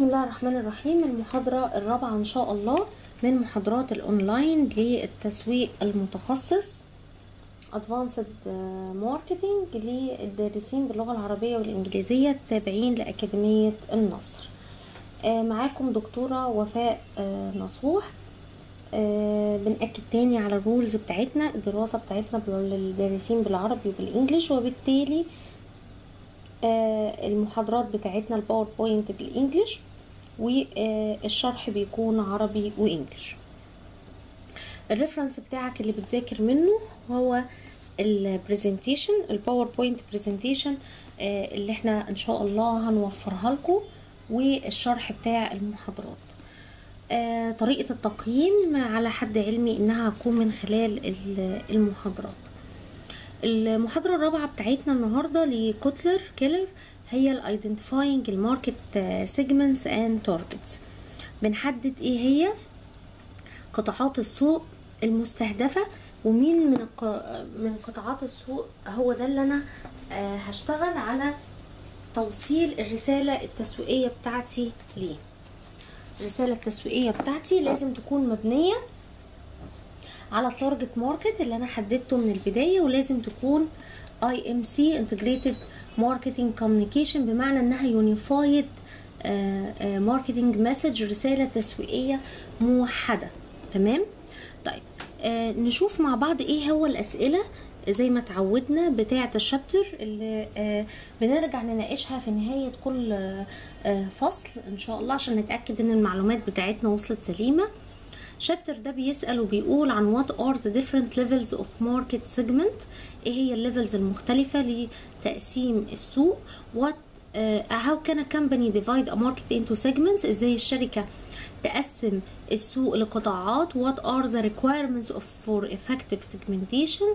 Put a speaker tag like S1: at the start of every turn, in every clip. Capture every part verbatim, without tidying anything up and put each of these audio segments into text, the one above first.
S1: بسم الله الرحمن الرحيم. المحاضرة الرابعة إن شاء الله من محاضرات الأونلاين للتسويق المتخصص Advanced Marketing للدارسين باللغة العربية والإنجليزية التابعين لأكاديمية النصر. معاكم دكتورة وفاء نصوح. بنأكد تاني على الرولز بتاعتنا، الدراسة بتاعتنا للدارسين بالعربي وبالإنجليش، وبالتالي المحاضرات بتاعتنا الباوربوينت بالإنجليش والشرح بيكون عربي وإنجليش. الريفرنس بتاعك اللي بتذاكر منه هو البرزنتيشن، الباوربوينت برزنتيشن اللي احنا ان شاء الله هنوفرها لكم، والشرح بتاع المحاضرات. طريقة التقييم على حد علمي انها هتكون من خلال المحاضرات. المحاضرة الرابعة بتاعتنا النهاردة لكوتلر كيلر هي ال Identifying Market Segments and Targets. بنحدد ايه هي قطاعات السوق المستهدفة ومين من من قطاعات السوق هو ده اللي انا هشتغل على توصيل الرسالة التسويقية بتاعتي ليه. الرسالة التسويقية بتاعتي لازم تكون مبنية على التارجت ماركت اللي انا حددته من البداية، ولازم تكون اي ام سي Integrated Marketing Communication، بمعنى انها Unified Marketing Message، رسالة تسويقية موحدة. تمام؟ طيب آه نشوف مع بعض ايه هو الاسئلة زي ما تعودنا بتاعة الشابتر اللي آه بنرجع نناقشها في نهاية كل آه فصل ان شاء الله، عشان نتأكد ان المعلومات بتاعتنا وصلت سليمة. شابتر ده بيسأل وبيقول عن what are the different levels of market segment، ايه هي الليفلز المختلفة لتقسيم السوق. what uh, how can a company divide a market into segments، ازاي الشركة تقسم السوق لقطاعات. what are the requirements of for effective segmentations،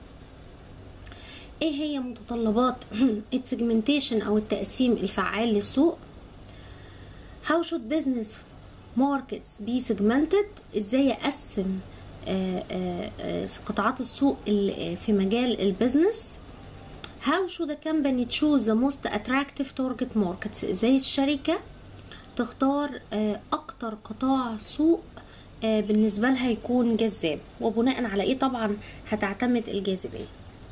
S1: ايه هي متطلبات السيجمنتيشن او التقسيم الفعال للسوق. how should business markets be segmented، ازاي اقسم آآ آآ قطاعات السوق في مجال البيزنس. how should a company choose the most attractive target markets، ازاي الشركة تختار اكتر قطاع سوق بالنسبة لها يكون جذاب، وبناء على ايه طبعا هتعتمد الجاذبية.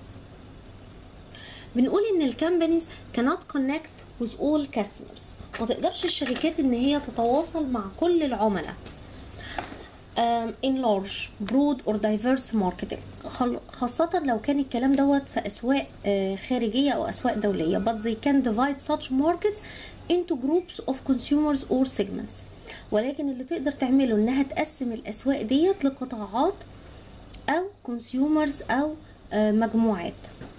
S1: بنقول ان الكامبانيز cannot connect with all customers، ما تقدرش الشركات ان هي تتواصل مع كل العملاء. um, in large broad or diverse market، خاصة لو كان الكلام دوت في اسواق خارجية او اسواق دولية. but they can divide such markets into groups of consumers or segments، ولكن اللي تقدر تعمله انها تقسم الاسواق ديت لقطاعات او consumers او مجموعات.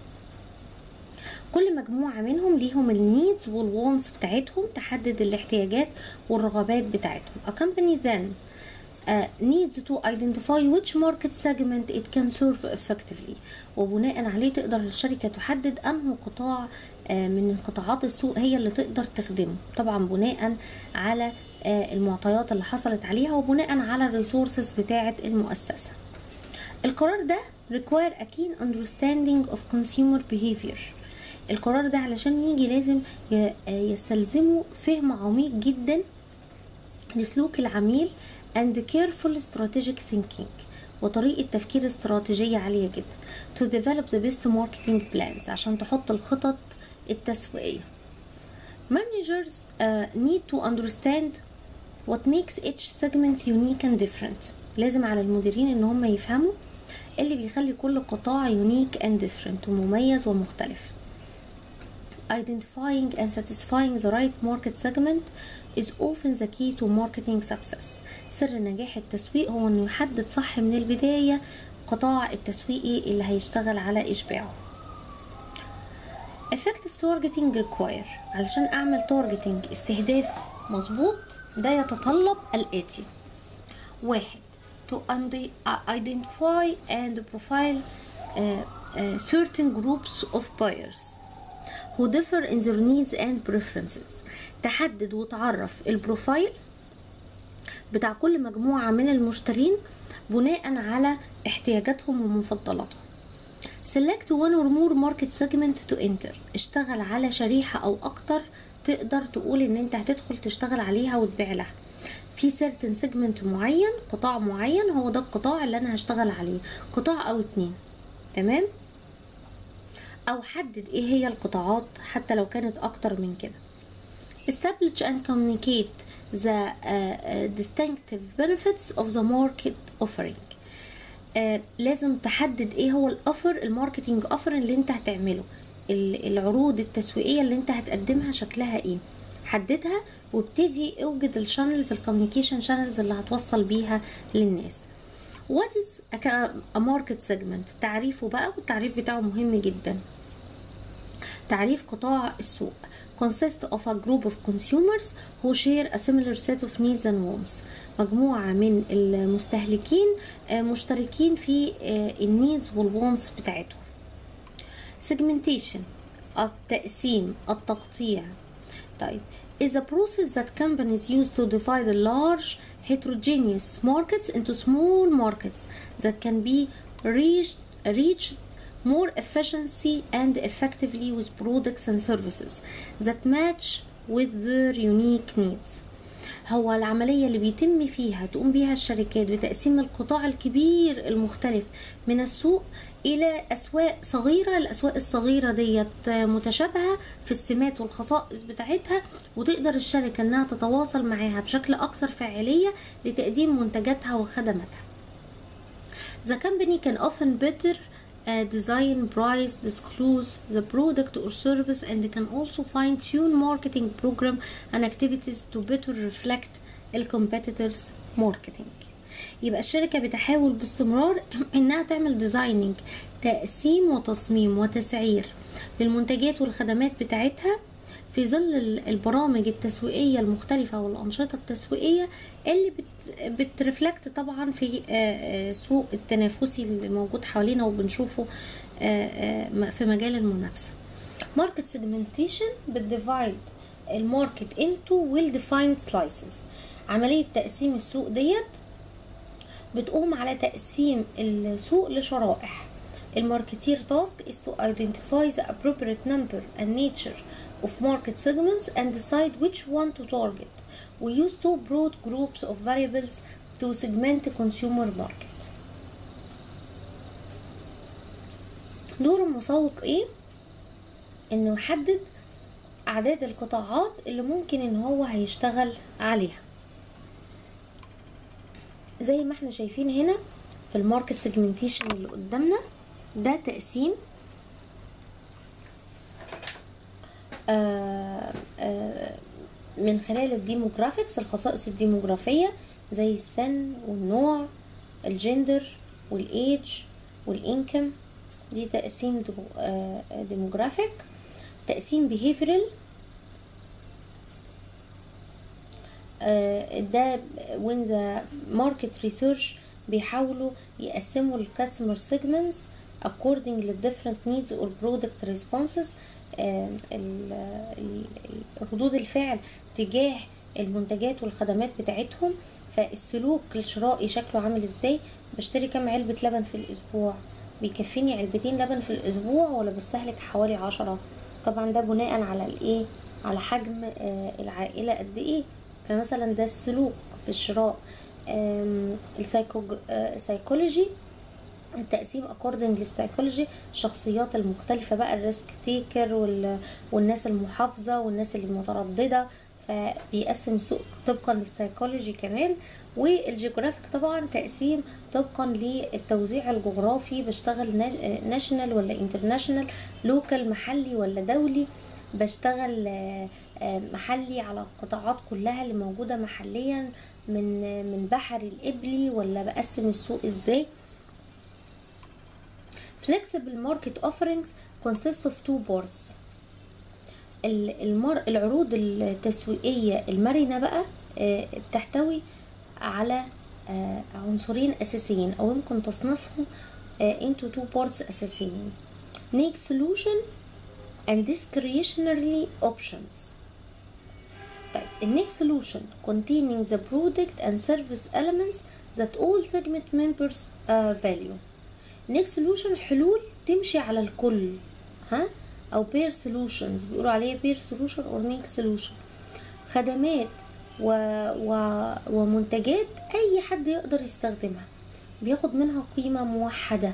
S1: كل مجموعة منهم ليهم النيدز والوانس بتاعتهم، تحدد الاحتياجات والرغبات بتاعتهم. A company then uh, needs to identify which market segment it can serve effectively، وبناء عليه تقدر الشركة تحدد أنه قطاع uh, من قطاعات السوق هي اللي تقدر تخدمه، طبعا بناء على uh, المعطيات اللي حصلت عليها وبناء على الريسورسز بتاعة المؤسسة. القرار ده require a keen understanding of consumer behavior. القرار ده علشان يجي لازم يستلزمه فهم عميق جدا لسلوك العميل and careful strategic thinking، وطريقة تفكير استراتيجية عالية جدا to develop the best marketing plans، عشان تحط الخطط التسويقية. managers uh, need to understand what makes each segment unique and different، لازم على المديرين ان هم يفهموا اللي بيخلي كل قطاع unique and different ومميز ومختلف. Identifying and satisfying the right market segment is often the key to marketing success. سر نجاح التسويق هو انه يحدد صح من البداية قطاع التسويقي اللي هيشتغل على اشباعه. Effective targeting require، علشان اعمل targeting استهداف مظبوط ده يتطلب الاتي. واحد to identify and profile uh, uh, certain groups of buyers who differ in their needs and preferences. تحدد وتعرف البروفايل بتاع كل مجموعة من المشترين بناء على احتياجاتهم ومفضلاتهم. select one or more market segment to enter، اشتغل على شريحة او اكتر تقدر تقول ان انت هتدخل تشتغل عليها وتبيع لها. في certain segment معين، قطاع معين، هو ده القطاع اللي انا هشتغل عليه، قطاع او اتنين. تمام؟ او حدد ايه هي القطاعات حتى لو كانت اكتر من كده. establish and communicate the uh, uh, distinctive benefits of the market offering. uh, لازم تحدد ايه هو الاوفر، الماركتينج اوفر اللي انت هتعمله، العروض التسويقيه اللي انت هتقدمها شكلها ايه، حددها وابتدي اوجد الشانلز، الكوميونيكيشن شانلز اللي هتوصل بيها للناس. what is a market segment؟ تعريفه بقى، والتعريف بتاعه مهم جدا. تعريف قطاع السوق consist of a group of consumers who share a similar set of needs and wants. مجموعة من المستهلكين مشتركين في النيدز والوانس بتاعتهم. segmentation التقسيم، التقطيع. طيب is a process that companies use to divide large heterogeneous markets into small markets that can be reached reached more efficiency and effectively with products and services that match with their unique needs. هو العملية اللي بيتم فيها تقوم بيها الشركات بتقسيم القطاع الكبير المختلف من السوق إلى أسواق صغيرة. الأسواق الصغيرة ديت متشابهة في السمات والخصائص بتاعتها، وتقدر الشركة أنها تتواصل معاها بشكل أكثر فاعلية لتقديم منتجاتها وخدماتها. The company can often better Uh, design, price, disclose the product or service, and can also fine-tune marketing program and activities to better reflect the competitors' marketing. يبقى الشركة بتحاول باستمرار انها تعمل ديزايننج، تقسيم وتصميم وتسعير للمنتجات والخدمات بتاعتها في ظل البرامج التسويقية المختلفة والأنشطة التسويقية اللي بت بترفلكت طبعا في سوق التنافسي اللي موجود حوالينا وبنشوفه في مجال المنافسة. ماركت سيجمنتيشن بتديفايد الماركت into well defined slices. عملية تقسيم السوق ديت بتقوم على تقسيم السوق لشرائح. الماركتير task is to identify the appropriate number and nature of market segments and decide which one to target. We use two broad groups of variables to segment the consumer market. دور المسوق ايه؟ انه يحدد اعداد القطاعات اللي ممكن ان هو هيشتغل عليها. زي ما احنا شايفين هنا في الماركت سيجمنتيشن اللي قدامنا، ده تقسيم آآ آآ من خلال الديموغرافيكس، الخصائص الديموغرافية زي السن والنوع، الجندر والايج والانكم. دي تقسيم ديموغرافيك. تقسيم بيهيفيرال ده when the market research بيحاولوا يقسموا الكاستمر سيجمنتس according to different needs or product responses. ردود الفعل تجاه المنتجات والخدمات بتاعتهم. فالسلوك الشرائي شكله عامل ازاي؟ بشتري كام علبة لبن في الاسبوع؟ بيكفيني علبتين لبن في الاسبوع ولا بستهلك حوالي عشرة؟ طبعا ده بناء على الايه، على حجم العائلة قد ايه. فمثلا ده السلوك في الشراء. السايكولوجي التقسيم according للسايكولوجي، الشخصيات المختلفة بقى، الريسك تيكر والناس المحافظة والناس المترددة، فبيقسم السوق طبقا للسايكولوجي كمان. والجيوغرافيك طبعا تقسيم طبقا للتوزيع الجغرافي، بشتغل ناشونال ولا انترناشونال، لوكال محلي ولا دولي، بشتغل محلي على القطاعات كلها اللي موجودة محليا من من بحر الإبلي، ولا بقسم السوق ازاي. Flexible market offerings consist of two parts. المر... العروض التسويقية المرنة بقى بتحتوي على عنصرين أساسيين، أو يمكن تصنيفهم into two parts أساسيين: need solution and discretionary options. طيب ال need solution containing the product and service elements that all segment members uh, value. next solution حلول تمشي على الكل، ها، او بير سولوشنز، بيقولوا عليها بير سولوشن اور نيك سولوشن، خدمات و... و... ومنتجات اي حد يقدر يستخدمها، بياخد منها قيمة موحدة.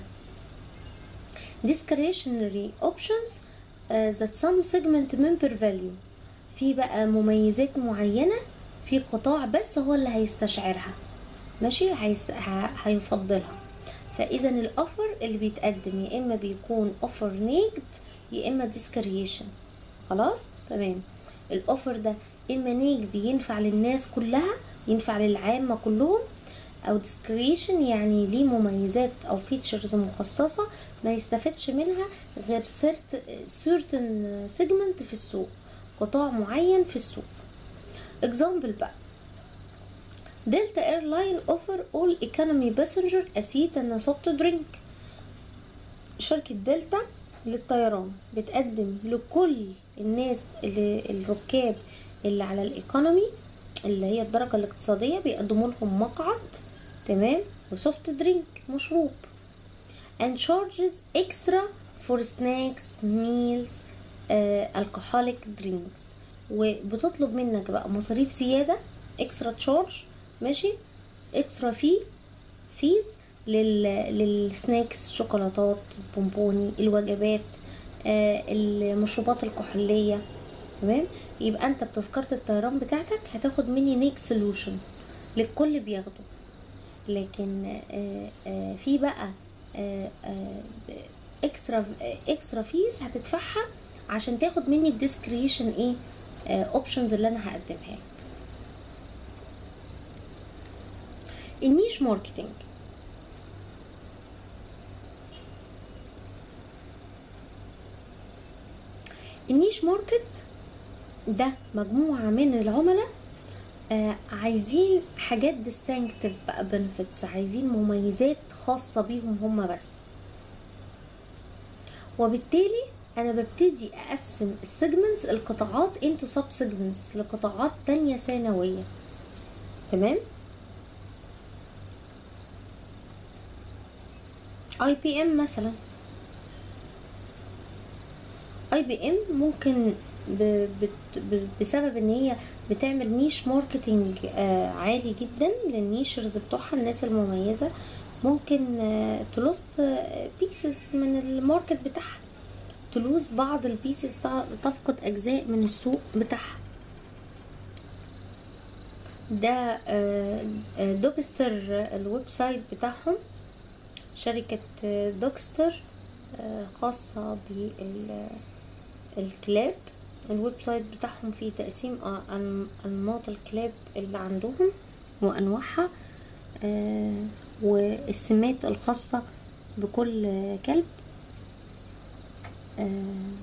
S1: discretionary options uh, that some segment member value، في بقى مميزات معينة في قطاع بس هو اللي هيستشعرها، ماشي، هيس... ه... هيفضلها. فاذا الاوفر اللي بيتقدم يا اما بيكون اوفر نيجد يا اما ديسكريشن. خلاص تمام. الاوفر ده اما نيجد ينفع للناس كلها، ينفع للعامة كلهم، او ديسكريشن يعني ليه مميزات او فيتشرز مخصصة ما يستفدش منها غير certain segment في السوق، قطاع معين في السوق. example بقى، دلتا ايرلاين اوفر اول ايكونومي باسنجر اسيت ان سوفت درينك. شركة دلتا للطيران بتقدم لكل الناس اللي الركاب اللي على الايكونومي اللي هي الدرجة الاقتصادية، بيقدموا لهم مقعد تمام وسوفت درينك مشروب. and charges extra for snacks meals uh, alcoholic drinks، وبتطلب منك بقى مصاريف زيادة extra charge، ماشي، extra fee fees لل للسناكس، شوكولاتات، بونبوني، الوجبات، آه المشروبات الكحولية، تمام. يبقى انت بتذكرة الطيران بتاعتك هتاخد مني نيك سولوشن للكل بياخده، لكن آه آه في بقى آه آه اكسترا اكسترا فيز هتدفعها عشان تاخد مني الديسكريشن ايه اوبشنز اللي انا هقدمها لك. النيش ماركتينج، النيش ماركت ده مجموعة من العملاء آه عايزين حاجات distinctive بقى benefits، عايزين مميزات خاصة بيهم هم بس، وبالتالي انا ببتدي اقسم السيجمنتس القطاعات into sub segments لقطاعات تانية ثانوية، تمام. اي بي ام مثلا، اي بي ام ممكن ب... ب... بسبب ان هي بتعمل نيش ماركتينج آه عالي جدا للنيشرز بتوعها، الناس المميزة، ممكن آه تلوست آه بيسز من الماركت بتاعها، تلوز بعض البيسز، تفقد اجزاء من السوق بتاعها. ده آه آه دوكستر، الويب سايت بتاعهم شركة آه دوكستر آه خاصة بالكلاب، الويب سايت بتاعهم فيه تقسيم انماط الكلاب اللي عندهم وانواعها آه والسمات الخاصة بكل كلب. آه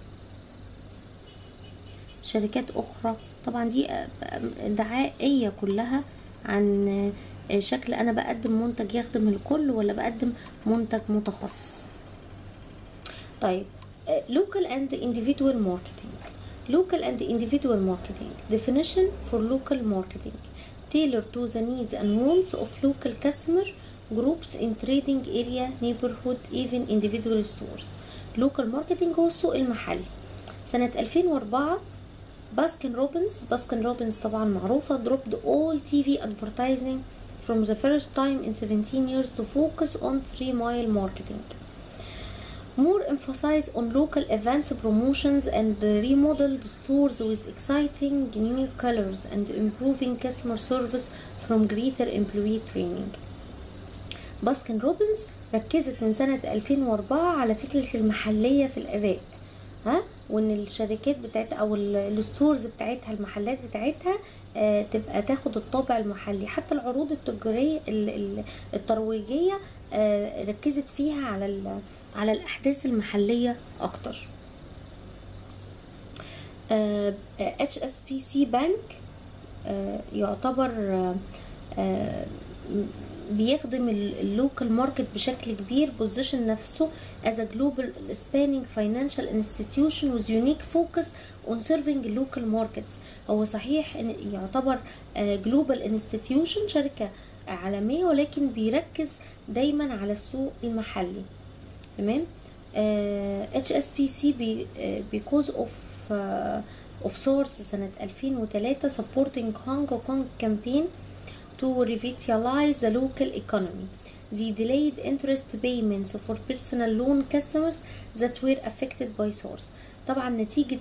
S1: شركات اخرى طبعا دي دعائية كلها عن شكل انا بقدم منتج يخدم الكل ولا بقدم منتج متخصص. طيب local and individual marketing. Local and individual marketing definition for local marketing tailored to the needs and wants of local customer groups in trading area, neighborhood, even individual stores. local marketing هو السوق المحلي. سنة ألفين وأربعة باسكن روبنز، باسكن روبنز طبعا معروفة، dropped all تي في advertising from the first time in seventeen years to focus on three mile marketing. More emphasis on local events, promotions and remodeled stores with exciting new colors and improving customer service from greater employee training. باسكن روبنز ركزت من سنة ألفين وأربعة على فكرة المحلية في الأداء، ها، وان الشركات بتاعتها او الستورز بتاعتها، المحلات بتاعتها آه تبقى تاخد الطابع المحلي. حتى العروض التجارية الترويجية آه ركزت فيها على على الاحداث المحلية اكتر. آه اتش اس بي سي بانك آه يعتبر آه آه بيخدم اللوكال ماركت بشكل كبير، بوزيشن نفسه as a global spanning financial institution with unique focus on serving local markets. هو صحيح ان يعتبر global institution، شركة عالمية، ولكن بيركز دايما على السوق المحلي، تمام. اتش اس بي سي because of uh, of source سنة ألفين وثلاثة supporting Hong Kong campaign to revitalize the local economy. The delayed interest payments for personal loan customers that were affected by source. طبعا نتيجة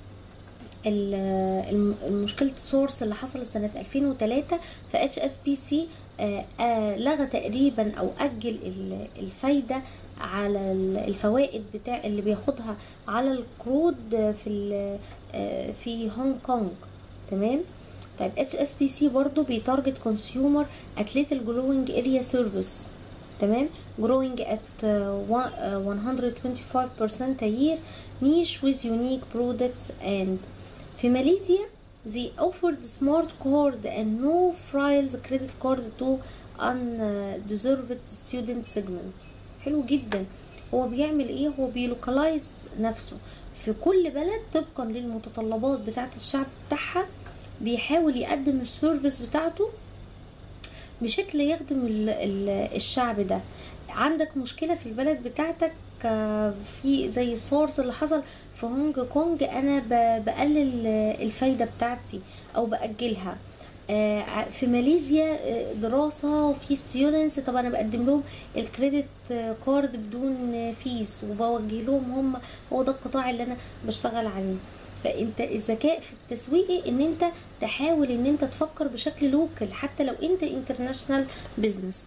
S1: المشكلة سورس اللي حصلت سنة ألفين وثلاثة، ف اتش اس بي سي لغى تقريبا او اجل الفايدة على الفوائد بتاع اللي بياخدها على القروض في في هونج كونج. تمام. طيب اتش اس بي سي برضو بيتارجت كونسيومر at little growing area service. تمام. growing at one hundred twenty-five percent a year, niche with unique products. and في ماليزيا they offered smart card and no frills credit card to undeserved student segment. حلو جدا. هو بيعمل ايه؟ هو بيلوكالايز نفسه في كل بلد طبقا للمتطلبات بتاعه الشعب بتاعها، بيحاول يقدم السيرفيس بتاعته بشكل يخدم الشعب ده. عندك مشكلة في البلد بتاعتك في زي السورس اللي حصل في هونج كونج، انا بقلل الفايدة بتاعتي او بأجلها. في ماليزيا دراسة وفي ستودنتس، طب انا بقدم لهم الكريدت كارد بدون فيس وبوجه لهم هم، هو ده القطاع اللي انا بشتغل عليه. فانت الذكاء في التسويق ان انت تحاول ان انت تفكر بشكل لوكال حتى لو انت انترناشنال بزنس.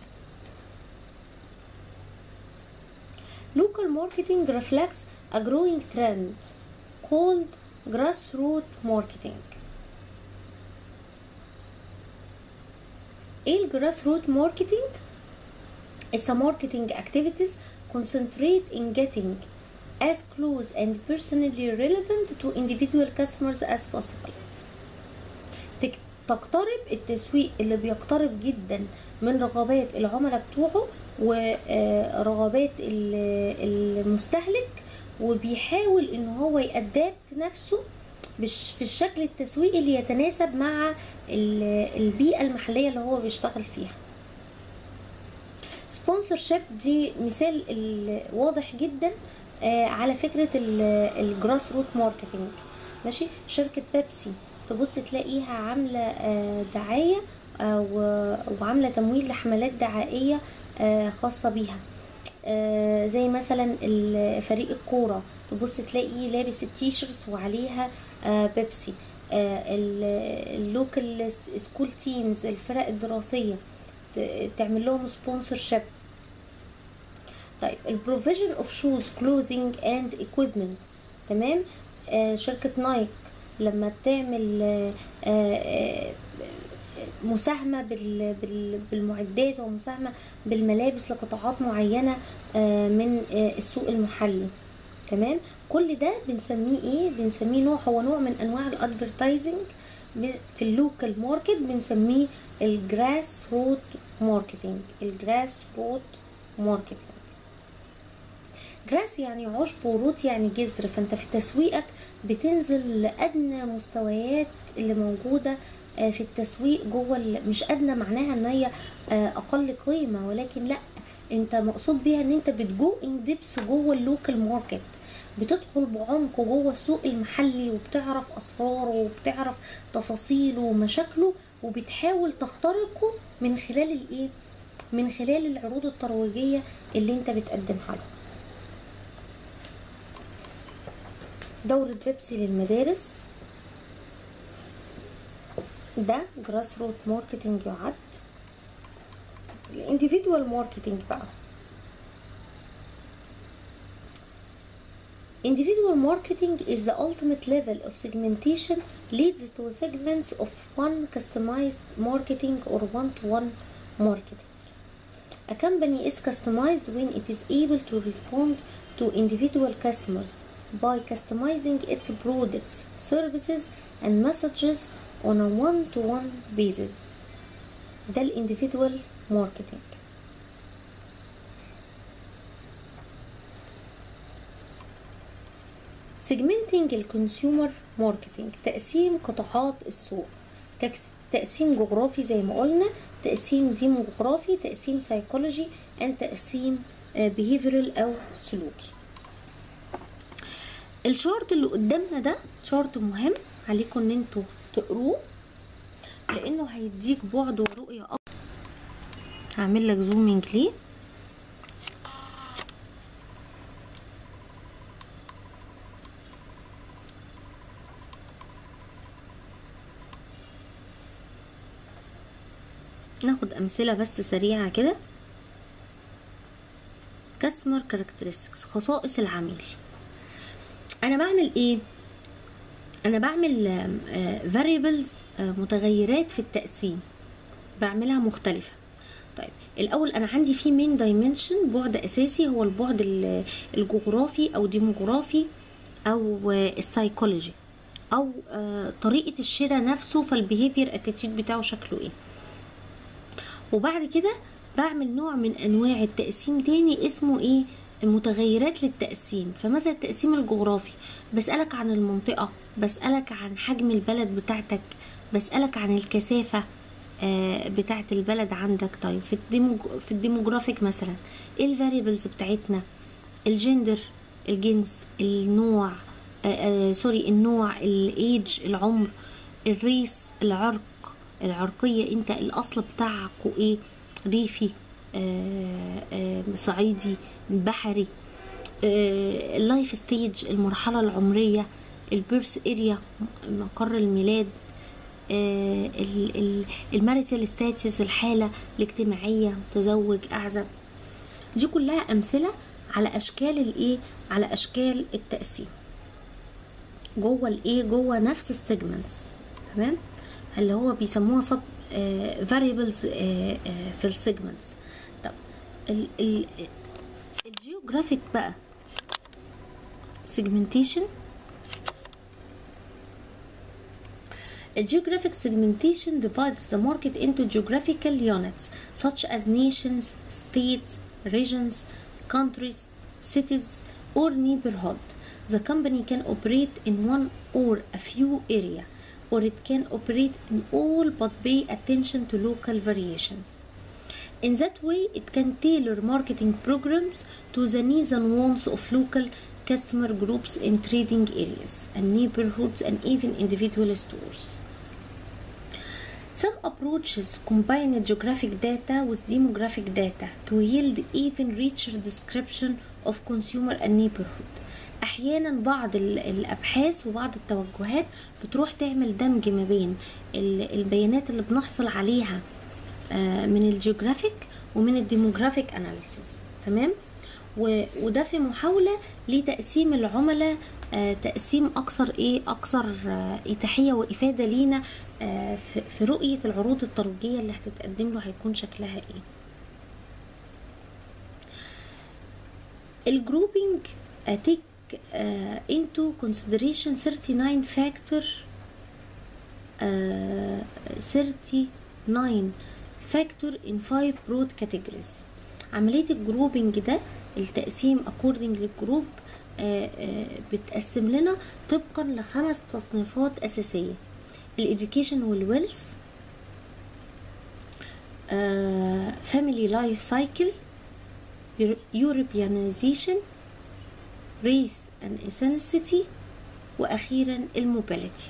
S1: Local marketing reflects a growing trend called grassroots marketing. ايه grassroots marketing؟ It's a marketing activities concentrate in getting as close and personally relevant to individual customers as possible. تقترب التسويق اللي بيقترب جدا من رغبات العملاء بتوعه ورغبات المستهلك، وبيحاول ان هو يأدابت نفسه في الشكل التسويقي اللي يتناسب مع البيئة المحلية اللي هو بيشتغل فيها. سبونسرشيب دي مثال واضح جدا على فكرة الجراس روت ماركتينج. ماشي. شركة بيبسي تبص تلاقيها عاملة دعاية وعاملة تمويل لحملات دعائية خاصة بيها، زي مثلا فريق الكورة تبص تلاقي لابس التيشيرتس وعليها بيبسي. اللوكال سكول تيمز الفرق الدراسية تعمل لهم سبونسرشيب. طيب البروفيجن اوف شوز كلوزنج اند ايكويبمنت. تمام. آه شركة نايك لما تعمل آه آه مساهمة بالمعدات ومساهمة بالملابس لقطاعات معينة آه من آه السوق المحلي. تمام. كل ده بنسميه ايه؟ بنسميه نوع، هو نوع من انواع الادفرتايزنج في اللوكال ماركت، بنسميه الجراس روت ماركتينج. الجراس روت ماركتينج. جراس يعني عشب وروت يعني جذر، فانت في تسويقك بتنزل لأدنى مستويات اللي موجودة في التسويق جوه. مش أدنى معناها ان هي اقل قيمة، ولكن لا، انت مقصود بيها ان انت بتجو ان ديبس جوه اللوكال ماركت، بتدخل بعمق جوه السوق المحلي وبتعرف اسراره وبتعرف تفاصيله ومشاكله، وبتحاول تخترقه من خلال الايه؟ من خلال العروض الترويجية اللي انت بتقدمها له. دورة بيبسي للمدارس ده جراس روت ماركتينج يعد. الانديفيدوال ماركتينج بقى، individual marketing is the ultimate level of segmentation, leads to segments of one customized marketing or one-to-one marketing. A company is customized when it is able to respond to individual customers by customizing its products, services and messages on a one-to-one basis. ده ال individual marketing. segmenting الكونسيومر ماركتينج، تقسيم قطاعات السوق، تقسيم جغرافي زي ما قلنا، تقسيم ديموغرافي، تقسيم سايكولوجي، and تقسيم behavioral أو سلوكي. الشارت اللي قدامنا ده شارت مهم عليكم ان انتوا تقروه، لانه هيديك بعد ورؤية اكتر. هعمل لك زومينج ليه. ناخد امثلة بس سريعة كده. كاستمر كاركترستكس، خصائص العميل. انا بعمل ايه؟ انا بعمل فاريبلز، متغيرات في التقسيم، بعملها مختلفة. طيب الاول انا عندي في مين دايمنشن، بعد اساسي هو البعد الجغرافي او ديموغرافي او السايكولوجي او طريقة الشراء نفسه، فالبيهيفير اتيتيود بتاعه شكله ايه. وبعد كده بعمل نوع من انواع التقسيم تاني اسمه ايه، متغيرات للتقسيم. فمثلا التقسيم الجغرافي بسألك عن المنطقة، بسألك عن حجم البلد بتاعتك، بسألك عن الكثافة بتاعت البلد عندك. طيب في الديموج... في الديموغرافيك مثلا ايه الفاريبلز بتاعتنا؟ الجندر، الجنس، النوع آآ آآ سوري النوع، الايج، العمر، الريس، العرق، العرقية، انت الاصل بتاعكوا ايه، ريفي، آآ آآ صعيدي، بحري، اللايف ستيج، المرحلة العمرية، البيرث اريا، مقر الميلاد، الماريتال ستاتس، الحالة الاجتماعية، متزوج، اعزب. دي كلها امثلة على اشكال الايه، على اشكال التقسيم جوه الايه، جوه نفس السيجمنتس. تمام، اللي هو بيسموها سب فاريبلز في السيجمنتس. طب الجيوغرافيك بقى segmentation. A geographic segmentation divides the market into geographical units such as nations, states, regions, countries, cities, or neighborhood. The company can operate in one or a few areas, or it can operate in all but pay attention to local variations. In that way, it can tailor marketing programs to the needs and wants of local customer groups in trading areas and neighborhoods and even individual stores. Some approaches combine geographic data with demographic data to yield even richer description of consumer and neighborhood. احيانا بعض الابحاث وبعض التوجهات بتروح تعمل دمج ما بين البيانات اللي بنحصل عليها من الجيوغرافيك ومن الديموغرافيك اناليسيس. تمام، وده في محاولة لتقسيم العملاء تقسيم اكثر ايه، اكثر اتاحية وافادة لينا في رؤية العروض الترويجية اللي هتتقدم له هيكون شكلها ايه. الجروبينج take uh, into consideration thirty-nine factor uh, thirty-nine factor in five broad categories. عملية الجروبينج ده، التقسيم according للجروب، آه آه بتقسم لنا طبقا لخمس تصنيفات أساسية: الإديوكيشن والويلث، آه family life cycle، Europeanization، race and ethnicity، وأخيرا الموبيليتي.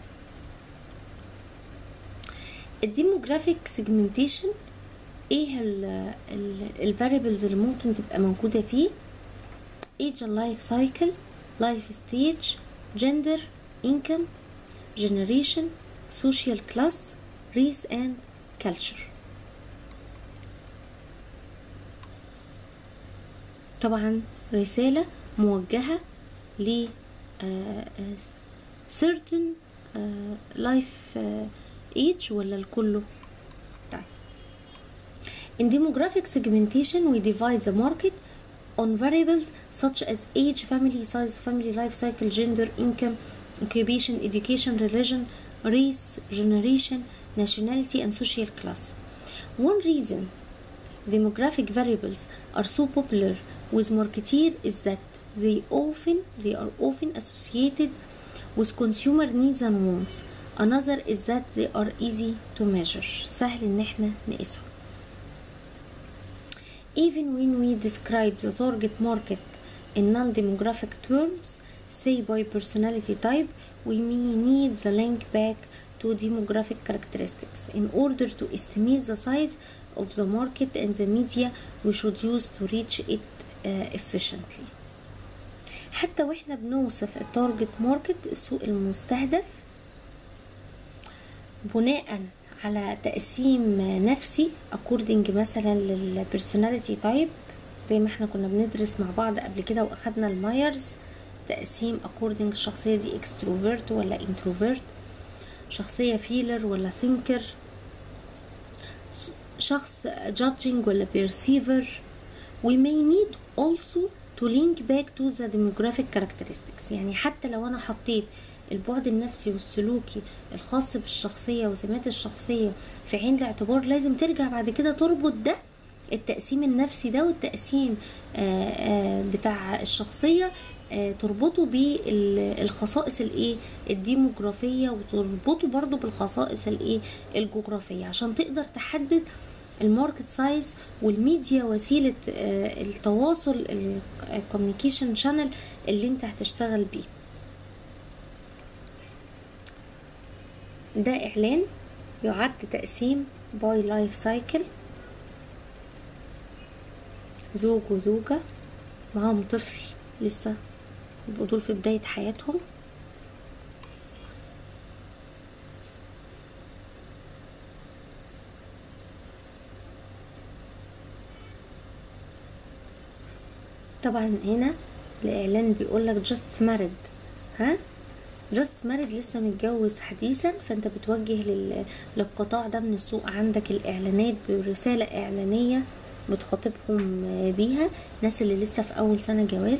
S1: الديموغرافيك سيجمنتيشن ايه الفاريبلز اللي ممكن تبقى موجودة فيه؟ age and life cycle، life stage، gender، income، generation، social class، race and culture. طبعا رسالة موجهة ل certain life age ولا الكله؟ طيب in demographic segmentation we divide the market on variables such as age, family size, family life cycle, gender, income, occupation, education, religion, race, generation, nationality and social class. One reason demographic variables are so popular with marketeers is that they often they are often associated with consumer needs and wants. Another is that they are easy to measure. سهل ان احنا نقيسهم. Even when we describe the target market in non-demographic terms, say by personality type, we may need the link back to demographic characteristics in order to estimate the size of the market and the media we should use to reach it uh, efficiently. حتى واحنا بنوصف التارجت ماركت، السوق المستهدف، بناء على تقسيم نفسي according مثلا للبرسوناليتي تايب، زي ما احنا كنا بندرس مع بعض قبل كده واخدنا المايرز تقسيم according الشخصية دي extrovert ولا introvert، شخصية فيلر ولا thinker، شخص judging ولا perceiver. we may need also to link back to the demographic characteristics. يعني حتى لو انا حطيت البعد النفسي والسلوكي الخاص بالشخصية وسمات الشخصية في عين الاعتبار، لازم ترجع بعد كده تربط ده التقسيم النفسي ده والتقسيم آآ آآ بتاع الشخصية، تربطه بالخصائص الايه الديموغرافية، وتربطه برضو بالخصائص الايه الجغرافية، عشان تقدر تحدد الماركت سايز والميديا، وسيلة التواصل الكوميونيكيشن شانل اللي انت هتشتغل بيه. ده اعلان يعد تقسيم باي لايف سايكل، زوج وزوجة معاهم طفل لسه دول في بداية حياتهم. طبعا هنا الاعلان بيقولك just married، ها just married لسه متجوز حديثا، فانت بتوجه لل... للقطاع ده من السوق. عندك الاعلانات برسالة اعلانية بتخاطبهم بيها، ناس اللي لسه في اول سنة جواز.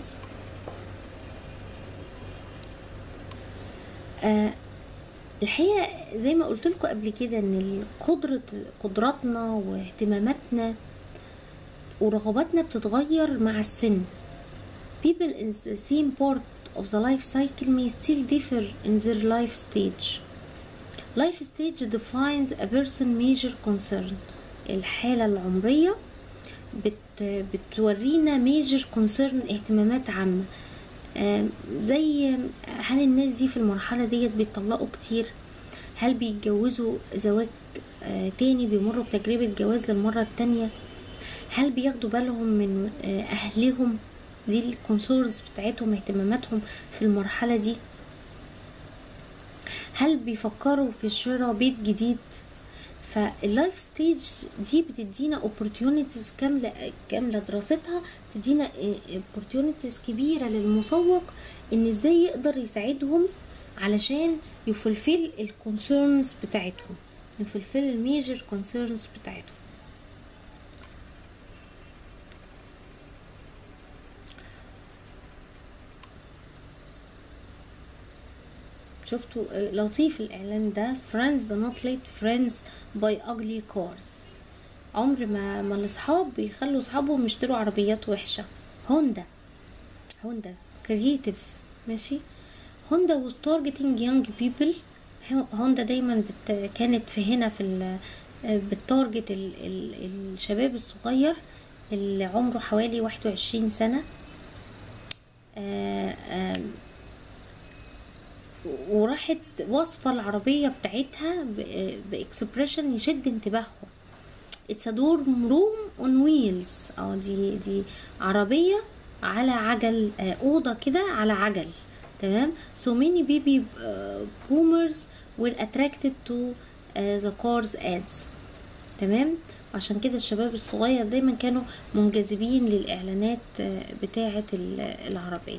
S1: آه الحقيقة زي ما قلت لكم قبل كده ان قدرة قدراتنا واهتماماتنا ورغباتنا بتتغير مع السن. people in the same part of the life cycle may still differ in their life stage. life stage defines a person major concern. الحالة العمرية بت بتورينا major concern، اهتمامات عامة، آه زي هل الناس دي في المرحلة ديت بيطلقوا كتير، هل بيتجوزوا زواج آه تاني، بيمروا بتجربة جواز للمرة التانية، هل بياخدوا بالهم من آه أهلهم، دي الكونسورز بتاعتهم اهتماماتهم في المرحلة دي، هل بيفكروا في شراء بيت جديد. فاللايف ستيج دي بتدينا opportunities كاملة كاملة دراستها، تدينا opportunities كبيرة للمسوق ان ازاي يقدر يساعدهم علشان يفلفل الكونسيرنز بتاعتهم، يفلفل الميجر كونسيرنز بتاعتهم. شفتوا لطيف الاعلان ده، friends do not let friends buy ugly cars. عمر ما ما الاصحاب بيخلوا اصحابهم يشتروا عربيات وحشه. هوندا هوندا كرييتيف، ماشي. هوندا was targeting young people. هوندا دايما بت كانت في هنا في بالتارجت ال ال الشباب الصغير اللي عمره حوالي واحد وعشرين سنه. آآ آآ وراحت وصفة العربية بتاعتها باكسبريشن يشد انتباههم. It's a dorm room on wheels. اه دي دي عربية على عجل، أوضة كده على عجل، تمام. So many baby boomers were attracted to the cars ads، تمام. عشان كده الشباب الصغير دايما كانوا منجذبين للإعلانات بتاعة العربية.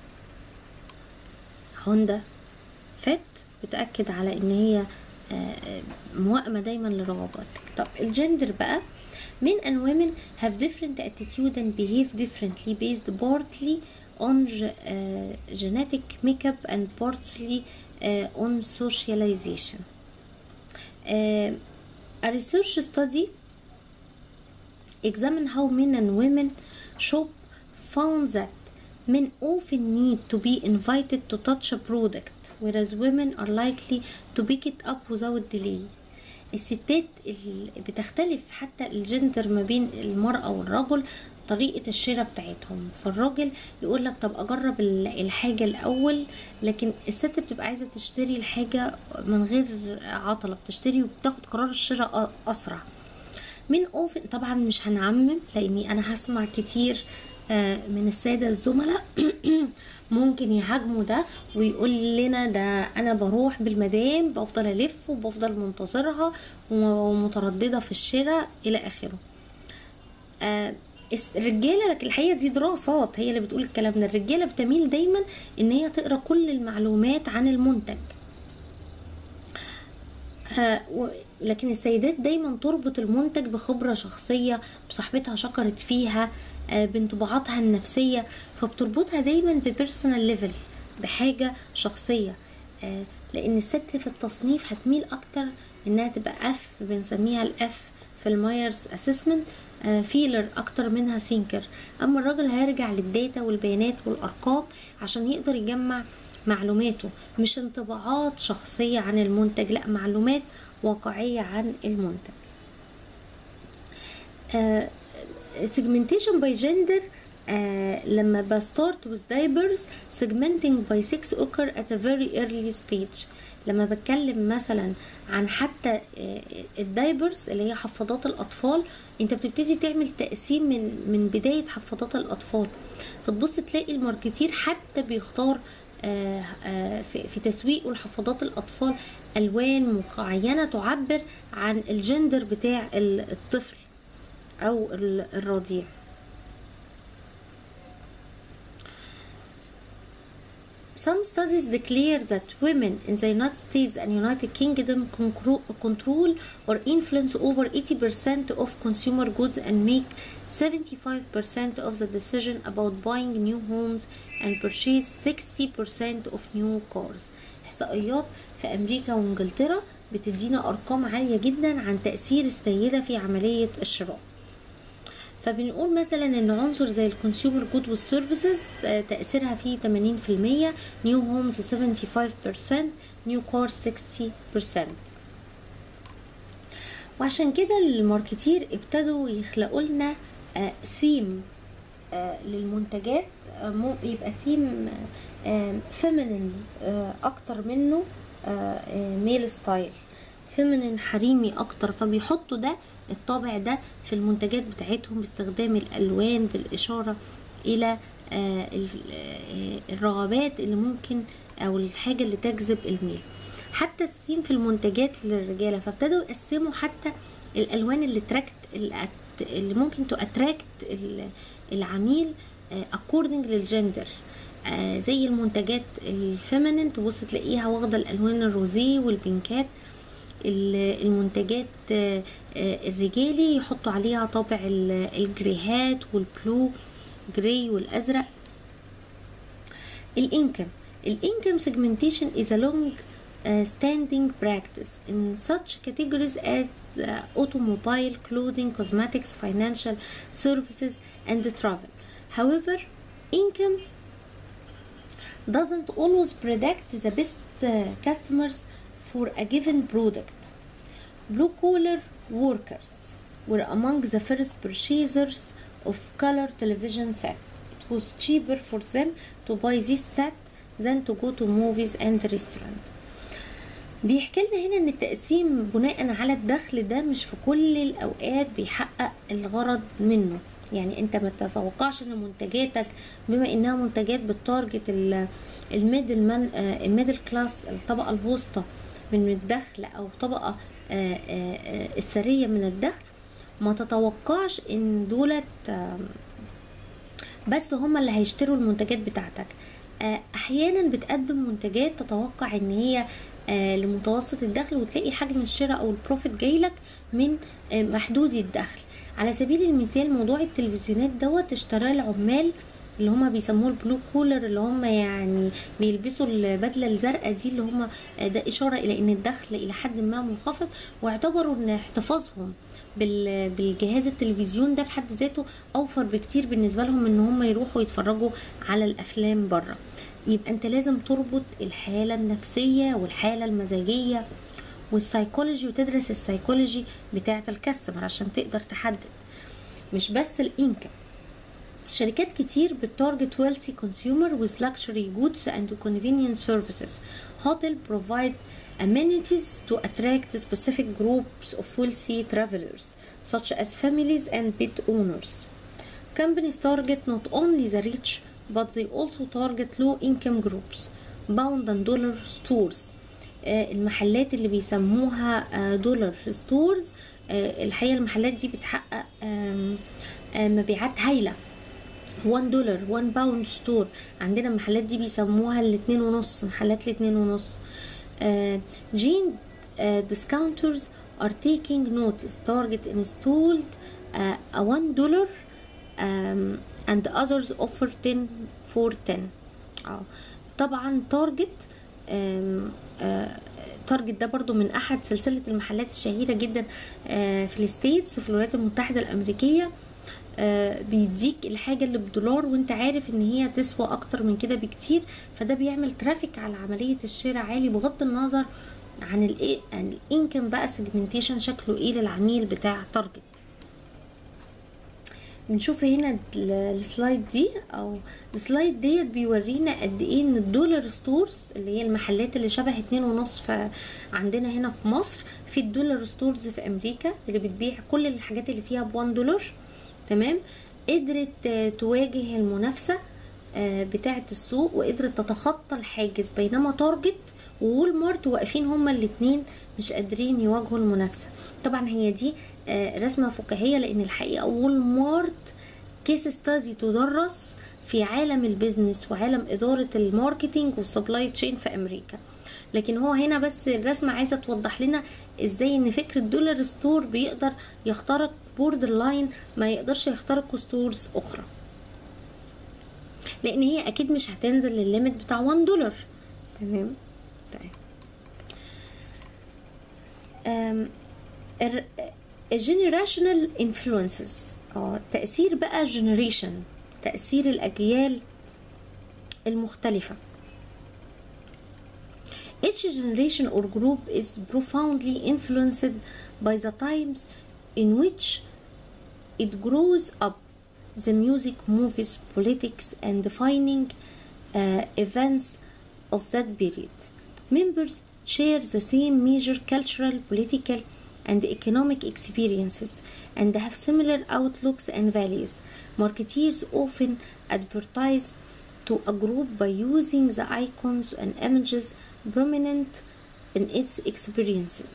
S1: هوندا فات بتأكد على ان هي موائمة دايما لرغباتك. طب الجندر بقى، men and women have different attitude and behave differently based partly on uh, genetic makeup and partly uh, on socialization. Uh, a research study examined how men and women shop found that men often need to be invited to touch a product, whereas women are likely to pick it up without delay. الستات بتختلف حتى الجندر ما بين المرأة والرجل طريقة الشراء بتاعتهم. فالراجل يقول لك طب اجرب الحاجة الاول، لكن الست بتبقى عايزة تشتري الحاجة من غير عطلة، بتشتري وبتاخد قرار الشراء اسرع. من اوفن طبعا مش هنعمم، لاني انا هسمع كتير من السادة الزملاء ممكن يهاجموا ده ويقول لنا ده انا بروح بالمدام بفضل الف وبفضل منتظرها ومترددة في الشراء الى اخره. الرجاله، لكن الحقيقه دي دراسات هي اللي بتقول الكلام ده، الرجاله بتميل دايما ان هي تقرا كل المعلومات عن المنتج، لكن السيدات دايما تربط المنتج بخبره شخصيه، بصاحبتها شكرت فيها، بانطباعاتها النفسيه، فبتربطها دايما ببيرسونال ليفل، بحاجه شخصيه. لان الست في التصنيف هتميل اكتر انها تبقى اف، بنسميها الاف في المايرز اسسمنت، فيلر اكتر منها ثينكر. اما الراجل هيرجع للداتا والبيانات والارقام عشان يقدر يجمع معلوماته، مش انطباعات شخصية عن المنتج، لا معلومات واقعية عن المنتج. segmentation by gender آه لما بستارت with diapers segmenting by sex occur at a very early stage. لما بتكلم مثلا عن حتى آه الدايبرز اللي هي حفاضات الاطفال، انت بتبتدي تعمل تقسيم من من بدايه حفاضات الاطفال، فتبص تلاقي الماركتير حتى بيختار آه آه في, في تسويقه لحفاضات الاطفال الوان معينه تعبر عن الجندر بتاع الطفل او الرضيع. Some studies declare that women in the United States and United Kingdom control or influence over eighty percent of consumer goods and make seventy-five percent of the decision about buying new homes and purchase sixty percent of new cars. إحصائيات في أمريكا وإنجلترا بتدينا أرقام عالية جدا عن تأثير السيدة في عملية الشراء. فبنقول مثلا ان عنصر زي الكونسيومر جود والسيرفيسز تأثيرها فيه ثمانين في المية، نيو هومز سبعة وسبعين بالمية، نيو كارز ستين بالمية. وعشان كده الماركتير ابتدوا يخلقوا لنا ثيم للمنتجات، يبقى ثيم فيمينين اكتر منه ميل ستايل، فيمينين حريمي اكتر، فبيحطوا ده الطابع ده في المنتجات بتاعتهم باستخدام الالوان بالاشاره الى الرغبات اللي ممكن او الحاجه اللي تجذب الميل. حتى الثيم في المنتجات للرجاله، فابتدوا يقسموا حتى الالوان اللي تراكت اللي ممكن تاتراكت العميل according للجندر. زي المنتجات الفيمينين تبص تلاقيها واخده الالوان الروزيه والبينكات، المنتجات الرجالي يحطوا عليها طابع الجريهات والبلو جراي والازرق. الانكم الانكم segmentation is a long uh, standing practice in such categories as uh, automobile, clothing, cosmetics, financial services and travel. However, income doesn't always predict the best uh, customers for a given product. Blue collar workers were among the first purchasers of color television set. It was cheaper for them to buy this set than to go to movies and restaurant. بيحكي لنا هنا ان التقسيم بناء على الدخل ده مش في كل الاوقات بيحقق الغرض منه. يعني انت ما تتوقعش ان منتجاتك بما انها منتجات بالتارجت الميدل مان الميدل كلاس، الطبقه الوسطى من الدخل او طبقه الثريه من الدخل، ما تتوقعش ان دولت بس هم اللي هيشتروا المنتجات بتاعتك. احيانا بتقدم منتجات تتوقع ان هي لمتوسط الدخل، وتلاقي حجم الشراء او البروفيت جايلك من محدودي الدخل. على سبيل المثال موضوع التلفزيونات دوت اشتراه العمال اللي هم بيسموه البلو كولر، اللي هم يعني بيلبسوا البدله الزرقاء دي، اللي هم ده اشاره الى ان الدخل الى حد ما منخفض، واعتبروا ان احتفاظهم بالجهاز التلفزيون ده في حد ذاته اوفر بكتير بالنسبه لهم ان هم يروحوا يتفرجوا على الافلام بره. يبقى انت لازم تربط الحاله النفسيه والحاله المزاجيه والسايكولوجي، وتدرس السايكولوجي بتاعه الكاستمر عشان تقدر تحدد مش بس الانكم. شركات كتير بتارجت wealthy consumer with luxury goods and convenient services. Hotel provide amenities to attract specific groups of wealthy travelers, such as families and pet owners. Companies target not only the rich, but they also target low-income groups. Pound and dollar stores. آه، المحلات اللي بيسموها آه، دولار ستورز، آه، الحقيقة المحلات دي بتحقق آم، آه، مبيعات هايلة. واحد دولار واحد باوند ستور، عندنا المحلات دي بيسموها الاتنين ونص، محلات الاتنين ونص. آه، جين discounters are taking notice. Target installed uh, a one dollar um, and others offer ten for ten. اه طبعا تارجت تارجت ده برضو من احد سلسلة المحلات الشهيرة جدا آه، في الستيتس، في الولايات المتحدة الامريكية. آه، بيديك الحاجة اللي بدولار وانت عارف ان هي تسوى اكتر من كده بكتير، فده بيعمل ترافيك على عملية الشراء عالي، بغض النظر عن الايه عن الانكم بقى سيجمنتيشن شكله ايه للعميل بتاع تارجت. بنشوف هنا السلايد دي او السلايد ديت بيورينا قد ايه ان الدولار ستورز اللي هي المحلات اللي شبه اتنين ونص عندنا هنا في مصر، في الدولار ستورز في امريكا اللي بتبيع كل الحاجات اللي فيها بوان دولار، تمام، قدرت تواجه المنافسة بتاعة السوق وقدرت تتخطى الحاجز، بينما تارجت وول مارت واقفين هما الاتنين مش قادرين يواجهوا المنافسة. طبعا هي دي رسمة فكاهية، لان الحقيقة وول مارت كيس ستادي تدرس في عالم البيزنس وعالم إدارة الماركتينج والسبلاي تشين في أمريكا، لكن هو هنا بس الرسمة عايزة توضح لنا ازاي ان فكرة دولار ستور بيقدر يخترق بوردر لاين ما يقدرش يخترقه ستورز اخرى، لان هي اكيد مش هتنزل للليميت بتاع واحد دولار. تمام. طيب الجنريشنال انفلونسز، اه تأثير بقى جنريشن، تأثير الأجيال المختلفة. Each generation or group is profoundly influenced by the times in which it grows up. The music, movies, politics, and defining uh, events of that period. Members share the same major cultural, political, and economic experiences and have similar outlooks and values. Marketeers often advertise to a group by using the icons and images prominent in its experiences.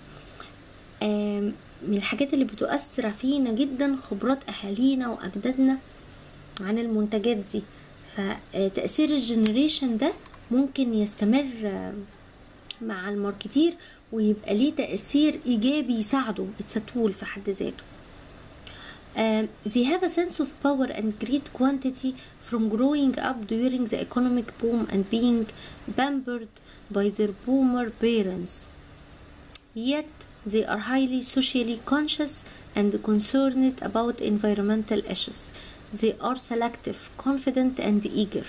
S1: من الحاجات اللي بتؤثر فينا جدا خبرات أهالينا وأجدادنا عن المنتجات دي، فتأثير الجنريشن ده ممكن يستمر مع الماركتير ويبقى ليه تأثير إيجابي يساعده بتستول في حد ذاته. Uh, they have a sense of power and great quantity from growing up during the economic boom and being pampered by their boomer parents. Yet they are highly socially conscious and concerned about environmental issues. They are selective, confident, and eager.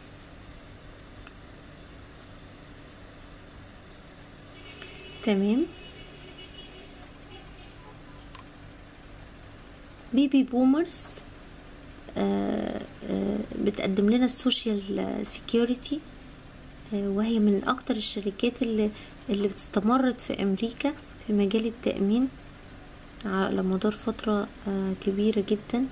S1: تمام. بيبي بومرز بتقدم لنا السوشيال سيكيورتي، وهي من اكتر الشركات اللي اللي بتستمرت في امريكا في مجال التأمين على مدار فترة كبيرة جدا.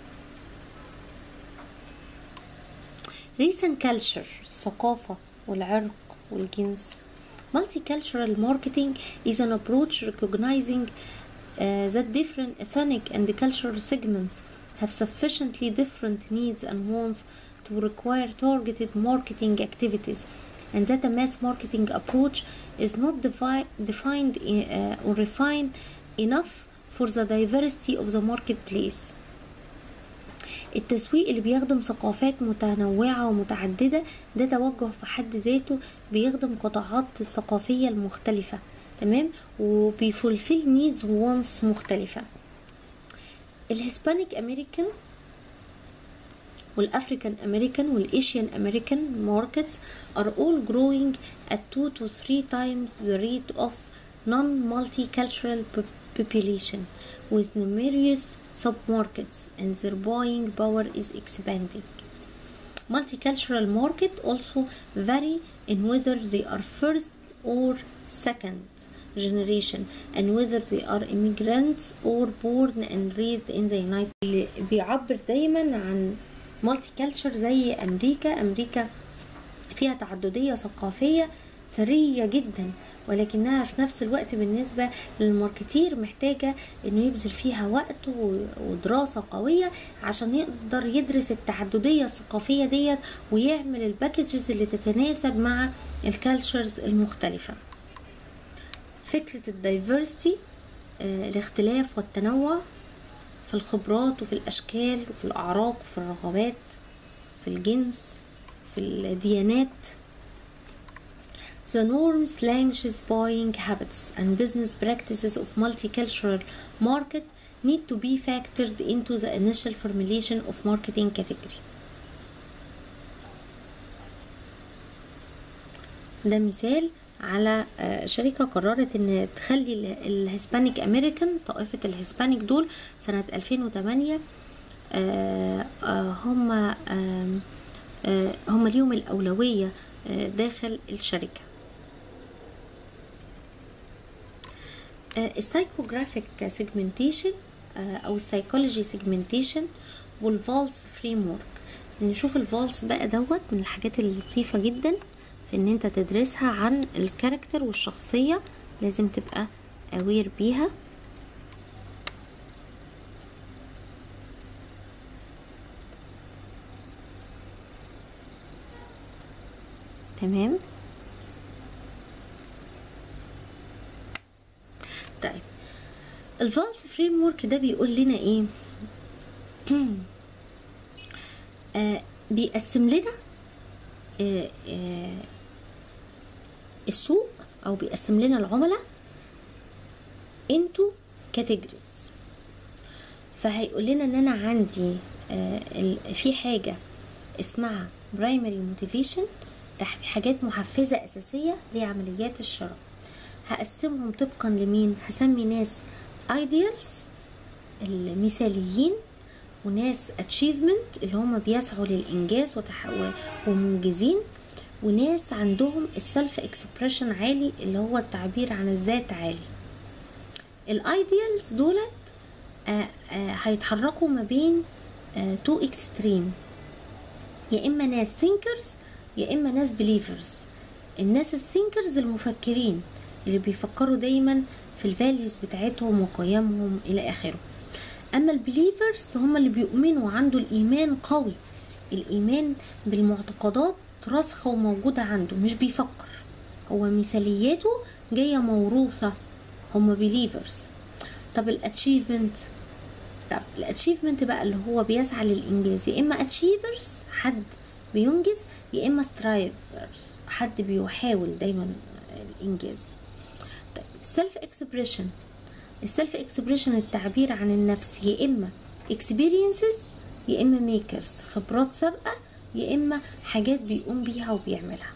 S1: ريس اند كالتشر، الثقافة والعرق والجنس. Multicultural marketing is an approach recognizing Uh, that different ethnic and cultural segments have sufficiently different needs and wants to require targeted marketing activities, and that a mass marketing approach is not defi- defined uh, or refined enough for the diversity of the marketplace. التسويق اللي بيخدم ثقافات متنوعة ومتعددة ده توجه في حد ذاته بيخدم قطاعات الثقافية المختلفة، تمام، وبيفولفيل نيدز وونس مختلفة. الهسبانيك امريكان والافريكان امريكان والاشيان امريكان markets are all growing at two to three times the rate of non-multicultural population with numerous submarkets and their buying power is expanding. Multicultural market also vary in whether they are first or second generation and whether they are immigrants or born and raised in the United. اللي بيعبر دايما عن multicultural زي أمريكا. أمريكا فيها تعددية ثقافية ثرية جدا، ولكنها في نفس الوقت بالنسبة للماركتير محتاجة انه يبذل فيها وقت ودراسة قوية عشان يقدر يدرس التعددية الثقافية ديت ويعمل الباكجز اللي تتناسب مع الكالتشرز المختلفة. فكرة الدايفرستي، الاختلاف والتنوع في الخبرات وفي الأشكال وفي الأعراق وفي الرغبات، في الجنس، في الديانات. The norms, languages, buying habits and business practices of multicultural market need to be factored into the initial formulation of marketing category. ده مثال على شركة قررت ان تخلي الهسبانيك امريكان، طائفة الهسبانيك دول سنة ألفين وثمانية هم هم اليوم الأولوية داخل الشركة. السايكوغرافيك سيجمنتيشن او السايكولوجي سيجمنتيشن والفالس فريم ورك. نشوف الفالس بقى دوت من الحاجات اللطيفة جدا في ان انت تدرسها عن الكاركتر والشخصية، لازم تبقى اوير بيها. تمام. طيب الفالس فريم ورك ده بيقول لنا ايه؟ آه بيقسم لنا آه آه السوق او بيقسم لنا العملاء انتو كاتيجوريز. فهيقول لنا ان انا عندي آه في حاجة اسمها برايمري موتيفيشن، حاجات محفزة أساسية لعمليات الشراء. هقسمهم طبقا لمين؟ هسمي ناس ideals المثاليين، وناس achievement اللي هم بيسعوا للإنجاز ومنجزين، وناس عندهم السلف اكسبريشن عالي اللي هو التعبير عن الذات عالي. الايديالز دولت آآ آآ هيتحركوا ما بين تو اكستريم، يا اما ناس thinkers يا اما ناس بليفرز. الناس الثينكرز المفكرين اللي بيفكروا دايما في الفاليوز بتاعتهم وقيمهم الى اخره. اما البليفرز هم اللي بيؤمنوا، عنده الايمان قوي، الايمان بالمعتقدات راسخه وموجوده عنده، مش بيفكر، هو مثالياته جايه موروثه، هم بليفرز. طب الاتشيفمنت، طب الاتشيفمنت بقى اللي هو بيسعى للانجاز، يا اما اتشيفرز حد بينجز، يا اما سترايفرز حد بيحاول دايما الانجاز. طيب السلف اكسبريشن، السلف اكسبريشن التعبير عن النفس، يا اما اكسبيرينسز يا اما ميكرز، خبرات سابقه يا اما حاجات بيقوم بيها وبيعملها.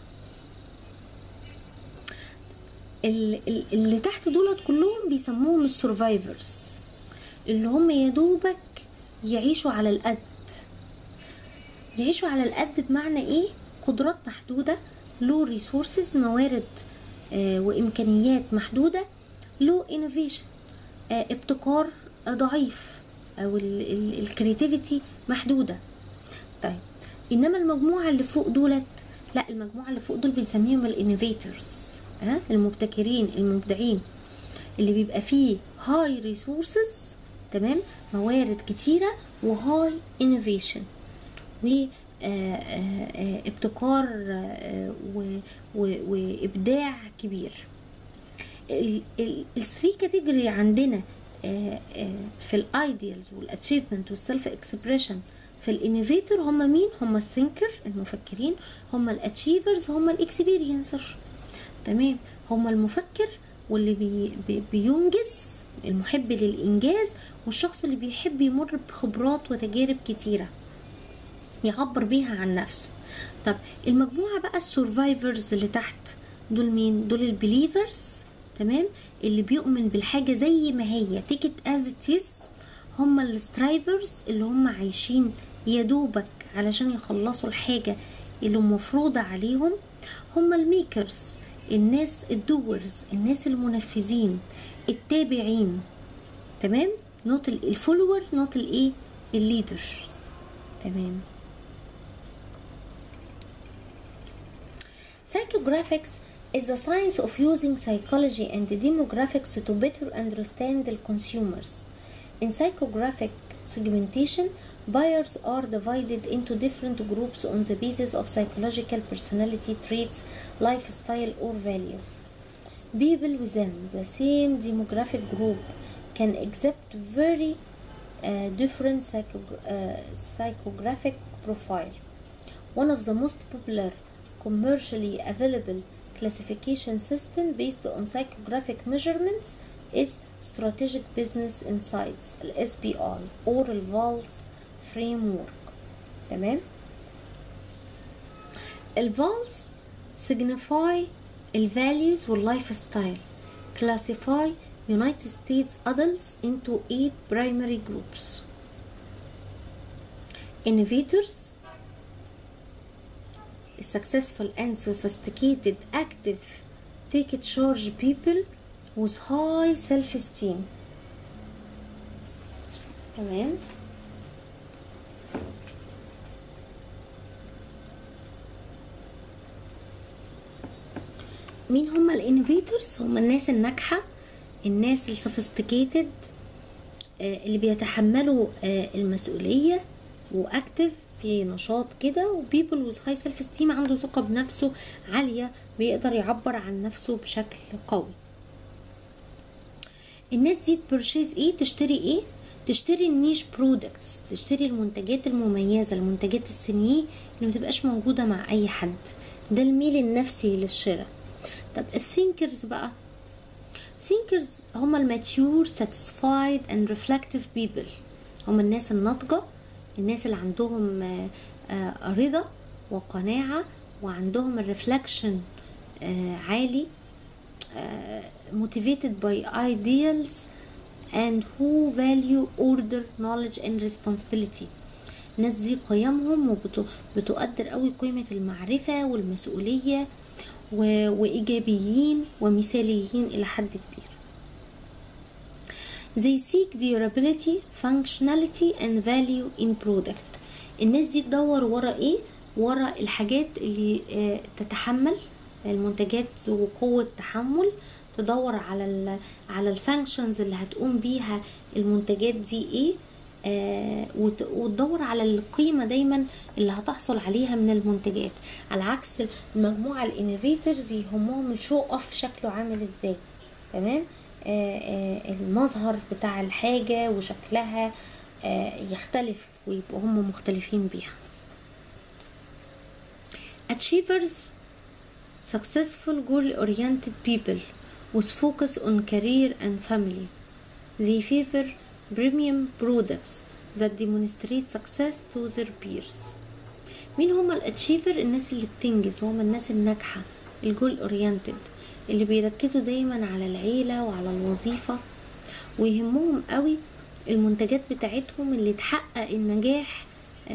S1: اللي تحت دولت كلهم بيسموهم السرفايفرز، اللي هم يدوبك يعيشوا على القد. يعيشوا على القد بمعنى ايه؟ قدرات محدودة، له ريسورسز، موارد آه وامكانيات محدودة، له انوفيشن آه ابتكار آه ضعيف، او الكرياتيفيتي محدودة. طيب انما المجموعة اللي فوق دولت لا، المجموعة اللي فوق دول بنسميهم الانوفيتورز، ها المبتكرين المبدعين، اللي بيبقى فيه هاي ريسورسز، تمام، موارد كتيرة وهاي انوفيشن وابتكار وابداع كبير. الثري كاتيجوري عندنا في الايديالز والاتشيفمنت والسلف اكسبريشن. في الانوفيتور هم مين؟ هم الثينكر المفكرين، هم الاتشيفرز هم الاكسبيرينسر، تمام، هم المفكر واللي بي بي بينجز، المحب للإنجاز، والشخص اللي بيحب يمر بخبرات وتجارب كتيرة يعبر بيها عن نفسه. طب المجموعة بقى السورفايفرز اللي تحت دول مين؟ دول البليفرز تمام، اللي بيؤمن بالحاجة زي ما هي take it as it is. هم السترايفرز اللي هم عايشين يدوبك علشان يخلصوا الحاجة اللي مفروضة عليهم. هم الميكرز، الناس الدورز، الناس المنفذين، التابعين، تمام، نوت الفولور، نوت الايه الليدرز. تمام. Psychographics is the science of using psychology and demographics to better understand the consumers. In psychographic segmentation, buyers are divided into different groups on the basis of psychological personality traits, lifestyle, or values. People within the same demographic group can exhibit very uh, different psychogra uh, psychographic profile. One of the most popular commercially available classification system based on psychographic measurements is Strategic Business Insights ال S B I or ال VALS framework. تمام. ال VALS signify ال values وال lifestyle, classify United States adults into eight primary groups. Innovators, successful and sophisticated, active, take charge people with high self-esteem. تمام. مين هم الانوفيتورز؟ هم الناس الناجحة، الناس السوفيستيكيتد اللي بيتحملوا المسؤولية واكتف في نشاط كده، وبيبل ويز هاي سيلف استيم، عنده ثقة بنفسه عالية، بيقدر يعبر عن نفسه بشكل قوي. الناس دي تبرشيز ايه؟ تشتري ايه؟ تشتري النيش برودكتس، تشتري المنتجات المميزة، المنتجات السنية اللي متبقاش موجودة مع اي حد. ده الميل النفسي للشراء. طب الثينكرز بقى، thinkers هم الماتيور satisfied and reflective people، هم الناس الناضجة، الناس اللي عندهم رضا وقناعة وعندهم الرفلكشن عالي، motivated by ideals and who value order, knowledge and responsibility. الناس دي قيمهم وبتقدر قوي قيمة المعرفة والمسؤولية، وإيجابيين ومثاليين إلى حد كبير. They seek durability, functionality and value in product. الناس دي تدور ورا ايه؟ ورا الحاجات اللي تتحمل، المنتجات ذو قوة تحمل، تدور على ال على الفانكشنز اللي هتقوم بيها المنتجات دي ايه، آه وتدور على القيمة دايما اللي هتحصل عليها من المنتجات. على عكس المجموعة الانوفيترز يهمهم الشو اوف شكله عامل ازاي. تمام. آه آه المظهر بتاع الحاجة وشكلها آه يختلف ويبقوا هم مختلفين بيها. Achievers, successful goal-oriented people with focus on career and family. They favor premium products that demonstrate success to their peers. مين هم الاتشيفر؟ الناس اللي بتنجز، هم الناس الناجحة، الجول اورينتد، اللي بيركزوا دايما على العيلة وعلى الوظيفة، ويهمهم قوي المنتجات بتاعتهم اللي تحقق النجاح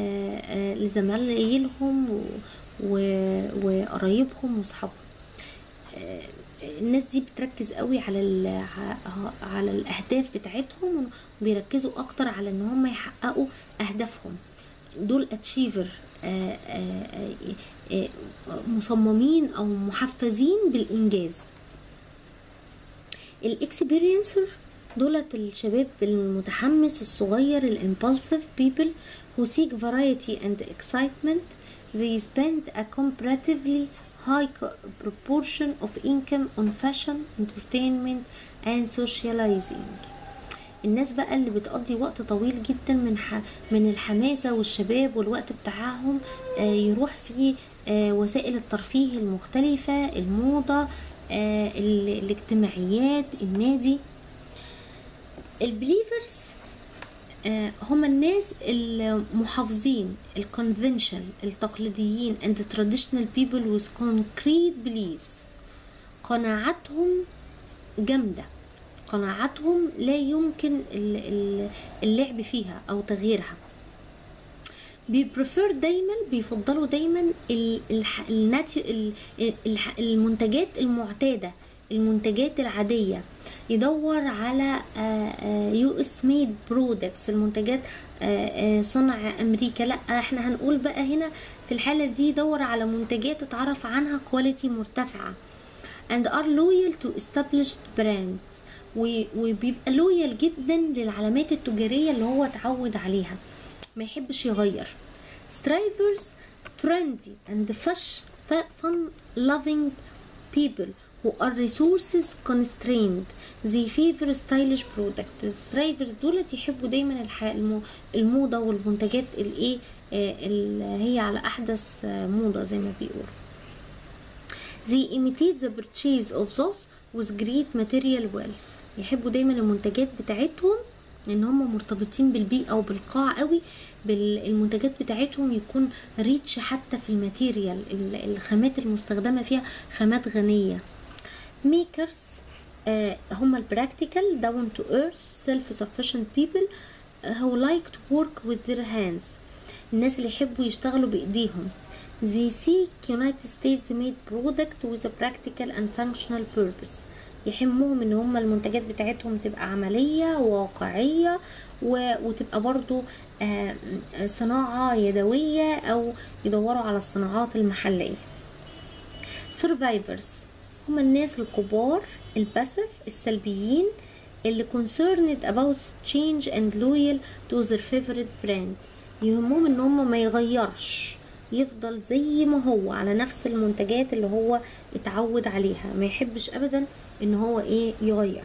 S1: لزمايلهم وقرايبهم واصحابهم. الناس دي بتركز قوي على على الاهداف بتاعتهم، وبيركزوا اكتر على ان هم يحققوا اهدافهم. دول اتشيفر مصممين او محفزين بالانجاز. الاكسبيرينسر دولت الشباب المتحمس الصغير، الامبulsive people who seek variety and excitement. They spend a comparatively high proportion of income on fashion, entertainment and socializing. الناس بقى اللي بتقضي وقت طويل جدا من ح... من الحماسة والشباب، والوقت بتاعهم يروح في وسائل الترفيه المختلفة، الموضة، الاجتماعيات، النادي. البليفرز هم الناس المحافظين، الكونفنشن، التقليديين and traditional people with concrete beliefs. قناعاتهم جامدة، قناعاتهم لا يمكن اللعب فيها او تغييرها. بيبريفير دايما، بيفضلوا دايما المنتجات المعتادة، المنتجات العادية. يدور على يو اس ميد برودكتس، المنتجات صنع امريكا. لا، احنا هنقول بقى هنا في الحالة دي دور على منتجات اتعرف عنها كواليتي مرتفعة and are loyal to established brands، وبيبقى لويال جدا للعلامات التجارية اللي هو اتعود عليها، ما يحبش يغير. strivers trendy and fun loving people who are resources constrained they favor stylish products. strivers دولت يحبوا دايما الموضة والمنتجات الايه اللي هي على احدث موضة زي ما بيقولوا. they imitate the purchase of those with great material wealth. يحبوا دايما المنتجات بتاعتهم ان هم مرتبطين بالبيئة وبالقاع قوي، بالمنتجات بتاعتهم يكون ريتش حتى في الماتيريال، الخامات المستخدمة فيها خامات غنية. makers آه هم البراكتيكال down to earth self sufficient people who like to work with their hands، الناس اللي يحبوا يشتغلوا بايديهم. they seek United States made product with a practical and functional purpose. يهمهم ان هم المنتجات بتاعتهم تبقى عملية واقعية وتبقى برضو صناعة يدوية او يدوروا على الصناعات المحلية. survivors هم الناس الكبار الباسف السلبيين اللي concerned about change and loyal to their favorite brand. يهمهم ان هم ما يغيرش، يفضل زي ما هو على نفس المنتجات اللي هو اتعود عليها، ما يحبش ابدا ان هو ايه يغير.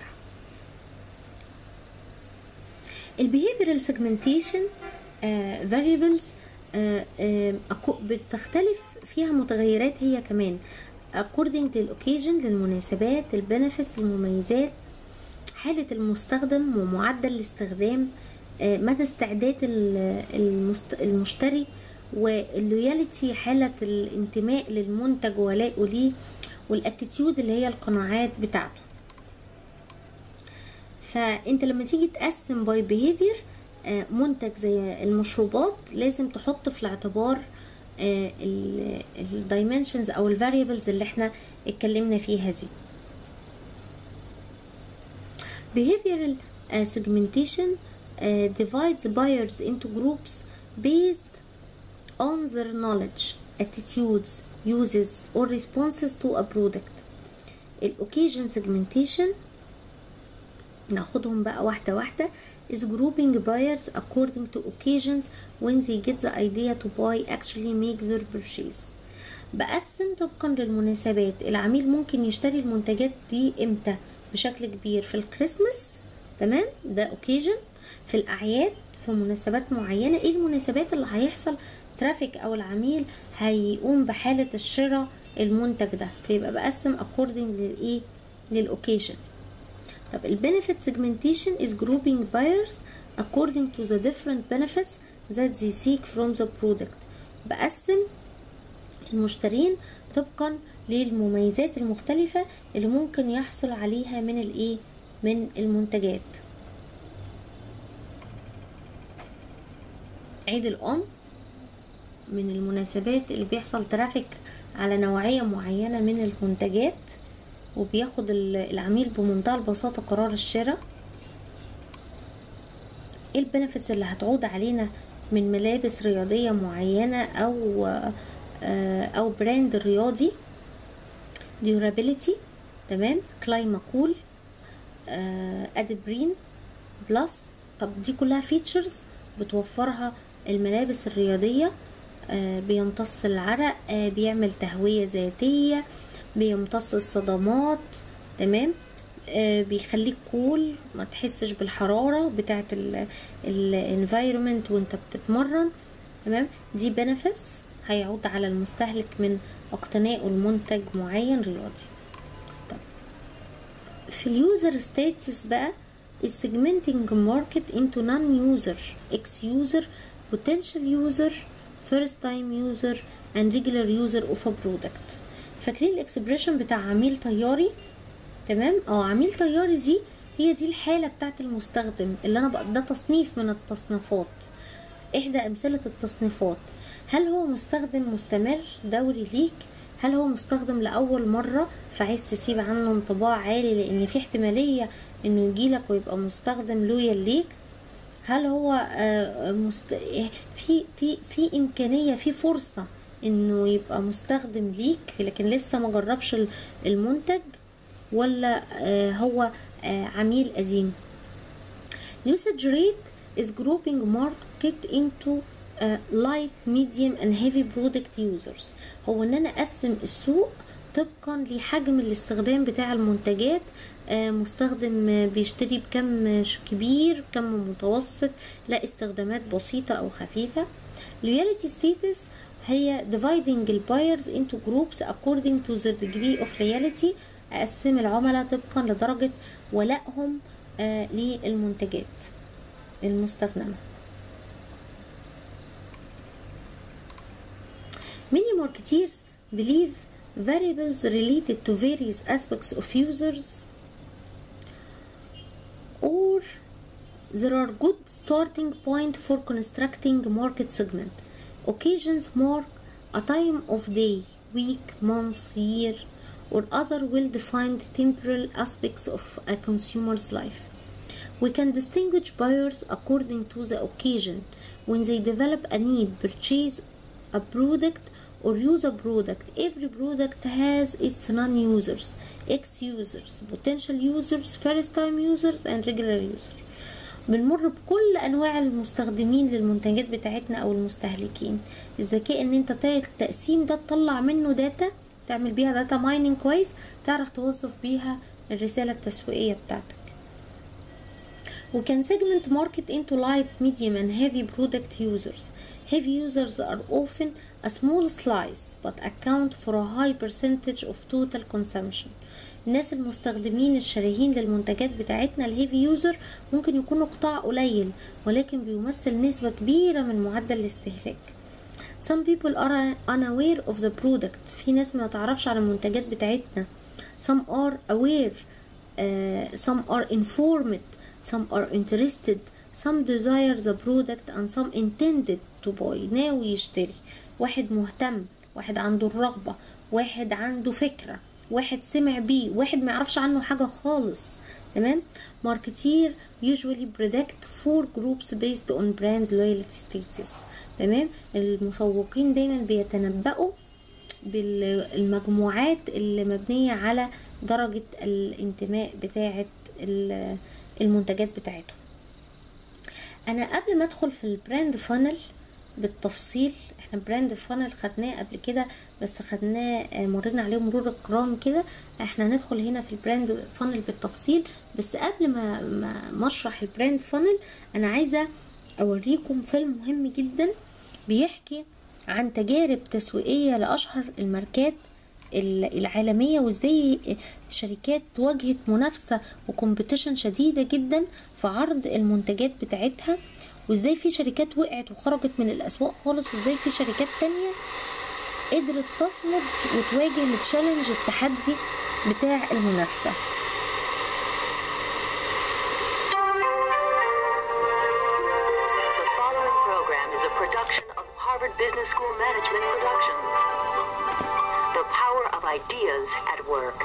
S1: البيهيفيرال سيجمنتيشن variables آه آه بتختلف فيها متغيرات هي كمان according to occasion، للمناسبات، البنفيتس، المميزات، حالة المستخدم ومعدل الاستخدام، آه مدى استعداد المشتري، واللويالتي حالة الانتماء للمنتج وولائه ليه، والاتيتيود اللي هي القناعات بتاعته. فانت لما تيجي تقسم باي بيهيفير منتج زي المشروبات لازم تحط في الاعتبار الدايمنشنز او الفاريبلز اللي احنا اتكلمنا فيها دي. behavioral segmentation divides buyers into groups based on their knowledge, attitudes, uses or responses to a product. الoccasion segmentation ناخدهم بقى واحدة واحدة is grouping buyers according to occasions when they get the idea to buy actually make their purchase. بقسم طبقا للمناسبات، العميل ممكن يشتري المنتجات دي امتى بشكل كبير؟ في الكريسماس، تمام، ده occasion. في الأعياد، في مناسبات معينة، ايه المناسبات اللي هيحصل ترافيك او العميل هيقوم بحالة الشراء المنتج ده، فيبقى بقسم according للايه للأوكيشن. طب البنفيت segmentation is grouping buyers according to the different benefits that they seek from the product. بقسم المشترين طبقا للمميزات المختلفة اللي ممكن يحصل عليها من الايه من المنتجات. عيد الأم من المناسبات اللي بيحصل ترافيك على نوعية معينة من المنتجات، وبياخد العميل بمنتهى البساطة قرار الشراء. ايه البنفيتس اللي هتعود علينا من ملابس رياضية معينة او او براند رياضي؟ durability، تمام، كلايما كول، ادبرين بلس. طب دي كلها فيتشرز بتوفرها الملابس الرياضية. بيمتص العرق، بيعمل تهوية ذاتية، بيمتص الصدمات، تمام، بيخليك كول ما تحسش بالحرارة بتاعت الانفايرومنت وانت بتتمرن، تمام. دي بنفيتس هيعود على المستهلك من اقتنائه المنتج معين رياضي. طب في اليوزر ستاتس بقى is segmenting market into non-user, ex-user, potential user, first time user and regular user of a product. فاكرين الاكسبريشن بتاع عميل طياري؟ تمام. اه عميل طياري دي هي دي الحالة بتاعت المستخدم اللي انا بقى ده تصنيف من التصنيفات، احدى امثلة التصنيفات. هل هو مستخدم مستمر دوري ليك؟ هل هو مستخدم لأول مرة فعايز تسيب عنه انطباع عالي لان في احتمالية انه يجيلك ويبقى مستخدم لويال ليك؟ هل هو مست... في في في امكانية، في فرصة انه يبقى مستخدم ليك لكن لسه ما جربش المنتج، ولا هو عميل قديم؟ usage rate is grouping market into uh, light, medium and heavy product users. هو ان انا اقسم السوق طبقا لحجم الاستخدام بتاع المنتجات. آه مستخدم بيشتري بكم كبير، كم متوسط، لا استخدامات بسيطة او خفيفة. loyalty status هي dividing the buyers into groups according to their degree of loyalty. اقسم العملاء طبقا لدرجة ولائهم آه للمنتجات المستخدمة. Many marketeers believe variables related to various aspects of users or there are good starting point for constructing market segment. Occasions mark a time of day, week, month, year or other well-defined temporal aspects of a consumer's life. We can distinguish buyers according to the occasion. When they develop a need, purchase a product or use a product. Every product has its non-users, ex-users, potential users, first-time users and regular users. بنمر بكل انواع المستخدمين للمنتجات بتاعتنا او المستهلكين. الذكاء ان انت التقسيم ده تطلع منه داتا، تعمل بيها داتا مايننج كويس، تعرف توظف بيها الرسالة التسويقية بتاعتك. We can segment market into light, medium and heavy product users. Heavy users are often a small slice but account for a high percentage of total consumption. الناس المستخدمين الشريهين للمنتجات بتاعتنا الهيفي يوزر ممكن يكونوا قطاع قليل ولكن بيمثل نسبة كبيرة من معدل الاستهلاك. Some people are unaware of the product. في ناس ما تعرفش عن المنتجات بتاعتنا. Some are aware, uh, some are informed, some are interested, some desire the product and some intended to buy. ناوي يشتري. واحد مهتم، واحد عنده الرغبة، واحد عنده فكرة، واحد سمع بيه، واحد ما يعرفش عنه حاجة خالص. تمام. marketeer usually predict four groups based on brand loyalty status. تمام. المسوقين دايما بيتنبؤوا بالمجموعات اللي مبنية على درجة الانتماء بتاعة المنتجات بتاعتهم. انا قبل ما ادخل في البراند فانل بالتفصيل، احنا براند فانل خدناه قبل كده بس خدناه مرينا عليه مرور الكرام كده، احنا هندخل هنا في البراند فانل بالتفصيل. بس قبل ما ما اشرح البراند فانل انا عايزه اوريكم فيلم مهم جدا بيحكي عن تجارب تسويقيه لاشهر الماركات العالميه وازاي الشركات واجهت منافسه وكومبيتيشن شديده جدا في عرض المنتجات بتاعتها، وازاي في شركات وقعت وخرجت من الاسواق خالص، وازاي في شركات تانية قدرت تصمد وتواجه التشالنج التحدي بتاع المنافسه.
S2: Business School Management Productions. The power of ideas at work.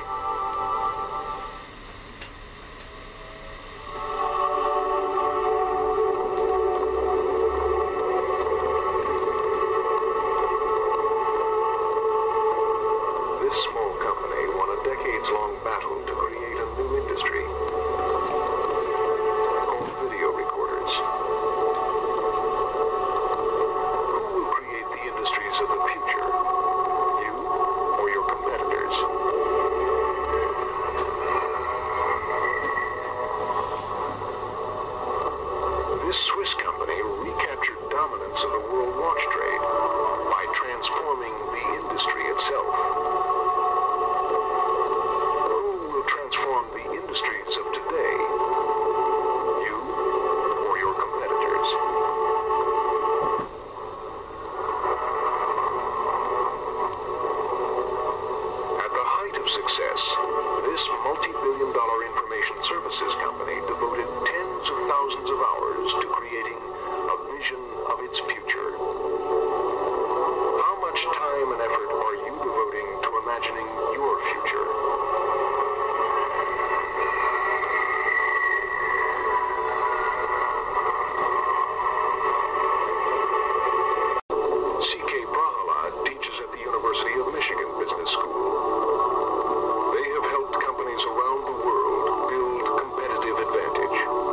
S3: This small company won a decades-long battle to create a new industry called video recorders. Of the future, you or your competitors? This Swiss company recaptured dominance of the world watch trade by transforming the industry itself. Who will transform the industries of today? You or your competitors? Success. This this multi-billion dollar information services company devoted tens of thousands of hours to creating a vision of its future. How much time and effort are you devoting to imagining your future? C K Prahalad teaches at the University of Michigan Business School. They have helped companies around the world build competitive advantage.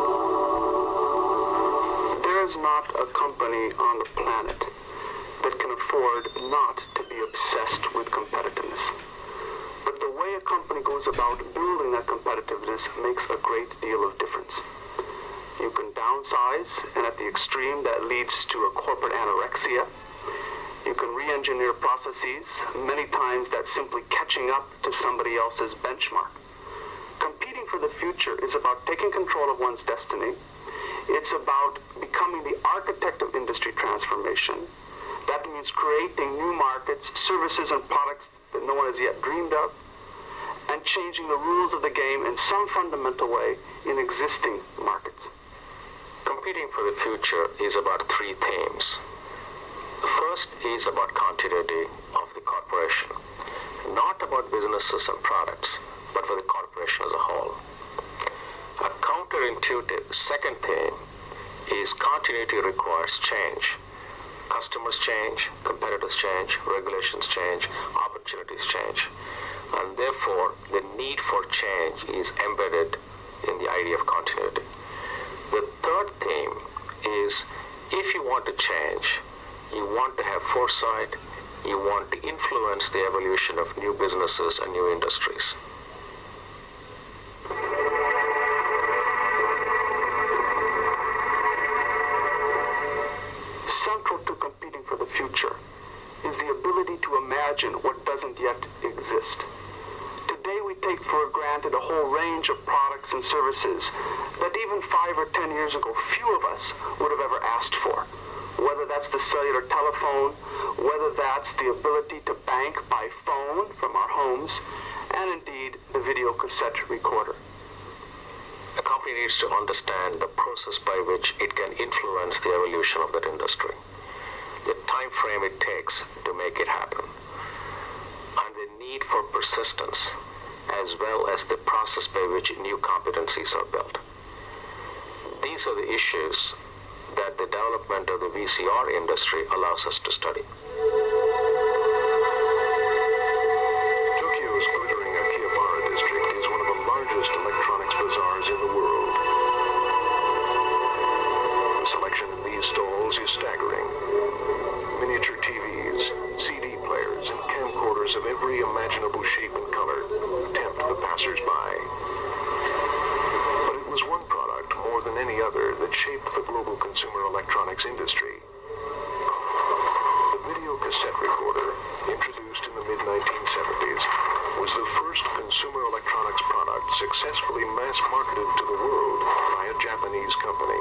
S4: There is not a company on the planet that can afford not to be obsessed with competitiveness. But the way a company goes about building that competitiveness makes a great deal of difference. You can downsize, and at the extreme that leads to a corporate anorexia. You can re-engineer processes, many times that's simply catching up to somebody else's benchmark. Competing for the future is about taking control of one's destiny. It's about becoming the architect of industry transformation. That means creating new markets, services, and products that no one has yet dreamed of, and changing the rules of the game in some fundamental way in existing markets.
S5: Competing for the future is about three themes. The first is about continuity of the corporation, not about businesses and products, but for the corporation as a whole. A counterintuitive second theme is continuity requires change. Customers change, competitors change, regulations change, opportunities change, and therefore the need for change is embedded in the idea of continuity. The third theme is if you want to change, you want to have foresight, you want to influence the evolution of new businesses and new industries.
S4: Central to competing for the future is the ability to imagine what doesn't yet exist. Today we take for granted a whole range of products and services that even five or ten years ago few of us would have ever asked for. Whether that's the cellular telephone, whether that's the ability to bank by phone from our homes, and indeed the video cassette recorder.
S5: A company needs to understand the process by which it can influence the evolution of that industry, the time frame it takes to make it happen, and the need for persistence, as well as the process by which new competencies are built. These are the issues that the development of the V C R industry allows us to study.
S3: Tokyo's glittering Akihabara district is one of the largest electronics bazaars in the world. The selection in these stalls is staggering. Miniature T Vs, C D players, and camcorders of every imaginable shape and color tempt the passers-by. But it was one product more than any other that shaped the global consumer electronics industry. The video cassette recorder, introduced in the mid nineteen seventies, was the first consumer electronics product successfully mass-marketed to the world by a Japanese company.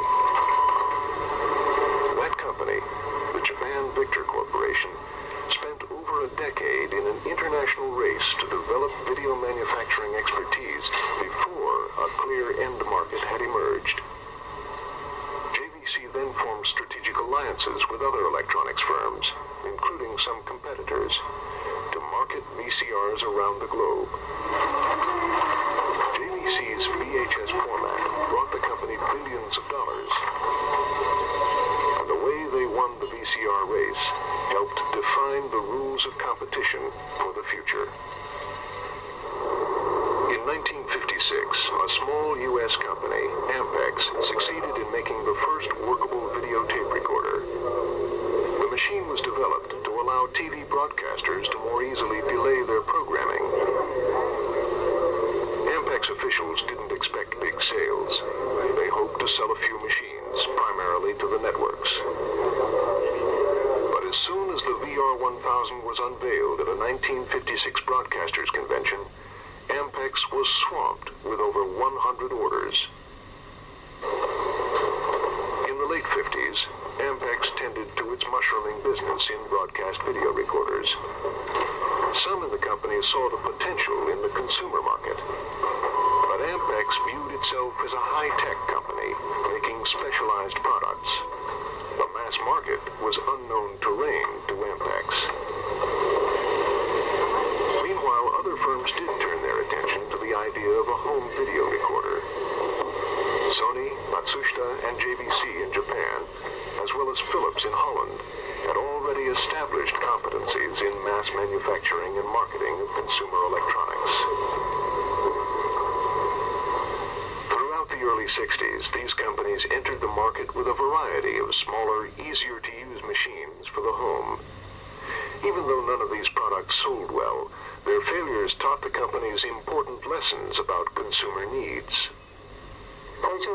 S3: That company, the Japan Victor Corporation, spent over a decade in an international race to develop video manufacturing expertise before a clear end market had emerged. J V C then formed strategic alliances with other electronics firms, including some competitors, to market V C Rs around the globe. J V C's V H S format brought the company billions of dollars. And the way they won the V C R race helped define the rules of competition for the future. In nineteen fifty-six, a small U S company, Ampex, succeeded in making the first workable videotape recorder. The machine was developed to allow T V broadcasters to more easily delay their programming. Ampex officials didn't expect big sales. They hoped to sell a few machines, primarily to the networks. But as soon as the V R one thousand was unveiled at a nineteen fifty-six broadcasters convention, Ampex was swamped with over one hundred orders. In the late fifties, Ampex tended to its mushrooming business in broadcast video recorders. Some in the company saw the potential in the consumer market. But Ampex viewed itself as a high-tech company making specialized products. The mass market was unknown terrain to Ampex. Meanwhile, other firms did turn their attention to the idea of a home video recorder. Sony, Matsushita, and J V C in Japan, as well as Philips in Holland, had already established competencies in mass manufacturing and marketing of consumer electronics. Throughout the early sixties, these companies entered the market with a variety of smaller, easier-to-use machines for the home. Even though none of these products sold well, their failures taught the companies important lessons about consumer needs.
S6: First,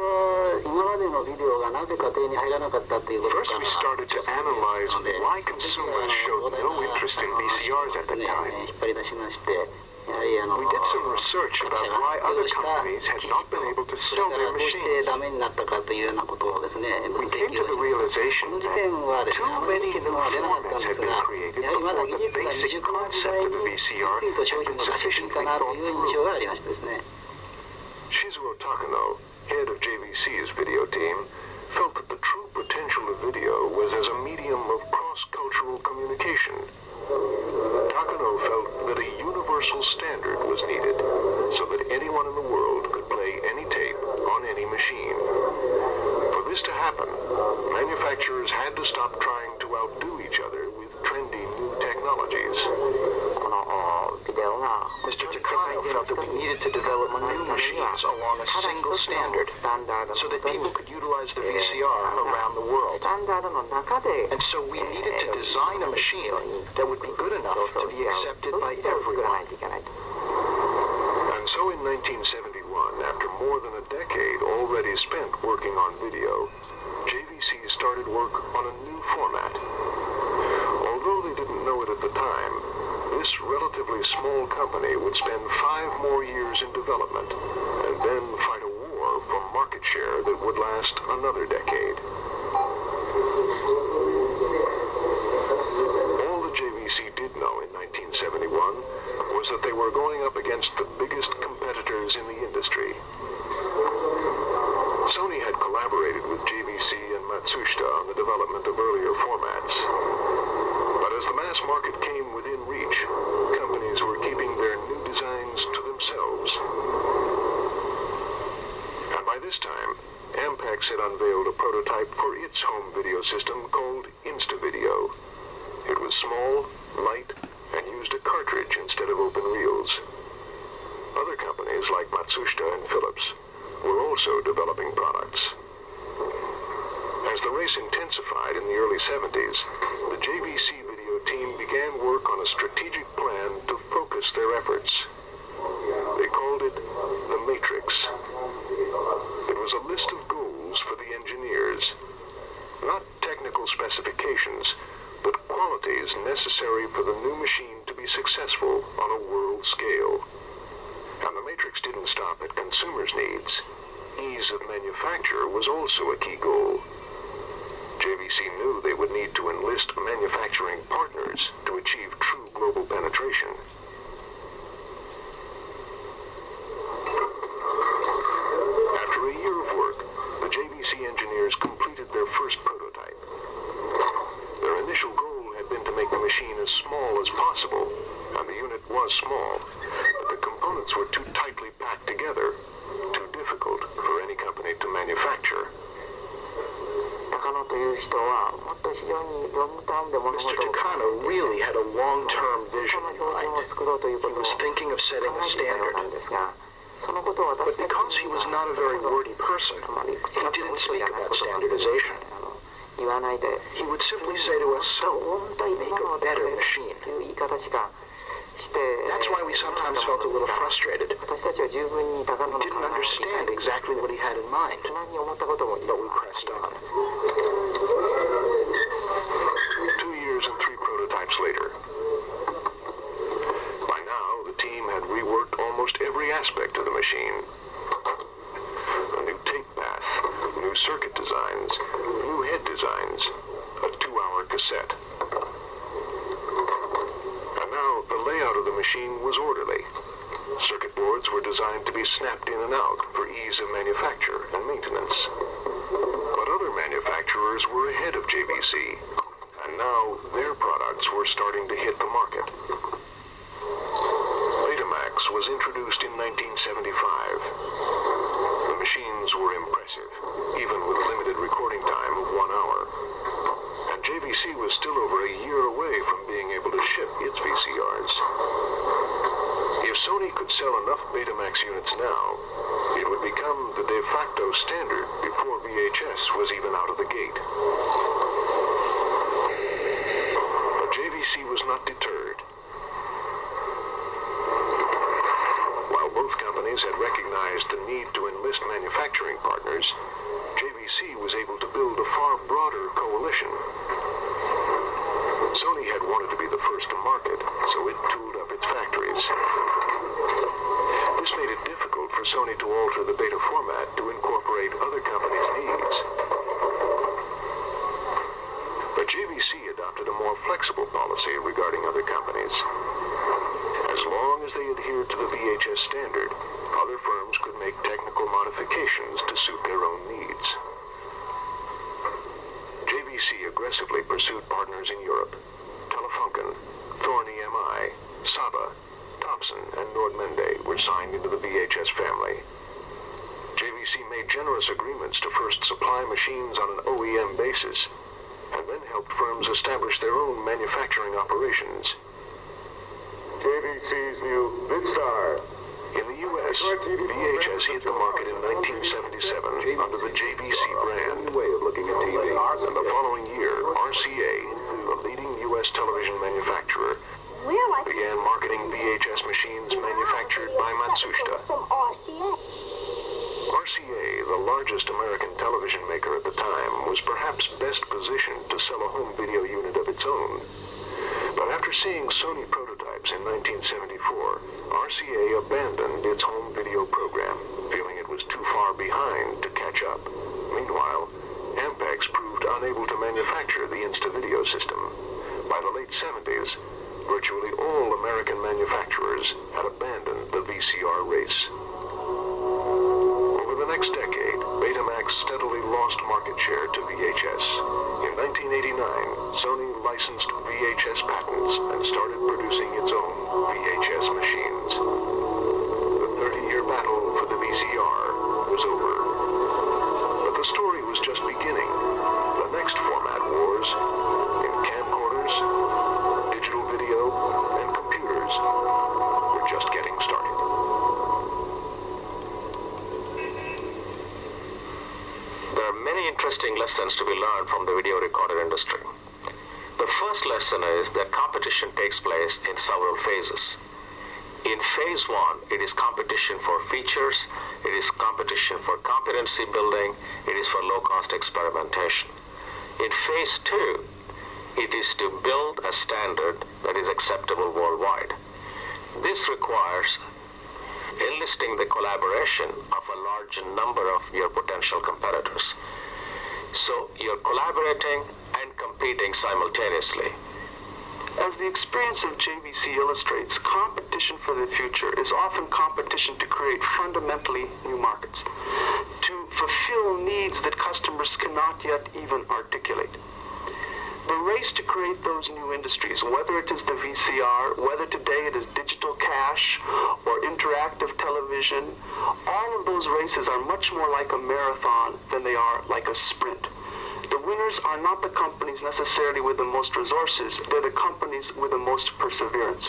S3: we started to analyze why consumers showed no interest in V C Rs at the time. We did some research about why other companies had not been able to sell their machines. We came to the realization that too many new formats had been created before the basic concept of a V C R had been sufficiently thought through. Shizuo Takano, head of J V C's video team, felt that the true potential of video was as a medium of cross-cultural communication. Takano felt that a universal standard was needed so that anyone in the world could play any tape on any machine. For this to happen, manufacturers had to stop trying to outdo each other with trendy new technologies. Mister Takano felt that we needed to develop new machines along a single standard so that people could utilize the V C R around the world. And so we needed to design a machine that would be good enough to be accepted by everyone. And so in nineteen seventy-one, after more than a decade already spent working on video, J V C started work on a new format. Although they didn't know it at the time, this relatively small company would spend five more years in development and then fight a war for market share that would last another decade. All the J V C did know in nineteen seventy-one was that they were going up against the biggest competitors in the industry. Sony had collaborated with J V C and Matsushita on the development of earlier formats. But as the mass market came within reach, companies were keeping their new designs to themselves. And by this time, Ampex had unveiled a prototype for its home video system called InstaVideo. It was small, light, and used a cartridge instead of open reels. Other companies like Matsushita and Philips were also developing products. As the race intensified in the early seventies, the J V C video team began work on a strategic plan to focus their efforts. They called it the Matrix. It was a list of goals for the engineers, not technical specifications, but qualities necessary for the new machine to be successful on a world scale. And the Matrix didn't stop at consumers' needs. Ease of manufacture was also a key goal. J V C knew they would need to enlist manufacturing partners to achieve true global penetration. After a year of work, the J V C engineers completed their first prototype. Their initial goal had been to make the machine as small as possible, and the unit was small, but the components were too tightly packed together, too difficult for any company to manufacture. Mister Takano really had a long-term vision in mind. He was thinking of setting a standard. But because he was not a very wordy person, he didn't speak about standardization. He would simply say to us, "So, make a better machine." That's why we sometimes felt a little frustrated. We didn't understand exactly what he had in mind, but we pressed on. Two years and three prototypes later. By now, the team had reworked almost every aspect of the machine. A new tape path, new circuit designs, new head designs, a two-hour cassette. And now, the layout of the machine was orderly. Circuit boards were designed to be snapped in and out for ease of manufacture and maintenance. But other manufacturers were ahead of J V C, and now their products were starting to hit the market. Betamax was introduced in nineteen seventy-five. The machines were impressive, even with a limited recording time of one hour. And J V C was still over a year away from being able to ship its V C Rs. If Sony could sell enough Betamax units now, it would become the de facto standard before V H S was even out of the gate. But J V C was not deterred. While both companies had recognized the need to enlist manufacturing partners, J V C was able to build a far broader coalition. Sony had wanted to be the first to market, so it tooled up its factories. This made it difficult for Sony to alter the beta format to incorporate other companies' needs. But J V C adopted a more flexible policy regarding other companies. As long as they adhered to the V H S standard, other firms could make technical modifications to suit their own needs. J V C aggressively pursued partners in Europe. Telefunken, Thorn E M I, Saba, Thompson, and Nordmende were signed into the V H S family. J V C made generous agreements to first supply machines on an O E M basis, and then helped firms establish their own manufacturing operations.
S6: J V C's new VidStar.
S3: In the U S, V H S hit the market in nineteen seventy-seven under the J V C brand.
S6: Way of looking at T V.
S3: And the following year, R C A, the leading U S television manufacturer, began marketing V H S machines manufactured by Matsushita. R C A, the largest American television maker at the time, was perhaps best positioned to sell a home video unit of its own. But after seeing Sony prototypes in nineteen seventy-four, R C A abandoned its home video program, feeling it was too far behind to catch up. Meanwhile, Ampex proved unable to manufacture the Insta-Video system. By the late seventies, virtually all American manufacturers had abandoned the V C R race. Over the next decade, Betamax steadily lost market share to V H S. In nineteen eighty-nine, Sony licensed V H S patents and started producing its own V H S machines. The thirty-year battle for the V C R was over. But the story was just beginning. The next format wars, in camcorders, digital video, and computers, were just getting started.
S5: There are many interesting lessons to be learned from the video recorder industry. The first lesson is that competition takes place in several phases. In phase one, it is competition for features, it is competition for competency building, it is for low-cost experimentation. In phase two, it is to build a standard that is acceptable worldwide. This requires enlisting the collaboration of a large number of your potential competitors. So you're collaborating and competing simultaneously.
S4: As the experience of J V C illustrates, competition for the future is often competition to create fundamentally new markets, to fulfill needs that customers cannot yet even articulate. The race to create those new industries, whether it is the V C R, whether today it is digital cash or interactive television, all of those races are much more like a marathon than they are like a sprint. The winners are not the companies necessarily with the most resources, they're the companies with the most perseverance.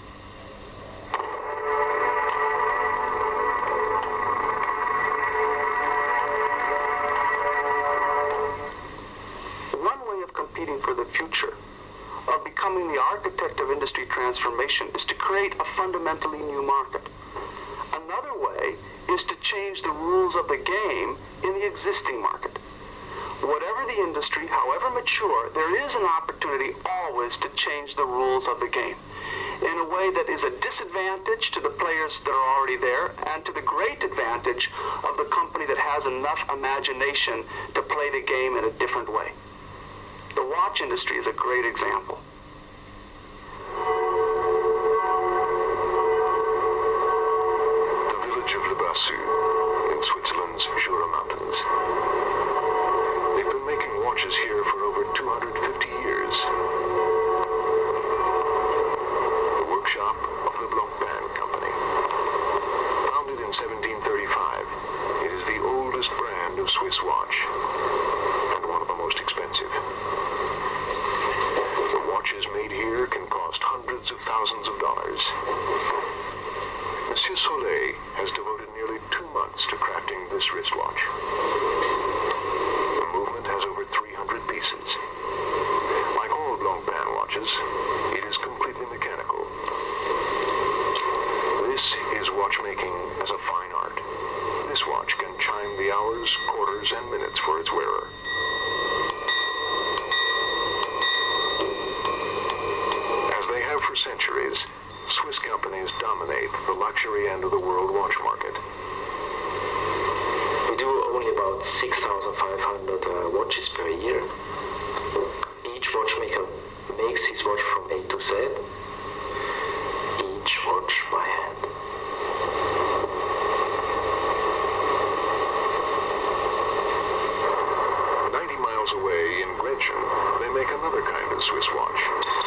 S4: One way of competing for the future, of becoming the architect of industry transformation, is to create a fundamentally new market. Another way is to change the rules of the game in the existing market. Whatever the industry, however mature, there is an opportunity always to change the rules of the game in a way that is a disadvantage to the players that are already there and to the great advantage of the company that has enough imagination to play the game in a different way. The watch industry is a great example.
S3: shop of the Blancpain Company. Founded in seventeen thirty-five, it is the oldest brand of Swiss watch and one of the most expensive. The watches made here can cost hundreds of thousands of dollars. Monsieur Soleil has devoted nearly two months to crafting this wristwatch. The movement has over three hundred pieces. Like all Blancpain watches, it is completely mechanical. This is watchmaking as a fine art. This watch can chime the hours, quarters, and minutes for its wearer. As they have for centuries, Swiss companies dominate the luxury end of the world watch market.
S5: We do only about six thousand five hundred uh, watches per year. Each watchmaker makes his watch from A to Z. Each watch by hand.
S3: ninety miles away in Grenchen, they make another kind of Swiss watch.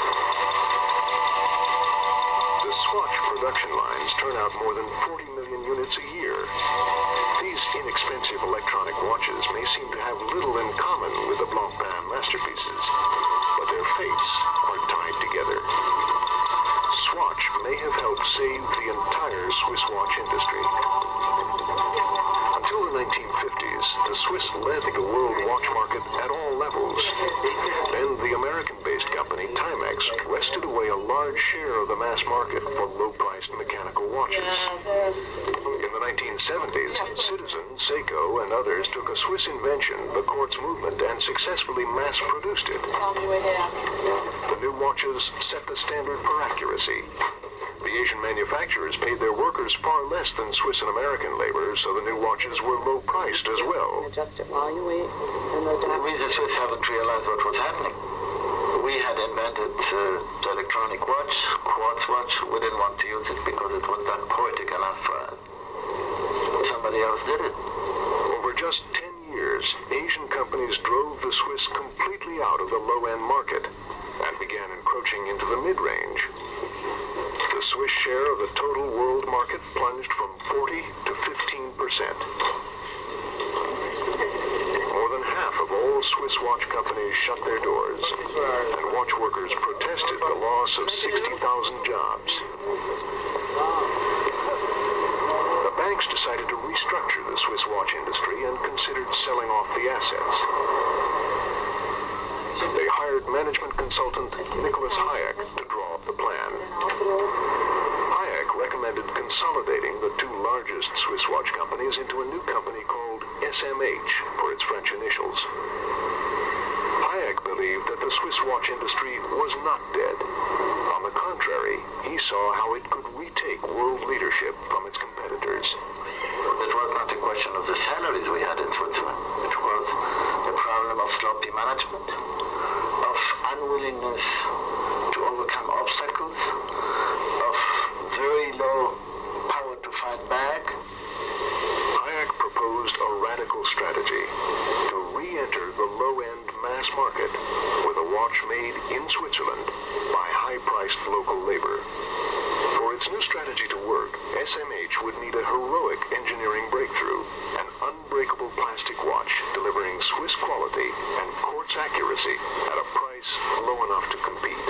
S3: The Swatch production lines turn out more than forty million units a year. These inexpensive electronic watches may seem to have little in common with the Blancpain masterpieces, but their fates are tied together. Swatch may have helped save the entire Swiss watch industry. Until the nineteen fifties, the Swiss led the world watch market at all levels. Then the American-based company Timex wrested away a large share of the mass market for low-priced mechanical watches. In the nineteen seventies, Citizen, Seiko, and others took a Swiss invention, the quartz movement, and successfully mass-produced it. The new watches set the standard for accuracy. The Asian manufacturers paid their workers far less than Swiss and American labor, so the new watches were low-priced as well.
S7: Adjust it while you wait. And no doubt.
S5: We, the Swiss, haven't realized what was happening. We had invented uh, the electronic watch, quartz watch. We didn't want to use it because it was not poetic enough. Uh, somebody else did it.
S3: Over just ten years, Asian companies drove the Swiss completely out of the low-end market and began encroaching into the mid-range. The Swiss share of the total world market plunged from forty to fifteen percent. More than half of all Swiss watch companies shut their doors, and watch workers protested the loss of sixty thousand jobs. The banks decided to restructure the Swiss watch industry and considered selling off the assets. They hired management consultant Nicholas Hayek to draw up the plan. Hayek recommended consolidating the two largest Swiss watch companies into a new company called S M H for its French initials. Hayek believed that the Swiss watch industry was not dead. On the contrary, he saw how it could retake world leadership from its competitors.
S5: It was not a question of the salaries we had in Switzerland. It was the problem of sloppy management, of unwillingness to overcome obstacles, of very low power to fight back.
S3: Hayek proposed a radical strategy to re-enter the low-end mass market with a watch made in Switzerland by high-priced local labor. For its new strategy to work, S M H would need a heroic engineering breakthrough, an unbreakable plastic watch delivering Swiss quality and quartz accuracy at a price low enough to compete.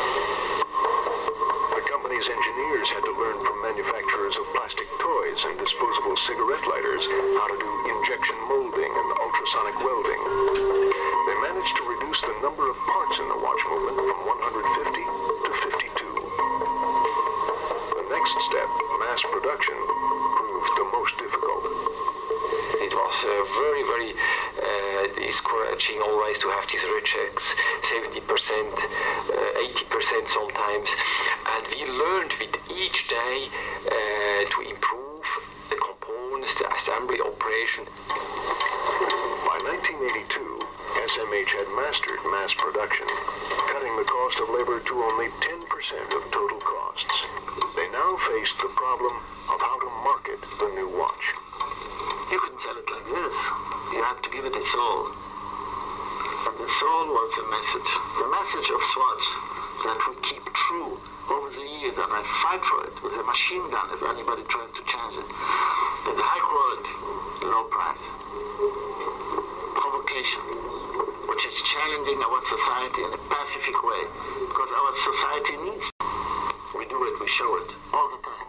S3: The company's engineers had to learn from manufacturers of plastic toys and disposable cigarette lighters how to do injection molding and ultrasonic welding. They managed to reduce the number of parts in the watch movement from one hundred fifty to fifty-two. The next step, mass production, proved the most difficult.
S5: It was uh, very, very uh, discouraging always to have these rejects, seventy percent, uh, eighty percent sometimes. And we learned with each day uh, to improve the components, the assembly operation.
S3: By nineteen eighty-two, S M H had mastered mass production, cutting the cost of labor to only ten percent of total costs. They now faced the problem of how to market the new watch.
S5: You couldn't sell it like this. You had to give it its soul. And the soul was the message. The message of Swatch that we keep true over the years, and I fight for it with a machine gun if anybody tries to change it. It's high quality, low price. Provocation, which is challenging our society in a pacific way, because our society needs it. We do it, we show it all the time.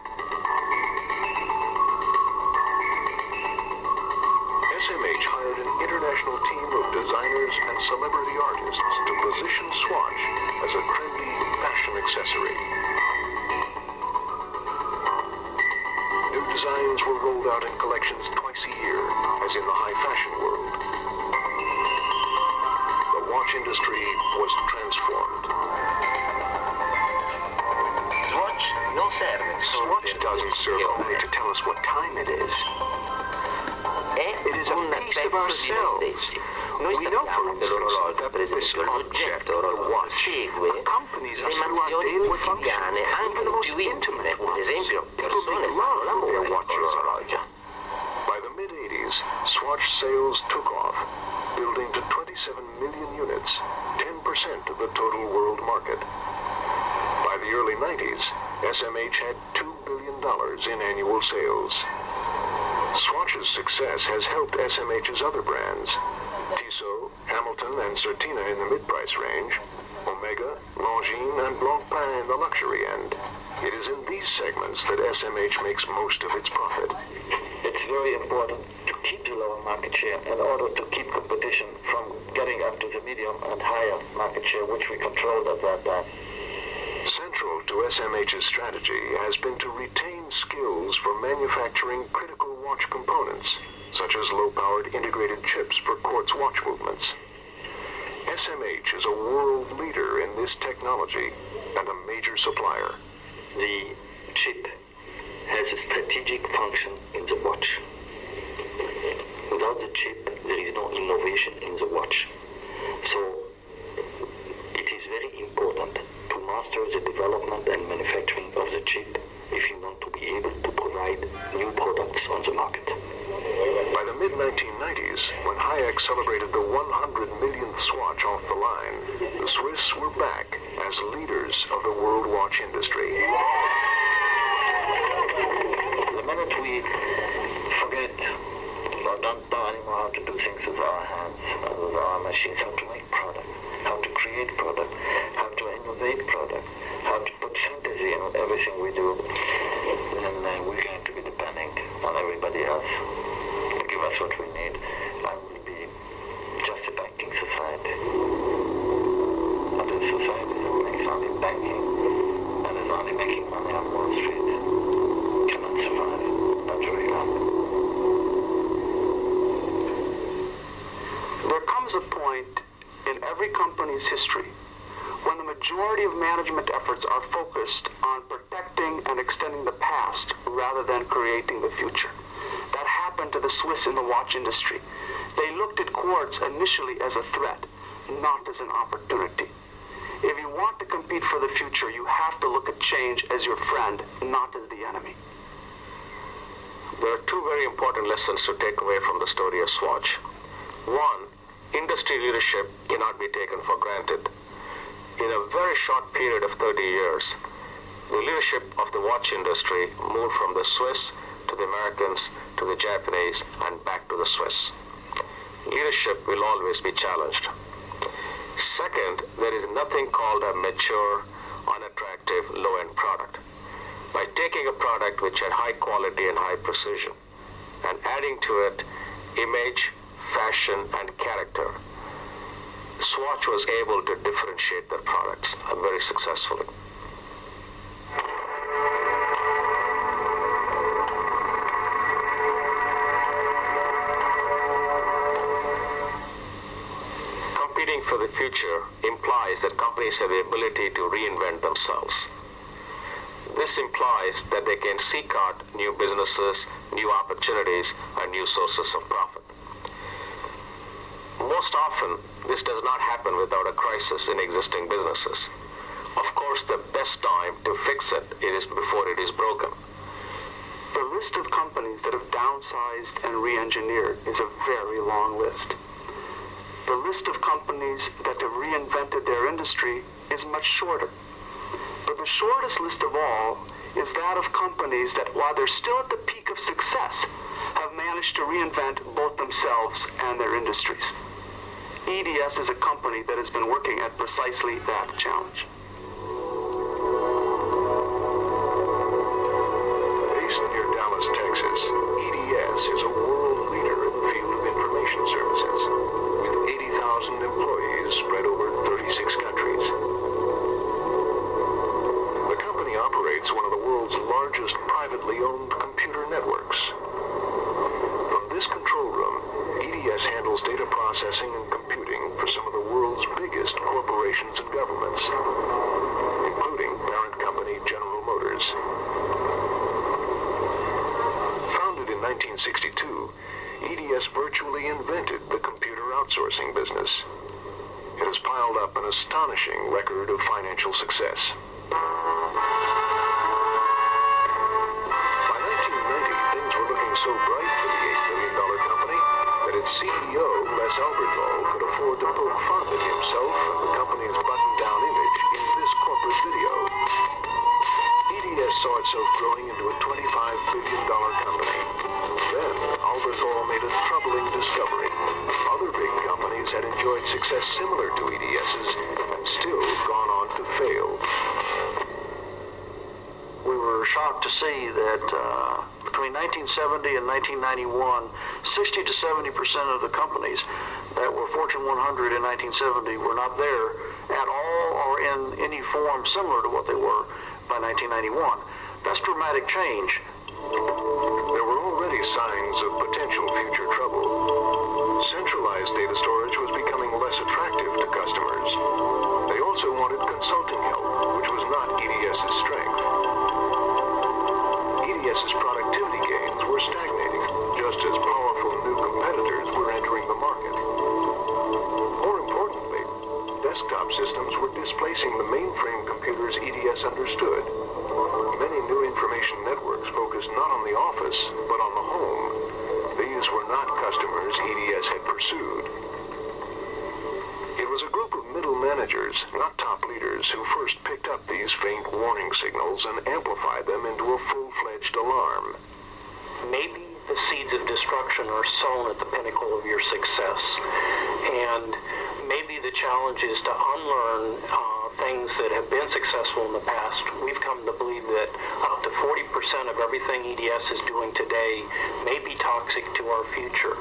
S3: S M H hired an international team of designers and celebrity artists to position Swatch as a trendy fashion accessory. New designs were rolled out in collections twice a year, as in the high fashion world. The watch industry was transformed.
S5: Swatch non serve.
S3: Swatch doesn't serve only to tell us what time it is. It is a piece of ourselves. We know, for instance, that this object, the watch, accompanies us through our daily functions, even the most intimate ones. People make love to their watches. By the mid eighties, Swatch sales took off, building to twenty-seven million units, ten percent of the total world market. By the early nineties, S M H had two billion dollars in annual sales. Swatch's success has helped S M H's other brands, Tissot, Hamilton, and Certina in the mid-price range, Omega, Longines, and Blancpain in the luxury end. It is in these segments that S M H makes most of its profit.
S5: It's very important to keep the lower market share in order to keep competition from getting up to the medium and higher market share, which we controlled at that time.
S3: Central to S M H's strategy has been to retain skills for manufacturing critical watch components, such as low-powered integrated chips for quartz watch movements. S M H is a world leader in this technology and a major supplier.
S5: The chip has a strategic function in the watch. Without the chip, there is no innovation in the watch. So, it is very important to master the development and manufacturing of the chip if you want to be able to provide new products on the market.
S3: By the mid nineteen nineties, when Hayek celebrated the one hundred millionth Swatch off the line, the Swiss were back as leaders of the world watch industry.
S5: The minute we forget or don't know anymore how to do things with our hands, uh, with our machines, how to make products, how to create products, how to innovate products, how to put fantasy in everything we do, then uh, we're going to be depending on everybody else to give us what we need. I will be just a banking society. And a society that makes only banking and is only making money on Wall Street cannot survive, not very long.
S4: There comes a point in every company's history when the majority of management efforts are focused on protecting and extending the past rather than creating the future. That happened to the Swiss in the watch industry. They looked at quartz initially as a threat, not as an opportunity. If you want to compete for the future, you have to look at change as your friend, not as the enemy.
S5: There are two very important lessons to take away from the story of Swatch. One, industry leadership cannot be taken for granted. In a very short period of thirty years, the leadership of the watch industry moved from the Swiss to the Americans to the Japanese and back to the Swiss. Leadership will always be challenged. Second, there is nothing called a mature, unattractive, low-end product. By taking a product which had high quality and high precision and adding to it image, fashion, and character, Swatch was able to differentiate their products very successfully. Competing for the future implies that companies have the ability to reinvent themselves. This implies that they can seek out new businesses, new opportunities, and new sources of profit. Most often, this does not happen without a crisis in existing businesses. Of course, the best time to fix it is before it is broken.
S4: The list of companies that have downsized and re-engineered is a very long list. The list of companies that have reinvented their industry is much shorter. But the shortest list of all is that of companies that, while they're still at the peak of success, have managed to reinvent both themselves and their industries. E D S is a company that has been working at precisely that challenge.
S3: Based near Dallas, Texas, E D S is a world leader in the field of information services, with eighty thousand employees spread over thirty-six countries. The company operates one of the world's largest privately owned computer networks. From this control room, E D S handles data processing and computing for some of the world's biggest corporations and governments, including parent company General Motors. Founded in nineteen sixty-two, E D S virtually invented the computer outsourcing business. It has piled up an astonishing record of financial success. By nineteen ninety, things were looking so bright for the eight billion dollar company that its C E O, Les Alberthal, could afford to poke fun at himself and the company's button-down image in this corporate video. E D S saw itself growing into a twenty-five billion dollar company. Then, Alberthal made a troubling discovery. Other big companies had enjoyed success similar to E D S's and still gone on to fail.
S8: We were shocked to see that uh, between nineteen seventy and nineteen ninety-one, sixty to seventy percent of the companies that were Fortune one hundred in nineteen seventy were not there at all or in any form similar to what they were by nineteen ninety-one. That's dramatic change.
S3: There were already signs of potential future trouble. Centralized data storage was becoming less attractive to customers. They also wanted consulting help, which was not E D S's strength. E D S's productivity gains were stagnating, just as powerful new competitors were entering the market. More importantly, desktop systems were displacing the mainframe computers E D S understood. Many new information networks focused not on the office, but on the home. These were not customers E D S had pursued. It was a group of middle managers, not top leaders, who first picked up these faint warning signals and amplified them into a full-fledged alarm.
S8: Maybe the seeds of destruction are sown at the pinnacle of your success. And maybe the challenge is to unlearn uh, things that have been successful in the past. We've come to believe that up to forty percent of everything E D S is doing today may be toxic to our future.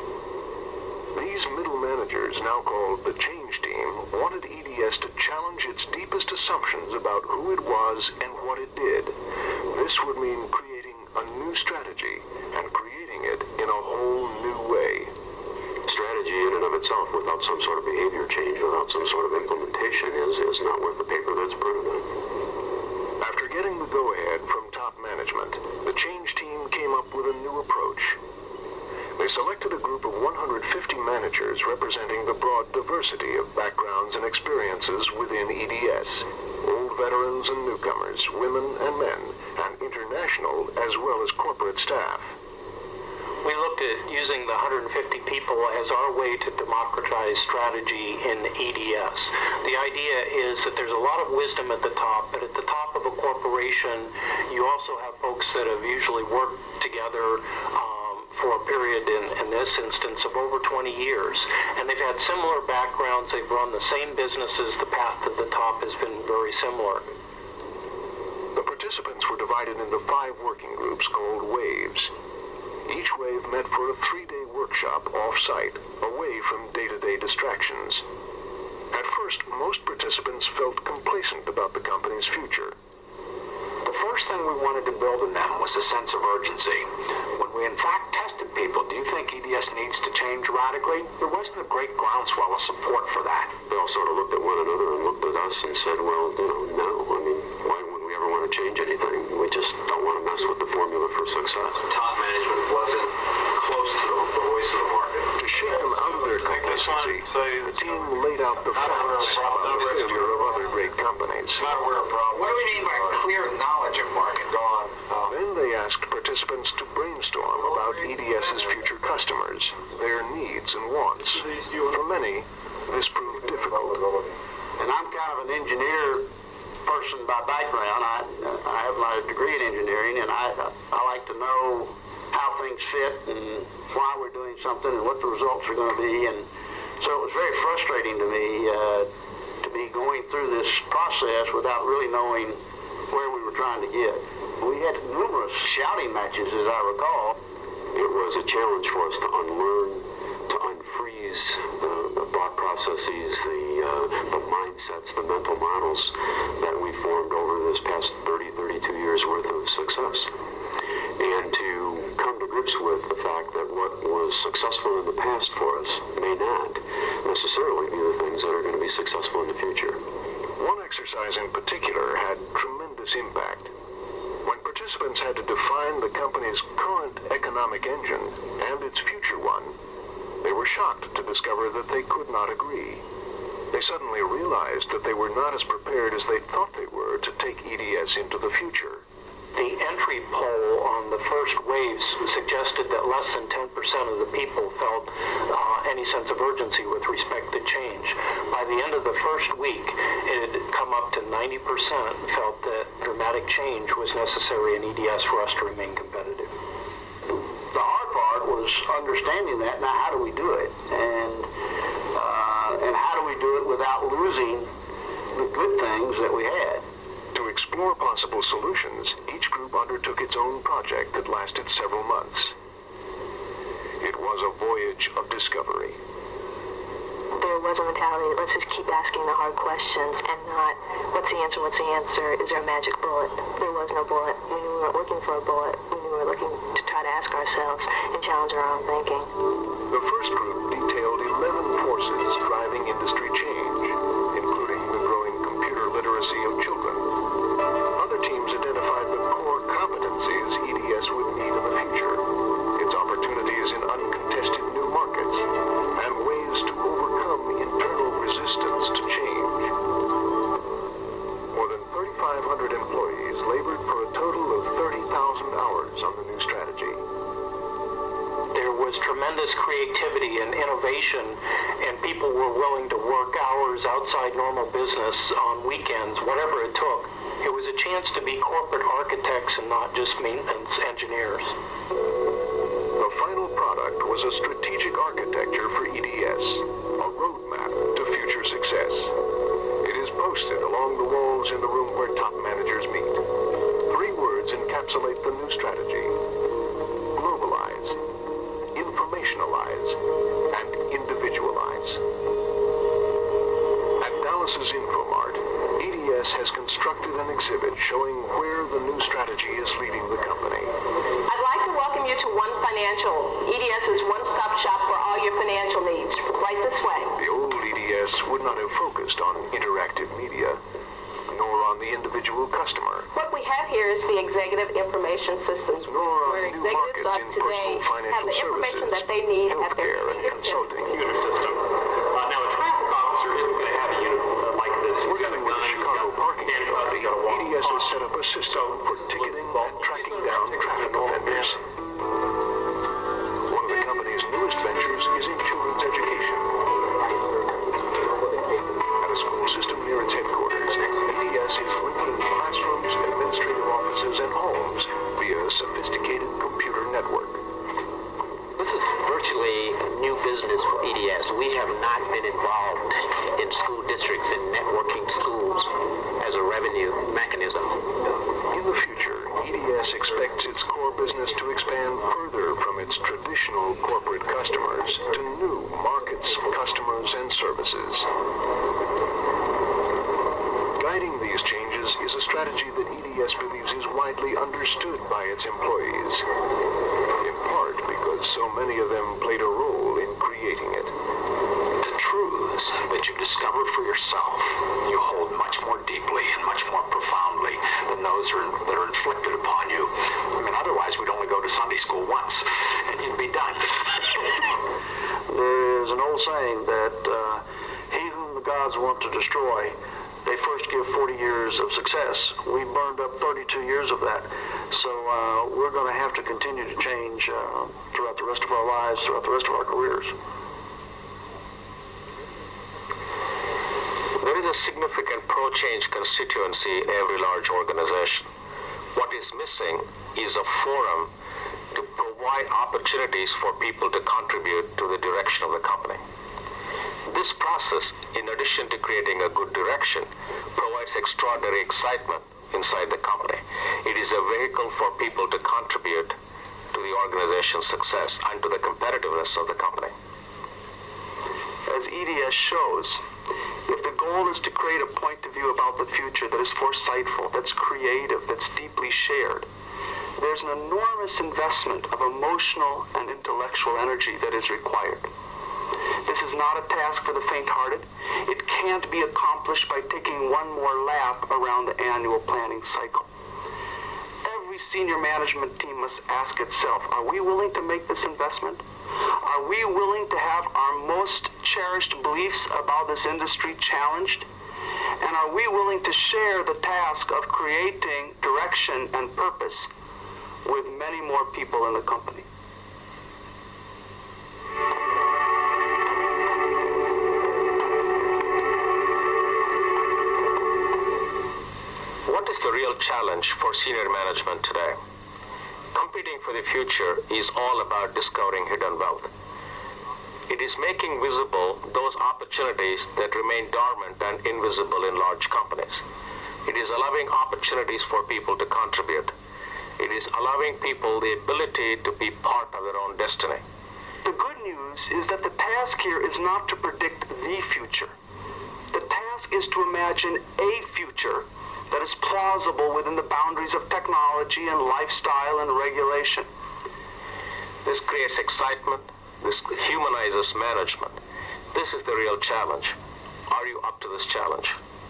S3: These middle managers, now called the Change Team, wanted E D S to challenge its deepest assumptions about who it was and what it did. This would mean creating a new strategy and creating it in a whole new way.
S5: Strategy in and of itself without some sort of behavior change, without some sort of implementation is, is not worth the paper that's printed on.
S3: After getting the go-ahead from top management, the Change Team came up with a new approach. They selected a group of one hundred fifty managers representing the broad diversity of backgrounds and experiences within E D S, old veterans and newcomers, women and men, and international as well as corporate staff.
S8: We looked at using the one hundred fifty people as our way to democratize strategy in E D S. The idea is that there's a lot of wisdom at the top, but at the top of a corporation, you also have folks that have usually worked together um, for a period, in, in this instance, of over twenty years. And they've had similar backgrounds. They've run the same businesses. The path to the top has been very similar.
S3: The participants were divided into five working groups called waves. Each wave met for a three-day workshop off-site, away from day-to-day distractions. At first, most participants felt complacent about the company's future.
S5: The first thing we wanted to build in them was a sense of urgency. When we in fact tested people, do you think E D S needs to change radically? There wasn't a great groundswell of support for that. They all sort of looked at one another and looked at us and said, well, you know, no, I mean, why would we ever want to change anything? We just don't want to mess with the formula for success. Top management wasn't close to the voice of the market.
S3: To shake them out of their complacency, the team laid out the facts about the failure of other great companies.
S5: What do we mean by clear knowledge of market? Go on.
S3: Then they asked participants to brainstorm about E D S's future customers, their needs and wants. For many, this proved difficult.
S5: And I'm kind of an engineer
S4: person by background. I, I have my degree in engineering, and I, I like to know how things fit and why we're doing something and what the results are going to be. And so it was very frustrating to me uh, to be going through this process without really knowing where we were trying to get. We had numerous shouting matches, as I recall.
S6: It was a challenge for us to unlearn, to unfreeze the, the thought processes, the, uh, the mindsets, the mental models that we formed over this past thirty, thirty-two years worth of success. And to come to grips with the fact that what was successful in the past for us may not necessarily be the things that are going to be successful in the future.
S3: One exercise in particular had tremendous impact. When participants had to define the company's current economic engine and its future one, they were shocked to discover that they could not agree. They suddenly realized that they were not as prepared as they thought they were to take E D S into the future.
S8: The entry poll on the first waves suggested that less than ten percent of the people felt uh, any sense of urgency with respect to change. By the end of the first week, it had come up to ninety percent felt that dramatic change was necessary in E D S for us to remain competitive.
S4: The hard part was understanding that. Now, how do we do it? And, uh, and how do we do it without losing the good things that we had?
S3: To explore possible solutions, each group undertook its own project that lasted several months. It was a voyage of discovery.
S2: There was a mentality, let's just keep asking the hard questions and not, what's the answer, what's the answer, is there a magic bullet? There was no bullet. We knew we weren't looking for a bullet. We knew we were looking to try to ask ourselves and challenge our own thinking.
S3: The first group detailed eleven forces driving industry change, including the growing computer literacy of children. Other teams identified the core competencies E D S would need in the future, its opportunities in uncontested new markets, and ways to overcome internal resistance to change. More than thirty-five hundred employees labored for a total of thirty thousand hours on the new strategy.
S8: There was tremendous creativity and innovation, and people were willing to work hours outside normal business on weekends, whatever it took. It was a chance to be corporate architects and not just maintenance engineers.
S3: The final product was a strategic architecture for E D S, a roadmap to future success. It is posted along the walls in the room where top managers meet. Three words encapsulate the new strategy: globalize, informationalize, and individualize. At Dallas's Infomart, E D S has constructed an exhibit showing where the new strategy is leading the company.
S9: I'd like to welcome you to One Financial, EDS's one-stop shop for all your financial needs. Right this way.
S3: The old E D S would not have focused on interactive media, nor on the individual customer.
S9: What we have here is the Executive Information Systems,
S3: Nor on
S9: where
S3: new
S9: executives
S3: markets
S9: of
S3: in
S9: today
S3: personal financial
S9: have the information
S3: services,
S9: that they need at their
S3: healthcare, and
S9: fingertips.
S3: consulting.
S10: Unit system. Uh, now, a traffic officer isn't going to have a unit uh, like this. He's got a
S3: Working with
S10: gun,
S3: the
S10: he's
S3: Chicago
S10: got
S3: Parking
S10: handcuffs,
S3: Authority,
S10: he's got a
S3: E D S has
S10: walkie-talkie.
S3: set up a system for ticketing and tracking down traffic offenders. One of the company's newest ventures is in children's education. At a school system near its headquarters, E D S is linking classrooms, administrative offices, and homes via a sophisticated computer network.
S5: This is virtually new business for E D S. We have not been involved in school districts and networking schools as a revenue mechanism.
S3: In the future, E D S expects its core business to expand further from its traditional corporate customers to new markets, customers, and services. Guiding these changes is a strategy that E D S believes is widely understood by its employees, in part because so many of them played a role in creating it.
S10: The truths that you discover for yourself, you hold much more deeply and much more profoundly than those are, that are inflicted upon you. I mean, otherwise we'd only go to Sunday school once, and you'd be done.
S4: There's an old saying that uh, he whom the gods want to destroy, they first give forty years of success. We burned up thirty-two years of that. So uh, we're going to have to continue to change uh, throughout the rest of our lives, throughout the rest of our careers.
S5: There is is a significant pro-change constituency in every large organization. What is missing is a forum to provide opportunities for people to contribute to the direction of the company. This process, in addition to creating a good direction, provides extraordinary excitement inside the company. It is a vehicle for people to contribute to the organization's success and to the competitiveness of the company.
S4: As E D S shows, if the goal is to create a point of view about the future that is foresightful, that's creative, that's deeply shared, there's an enormous investment of emotional and intellectual energy that is required. This is not a task for the faint-hearted. It can't be accomplished by taking one more lap around the annual planning cycle. Every senior management team must ask itself, are we willing to make this investment? Are we willing to have our most cherished beliefs about this industry challenged? And are we willing to share the task of creating direction and purpose with many more people in the company?
S5: What is the real challenge for senior management today? Competing for the future is all about discovering hidden wealth. It is making visible those opportunities that remain dormant and invisible in large companies. It is allowing opportunities for people to contribute. It is allowing people the ability to be part of their own destiny.
S4: The good news is that the task here is not to predict the future. The task is to imagine a future that is plausible within the boundaries of technology and lifestyle and regulation.
S5: This creates excitement. This humanizes management. This is the real challenge. Are you up to this challenge?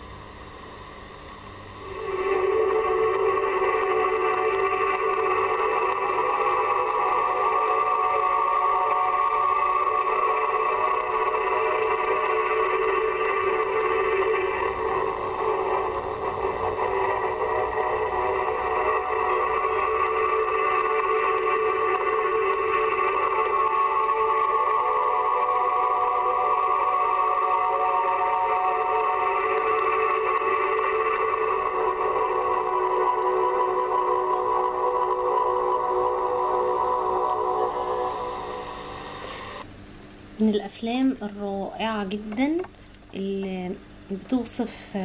S1: من الافلام الرائعه جدا اللي بتوصف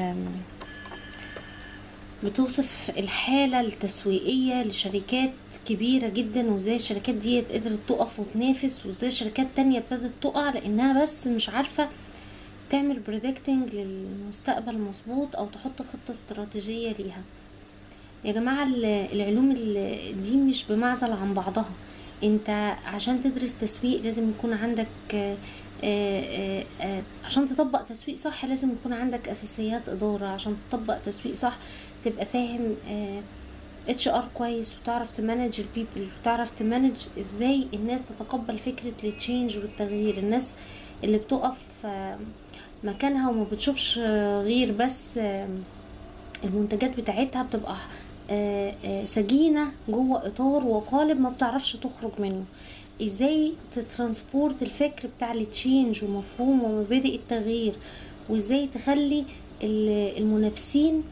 S1: بتوصف الحاله التسويقيه لشركات كبيره جدا، وازاي الشركات دي قدرت تقف وتنافس، وازاي شركات تانية ابتدت تقع لانها بس مش عارفه تعمل بريدكتنج للمستقبل مظبوط او تحط خطه استراتيجيه ليها. يا جماعه العلوم دي مش بمعزل عن بعضها. انت عشان تدرس تسويق لازم يكون عندك آآ آآ آآ عشان تطبق تسويق صح لازم يكون عندك اساسيات اداره. عشان تطبق تسويق صح تبقى فاهم اتش ار كويس، وتعرف تمانج البيبل، وتعرف تمانج ازاي الناس تتقبل فكره التشينج والتغيير. الناس اللي بتقف مكانها وما بتشوفش غير بس المنتجات بتاعتها بتبقى سجينة جوه اطار وقالب ما بتعرفش تخرج منه. ازاي تترانسبورت الفكر بتاع التشينج ومفهوم ومبادئ التغيير، وازاي تخلي المنافسين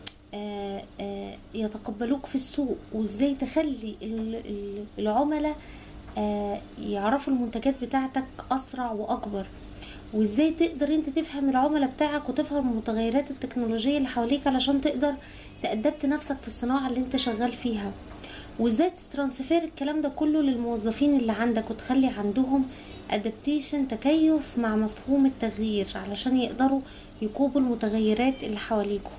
S1: يتقبلوك في السوق، وازاي تخلي العملاء يعرفوا المنتجات بتاعتك اسرع واكبر، وازاي تقدر انت تفهم العملاء بتاعك وتفهم المتغيرات التكنولوجية اللي حواليك علشان تقدر تأدبت نفسك في الصناعة اللي انت شغال فيها، وازاي تترانسفير الكلام ده كله للموظفين اللي عندك وتخلي عندهم ادابتيشن تكيف مع مفهوم التغيير علشان يقدروا يقوبوا المتغيرات اللي حواليكم.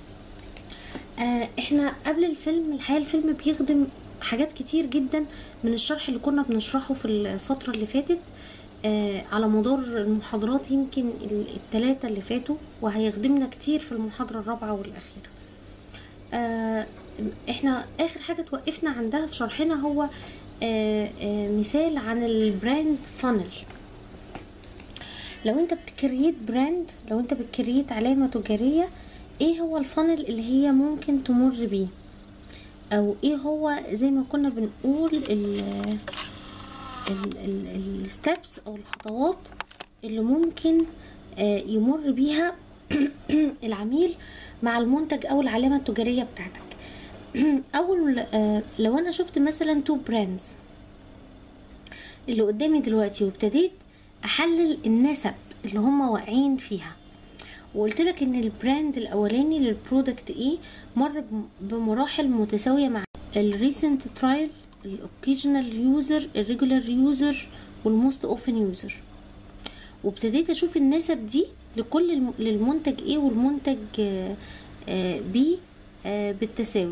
S1: آه احنا قبل الفيلم الحقيقة الفيلم بيخدم حاجات كتير جدا من الشرح اللي كنا بنشرحه في الفترة اللي فاتت آه على مدار المحاضرات، يمكن الثلاثة اللي فاتوا، وهيخدمنا كتير في المحاضرة الرابعة والأخيرة. آه احنا اخر حاجة توقفنا عندها في شرحنا هو آه آه مثال عن البراند فانل. لو انت بتكريت براند، لو انت بتكريت علامة تجارية، ايه هو الفانل اللي هي ممكن تمر بيه، او ايه هو زي ما كنا بنقول الستبس او الخطوات اللي ممكن آه يمر بيها العميل مع المنتج او العلامة التجارية بتاعتك. اول لو انا شفت مثلا تو براندز اللي قدامي دلوقتي وابتديت احلل النسب اللي هم واقعين فيها، وقلت لك ان البراند الاولاني للبرودكت ايه مر بمراحل متساويه مع الريسنت ترايل، الاوكيجنال يوزر، الريجولار يوزر، والموست اوفن يوزر، وابتديت اشوف النسب دي لكل الم... للمنتج ايه والمنتج بي بالتساوي.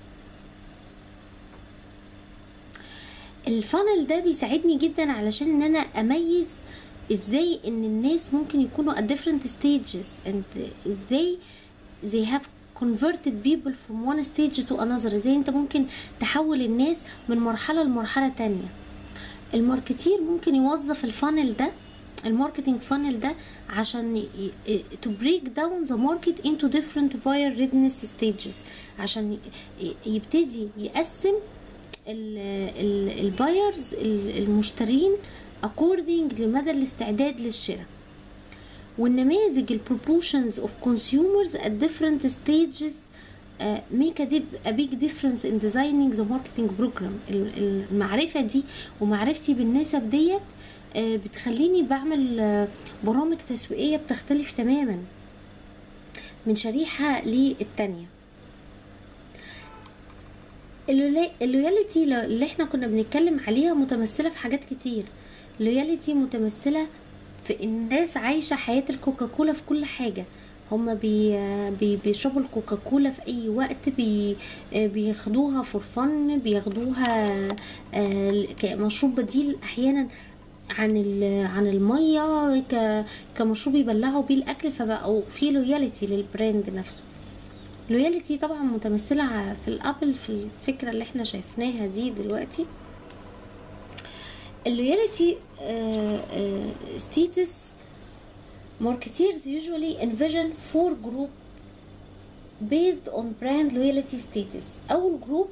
S1: الفانل ده بيساعدني جدا علشان ان انا اميز ازاي ان الناس ممكن يكونوا at different stages and ازاي they have converted people from one stage to another، ازاي انت ممكن تحول الناس من مرحلة لمرحلة تانية. الماركتير ممكن يوظف الفانل ده، الماركتينج فانل ده، عشان to break down the market into different buyer readiness stages، عشان يبتدي يقسم البايرز المشترين according لمدى الاستعداد للشراء. والنماذج ال proportions of consumers at different stages uh, make a big difference in designing the marketing program. المعرفة دي ومعرفتي بالنسب ديت uh, بتخليني بعمل uh, برامج تسويقية بتختلف تماما من شريحة للتانية. اللويالتي اللي احنا كنا بنتكلم عليها متمثلة في حاجات كتير. اللويالتي متمثلة في الناس عايشة حياة الكوكاكولا في كل حاجة، هما بي بي بيشربوا الكوكاكولا في اي وقت، بي بياخدوها فور فن، بياخدوها كمشروب بديل احيانا عن عن المية، كمشروب يبلعوا بيه الاكل، فبقوا في لويالتي للبراند نفسه. لويالتي طبعا متمثلة في الابل، في الفكرة اللي احنا شايفناها دي دلوقتي. اللويالتي status marketers usually envision four group based on brand loyalty status. اول جروب،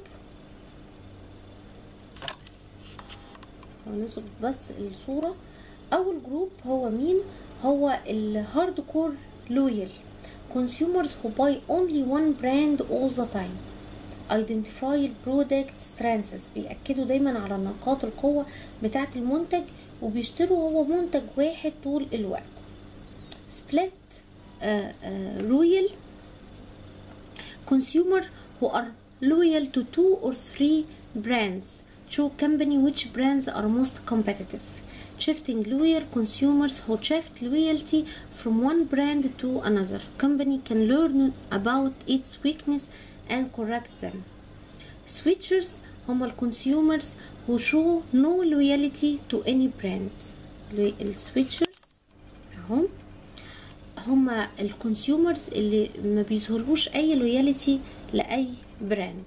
S1: هنصب بس الصورة، اول جروب هو مين؟ هو الهارد كور لويال consumers who buy only one brand all the time. identify product strengths، بيأكدوا دايما على نقاط القوة بتاعة المنتج وبيشتروا هو منتج واحد طول الوقت. split uh, uh, loyal consumer who are loyal to two or three brands. show company which brands are most competitive. shifting loyal consumers who shift loyalty from one brand to another. company can learn about its weakness and correct them. switchers هم ال consumers who show no loyalty to any brands. ال switchers هم هم ال consumers اللي ما بيظهرلوش اي loyalty لأي براند.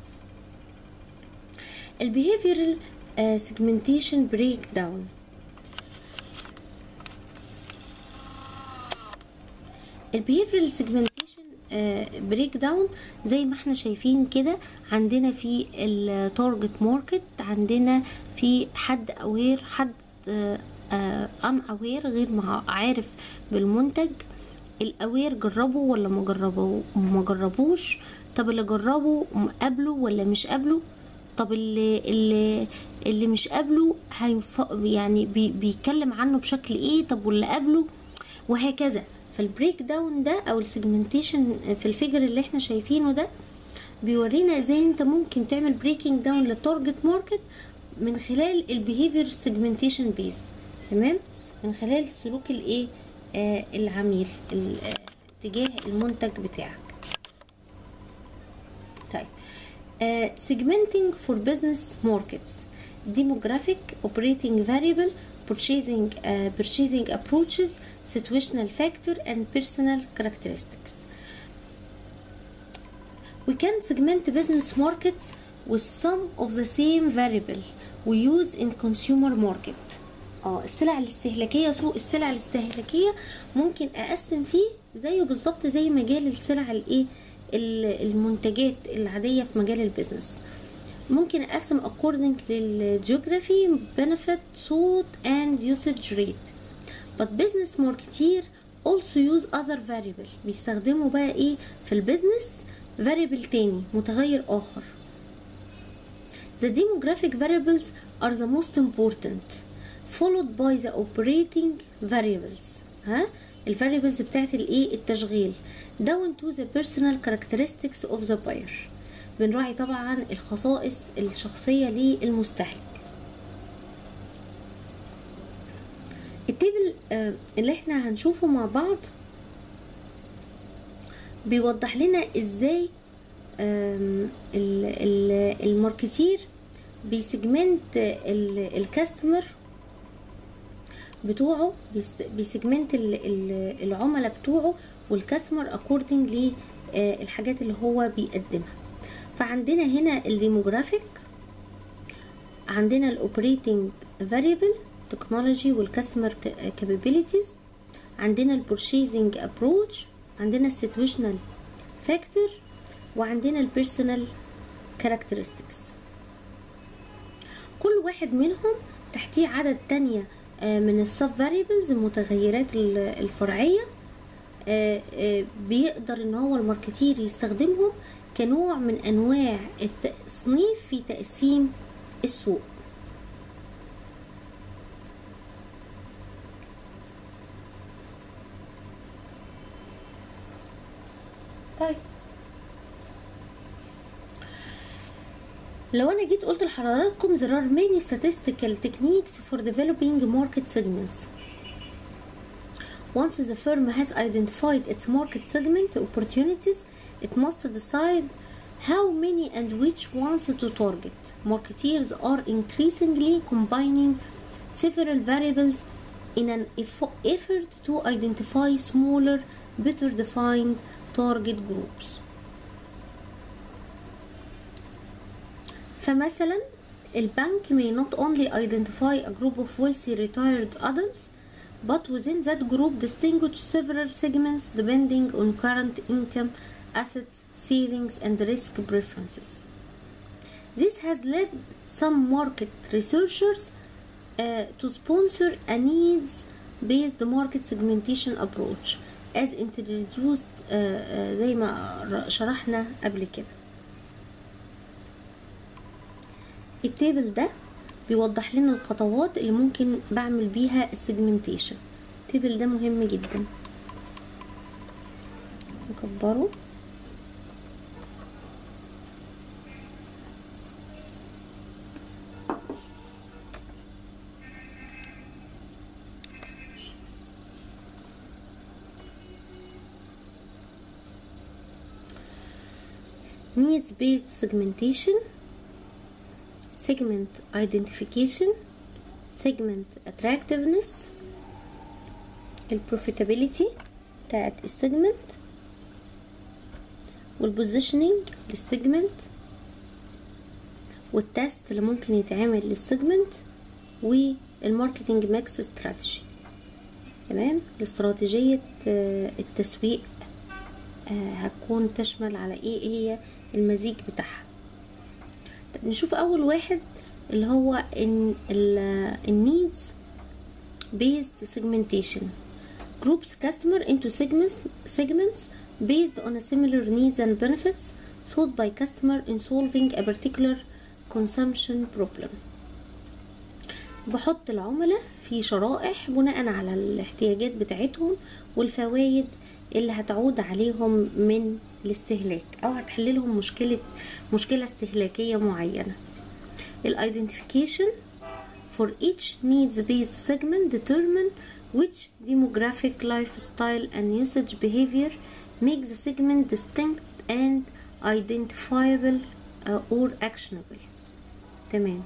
S1: ال behavioral uh, segmentation breakdown. ال behavioral segmentation بريك داون زي ما احنا شايفين كده، عندنا في التارجت ماركت، عندنا في حد اوير، حد ان اوير غير عارف بالمنتج، الاوير جربوا ولا ما جربوا ما جربوش، طب اللي جربوا قابلوا ولا مش قابلوا، طب اللي اللي اللي مش قابلوا هيف يعني بي بيتكلم عنه بشكل ايه، طب واللي قابلوا، وهكذا. فالبريك داون ده او السيجمنتيشن في الفيجر اللي احنا شايفينه ده بيورينا ازاي انت ممكن تعمل بريكنج داون للتارجت ماركت من خلال البيهيفير سيجمنتيشن بيس، تمام، من خلال سلوك الايه آه العميل تجاه المنتج بتاعك. طيب آه segmenting for business markets, demographic, operating variable, purchasing uh, purchasing approaches, situational factor and personal characteristics. We can segment business markets with some of the same variable we use in consumer market. اه السلع الاستهلاكيه، سوق السلع الاستهلاكيه ممكن اقسم فيه زيه بالظبط زي مجال السلع الايه المنتجات العاديه في مجال البيزنس. ممكن اقسم according للجيوغرافي، benefit, suit and usage rate. But business marketeer also use other variable. بيستخدموا بقى ايه في البيزنس؟ variable تاني، متغير اخر. The demographic variables are the most important followed by the operating variables. ها الفاريبلز بتاعت الايه؟ التشغيل. down to the personal characteristics of the buyer. بنراعي طبعا الخصائص الشخصية للمستهلك. التيبل اللي احنا هنشوفه مع بعض بيوضح لنا ازاي الماركتير بيسجمنت الكاستمر بتوعه، بيسجمنت العملاء بتوعه والكاستمر اكوردنج للحاجات اللي هو بيقدمها. فعندنا هنا الديموغرافيك، عندنا الاوبريتنج فاريبل تكنولوجي والكاستمر كابابيلتيز، عندنا البورشيزنج ابروتش، عندنا السيتويشنال فاكتور، وعندنا البيرسونال كاركترستكس. كل واحد منهم تحتيه عدد تانية من السب فاريبلز المتغيرات الفرعية بيقدر ان هو الماركتير يستخدمهم كنوع من انواع التصنيف في تقسيم السوق. طيب لو انا جيت قلت لحضراتكم there are many statistical techniques for developing market segments. Once the firm has identified its market segment opportunities, it must decide how many and which ones to target. Marketeers are increasingly combining several variables in an effort to identify smaller, better defined target groups. فمثلا البنك may not only identify a group of wealthy retired adults, but within that group distinguish several segments depending on current income, assets, savings, and risk preferences. This has led some market researchers uh, to sponsor a needs-based market segmentation approach as introduced uh, uh, زي ما شرحنا قبل كده. التابل ده بيوضح لنا الخطوات اللي ممكن بعمل بيها السيجمنتيشن. التابل ده مهم جدا. نكبره. needs based segmentation, segment identification, segment attractiveness, البروفيتابيليتي بتاعت السيجمنت، والبوزيشننج للسيجمنت، والتست اللي ممكن يتعمل للسيجمنت، والماركتنج ميكس استراتيجي. تمام. الاستراتيجية التسويق هتكون تشمل على ايه هي المزيج بتاعها. نشوف اول واحد اللي هو النيدز based segmentation groups customer into segments segments based on a similar needs and benefits sought by customer in solving a particular consumption problem. بحط العملاء في شرائح بناء على الاحتياجات بتاعتهم والفوائد اللي هتعود عليهم من الاستهلاك او هتحل لهم مشكله مشكله استهلاكيه معينه. الايدنتيفيكيشن for each needs based segment determine which demographic lifestyle and usage behavior make the segment distinct and identifiable uh, or actionable. تمام.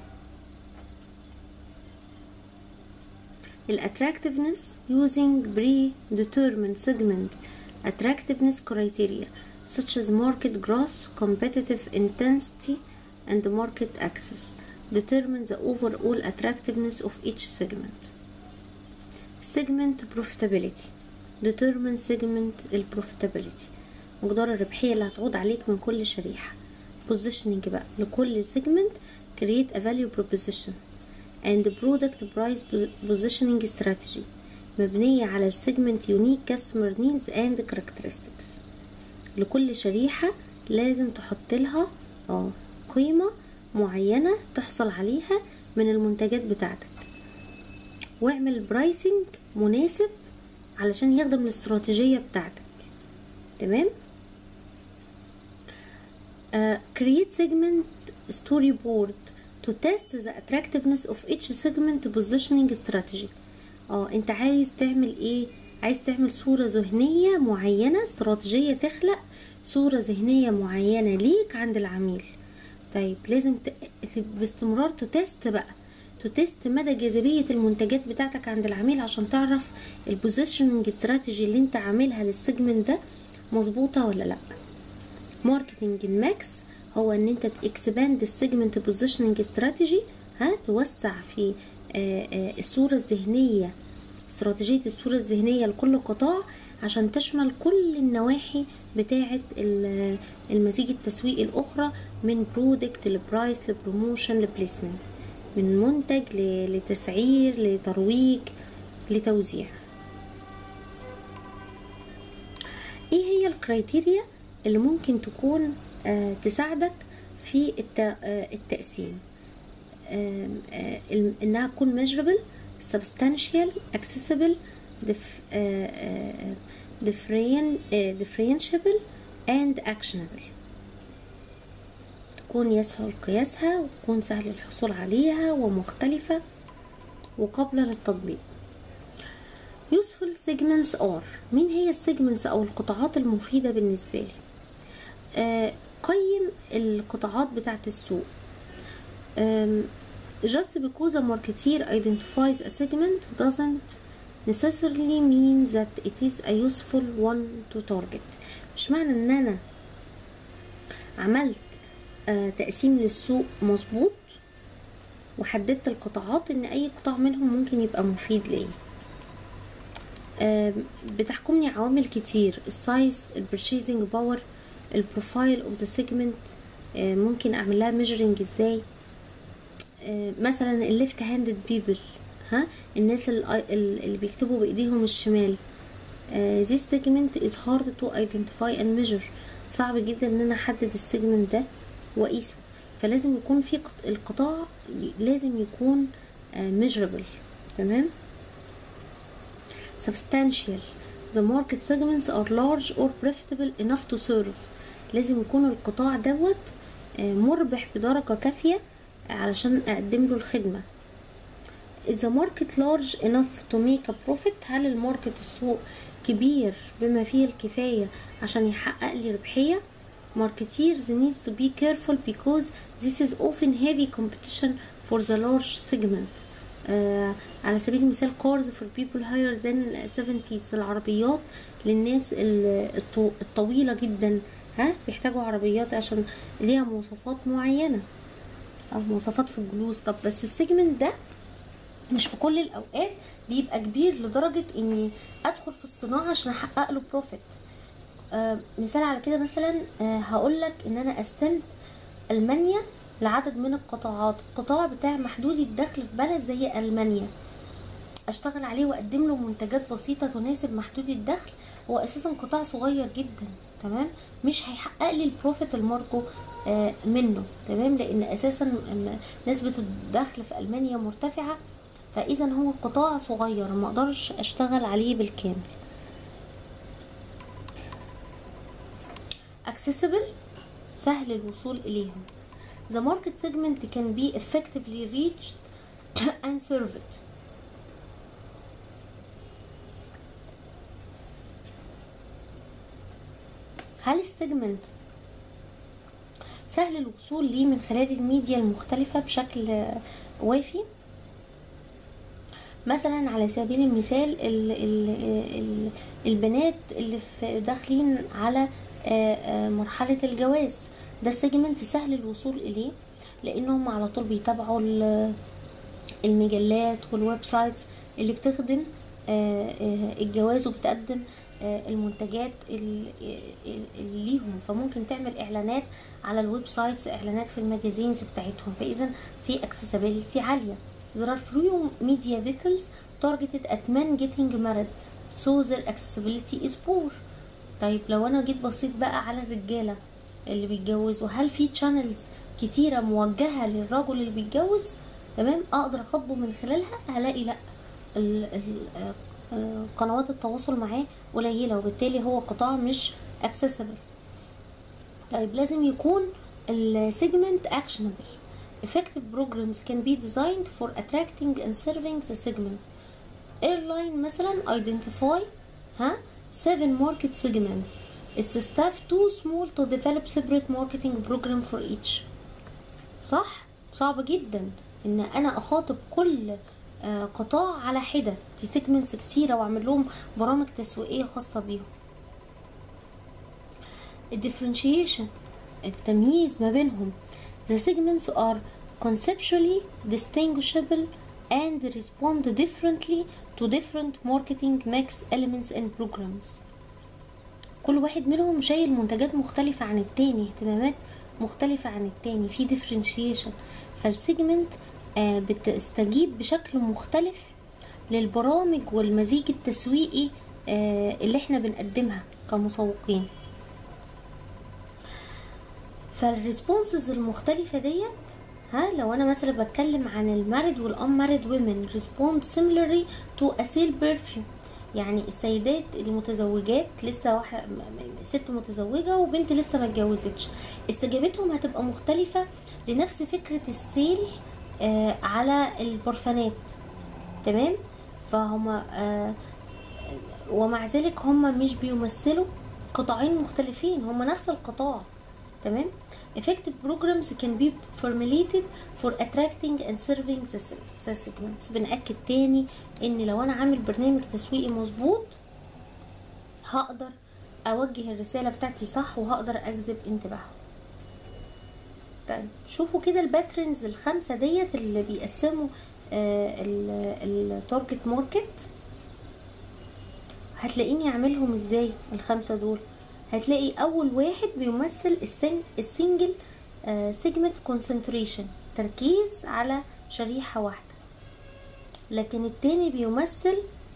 S1: الاتراكتيفنس using predetermined segment attractiveness criteria such as market growth, competitive intensity, and market access determine the overall attractiveness of each segment. Segment profitability determine segment profitability مقدار الربحية اللي هتعود عليك من كل شريحة. positioning بقى لكل segment create a value proposition and product price positioning strategy مبنية على السيجمنت يونيك كاستمر نيدز اند كاركترستكس. لكل شريحة لازم تحط لها اه قيمة معينة تحصل عليها من المنتجات بتاعتك، واعمل برايسنج مناسب علشان يخدم الاستراتيجية بتاعتك. تمام. uh, create segment storyboard to test the attractiveness of each segment positioning strategy. اه انت عايز تعمل ايه؟ عايز تعمل صورة ذهنية معينة، استراتيجية تخلق صورة ذهنية معينة ليك عند العميل. طيب لازم ت... باستمرار تتست بقى تتست مدى جاذبية المنتجات بتاعتك عند العميل عشان تعرف البوزيشننج استراتيجي اللي انت عاملها للسيجمنت ده مظبوطة ولا لا. ماركتنج الماكس هو ان انت اكسباند السيجمنت بوزيشننج استراتيجي، ها توسع في آآ آآ الصورة الذهنية، استراتيجية الصورة الذهنية لكل قطاع عشان تشمل كل النواحي بتاعة المزيج التسويقي الأخرى، من برودكت لبرايس لبروموشن لبليسمنت، من منتج لتسعير لترويج لتوزيع. ايه هي الكرايتيريا اللي ممكن تكون آه تساعدك في التقسيم؟ آه آه انها تكون measurable, substantial, accessible, dif, آه آه different, آه differentiable and actionable. تكون يسهل قياسها وتكون سهل الحصول عليها ومختلفة وقابلة للتطبيق. useful segments are، مين هي السيجمنتس او القطاعات المفيدة بالنسبة لي؟ آه قيم القطاعات بتاعت السوق. آه just because a marketeer identifies a segment doesn't necessarily mean that it is a useful one to target. مش معنى ان انا عملت آه تقسيم للسوق مظبوط وحددت القطاعات ان اي قطاع منهم ممكن يبقى مفيد ليا. آه بتحكمني عوامل كتير، السايز، البرشيزنج باور، البروفايل اوف ذا سيجمنت، ممكن اعمل لها ميجرنج ازاي. آه مثلا الليفت هاندد بيبل، ها الناس اللي بيكتبوا بايديهم الشمال. آه this segment is hard to identify and measure، صعب جدا ان انا احدد السيجمنت ده واقيسه، فلازم يكون في القطاع لازم يكون آه measurable. تمام. substantial، the market segments are large or profitable enough to serve، لازم يكون القطاع دوت آه مربح بدرجة كافية علشان اقدم له الخدمة. is the market large enough to make a profit، هل الماركت السوق كبير بما فيه الكفاية عشان يحقق لي ربحية. marketeers needs to be careful because this is often heavy competition for the large segment. آه على سبيل المثال cars for people higher than seven feet، العربيات للناس الطويلة جدا، ها بيحتاجوا عربيات عشان ليها مواصفات معينة او مواصفات في الجلوس. طب بس السيجمنت ده مش في كل الاوقات بيبقى كبير لدرجة اني ادخل في الصناعة عشان احقق له بروفيت. آه مثال على كده، مثلا آه هقولك ان انا قسمت المانيا لعدد من القطاعات، القطاع بتاع محدود الدخل في بلد زي المانيا اشتغل عليه واقدم له منتجات بسيطة تناسب محدود الدخل، هو اساسا قطاع صغير جدا، تمام، مش هيحقق لي البروفيت المرجو آه منه، تمام، لان اساسا نسبة الدخل في المانيا مرتفعة، فاذا هو قطاع صغير ما اقدرش اشتغل عليه بالكامل. accessible، سهل الوصول اليهم. the market segment can be effectively reached and served. هل السيجمنت سهل الوصول ليه من خلال الميديا المختلفة بشكل وافي؟ مثلا على سبيل المثال ال ال ال البنات اللي في داخلين على مرحلة الجواز، ده سيجمنت سهل الوصول اليه لانهم على طول بيتابعوا المجلات والويب سايتس اللي بتخدم الجواز وبتقدم المنتجات اللي ليهم، فممكن تعمل اعلانات على الويب سايتس، اعلانات في الماجازينز بتاعتهم، فاذا في اكسسبيليتي عالية. there are few media vehicles targeted at men getting married so their accessibility is poor. طيب لو انا جيت بصيت بقى على الرجالة اللي بيتجوزوا، هل في channels كتيرة موجهة للرجل اللي بيتجوز؟ تمام، اقدر اخاطبه من خلالها؟ هلاقي لا، ال ال قنوات التواصل معاه قليلة، وبالتالي هو قطاع مش accessible. طيب لازم يكون ال segment actionable. Effective programs can be designed for attracting and serving the segment. Airline مثلا identify ها seven market segments. Is the staff too small to develop separate marketing program for each؟ صح؟ صعب جدا ان انا اخاطب كل آه قطاع على حدة، دي segments كتيرة واعمل لهم برامج تسويقية خاصة بيهم. الديفرنشيشن، التمييز ما بينهم. The segments are conceptually distinguishable and respond differently to different marketing mix elements and programs. كل واحد منهم شايل منتجات مختلفة عن التاني، اهتمامات مختلفة عن التاني، في differentiation. فالسيجمنت آه بتستجيب بشكل مختلف للبرامج والمزيج التسويقي آه اللي احنا بنقدمها كمسوقين. فالريسبونسز المختلفة ديت، ها لو انا مثلا بتكلم عن المارد والانمارد ويمن respond similarly to a sale perfume، يعني السيدات المتزوجات لسه واحدة ست متزوجة وبنت لسه ما اتجوزتش، استجابتهم هتبقى مختلفة لنفس فكرة السيل آه على البرفانات. تمام، فهم آه ومع ذلك هم مش بيمثلوا قطاعين مختلفين، هم نفس القطاع. تمام. Effective programs can be formulated for attracting and serving the segments. بنأكد تاني ان لو انا عامل برنامج تسويقي مظبوط هقدر اوجه الرسالة بتاعتي صح وهقدر اجذب انتباههم. طيب شوفوا كده الباترنز الخمسة ديت اللي بيقسموا التارجت ماركت، هتلاقيني اعملهم ازاي الخمسة دول. هتلاقي اول واحد بيمثل السنجل سيجمنت كونسنتريشن، تركيز على شريحة واحدة. لكن التاني بيمثل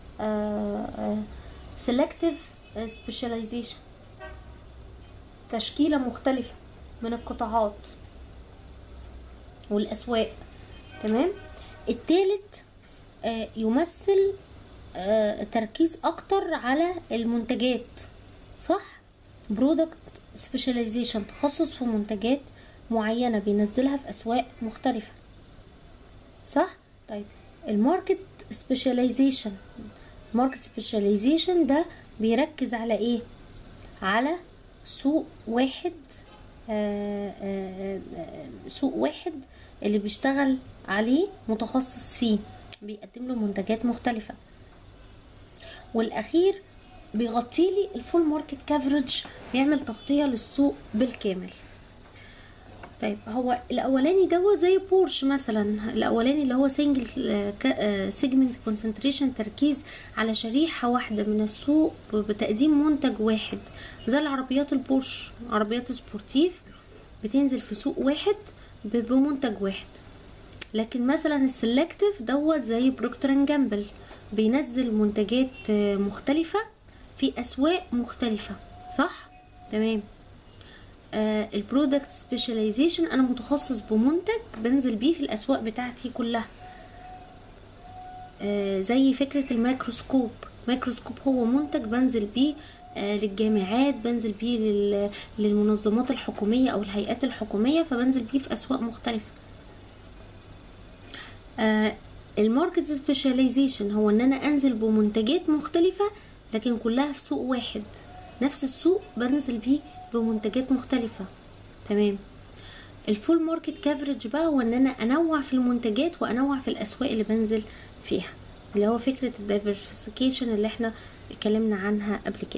S1: سيلكتيف سبيشاليزيشن، تشكيلة مختلفة من القطاعات والاسواق. تمام. التالت يمثل تركيز اكتر على المنتجات، صح؟ برودكت سبيشاليزيشن، تخصص في منتجات معينة بينزلها في اسواق مختلفة، صح؟ طيب الماركت سبيشاليزيشن، ماركت سبيشاليزيشن ده بيركز على ايه؟ على سوق واحد، آآ آآ سوق واحد اللي بيشتغل عليه متخصص فيه، بيقدم له منتجات مختلفة. والاخير بيغطي لي الفول ماركت كافرج، بيعمل تغطية للسوق بالكامل. طيب هو الاولاني دوت زي بورش مثلا، الاولاني اللي هو سنجل سيجمنت كونسنتريشن، تركيز على شريحة واحدة من السوق بتقديم منتج واحد، زي العربيات البورش، عربيات سبورتيف بتنزل في سوق واحد بمنتج واحد. لكن مثلا السلكتيف دوت زي بروكتر اند جامبل، بينزل منتجات مختلفة في اسواق مختلفة، صح؟ تمام. آه البرودكت سبيشاليزيشن، انا متخصص بمنتج بنزل بيه في الاسواق بتاعتي كلها. آه زي فكرة الميكروسكوب، ميكروسكوب هو منتج بنزل بيه آه للجامعات، بنزل بيه لل... للمنظمات الحكومية او الهيئات الحكومية، فبنزل بيه في اسواق مختلفة. آه الماركت سبيشاليزيشن هو ان انا انزل بمنتجات مختلفة لكن كلها في سوق واحد، نفس السوق بنزل بيه بمنتجات مختلفة. تمام. الفول ماركت كافرج بقى هو ان انا انوع في المنتجات وانوع في الاسواق اللي بنزل فيها، اللي هو فكرة الدايفرسيفيكيشن اللي احنا اتكلمنا عنها قبل كده.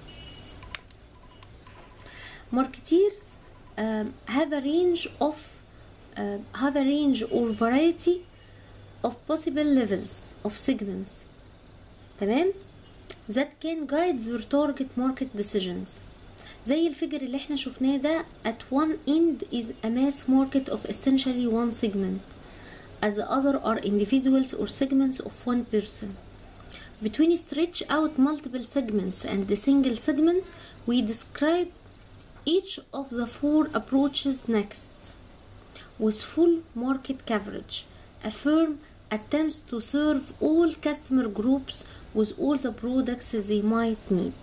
S1: marketers um, have a range of uh, have a range or variety of possible levels of segments. تمام. that can guide their target market decisions. زي الفيجر اللي احنا شفناه ده، at one end is a mass market of essentially one segment. as the other are individuals or segments of one person. Between stretch out multiple segments and the single segments, we describe each of the four approaches next. With full market coverage, a firm attempts to serve all customer groups with all the products they might need.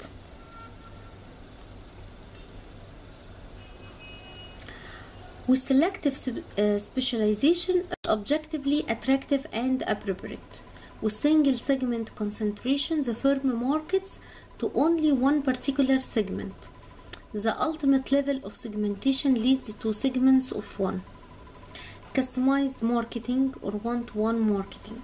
S1: With selective uh, specialization, objectively attractive and appropriate. With single segment concentration, the firm markets to only one particular segment. The ultimate level of segmentation leads to segments of one. Customized marketing or one-to-one marketing.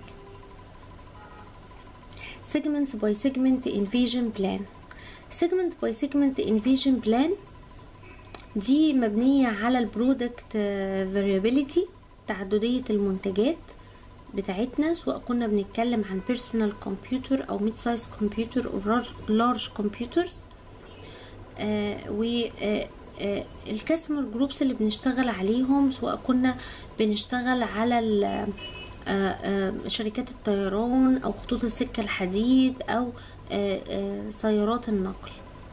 S1: Segments by segment invasion plan. Segment by segment invasion plan دي مبنية على البرودكت فاريابيليتي، تعددية المنتجات بتاعتنا، سواء كنا بنتكلم عن بيرسونال كمبيوتر او ميد سايز كمبيوتر او لارج كمبيوترز. والكاستمر جروبس اللي بنشتغل عليهم، سواء كنا بنشتغل على شركات الطيران او خطوط السكة الحديد او سيارات النقل.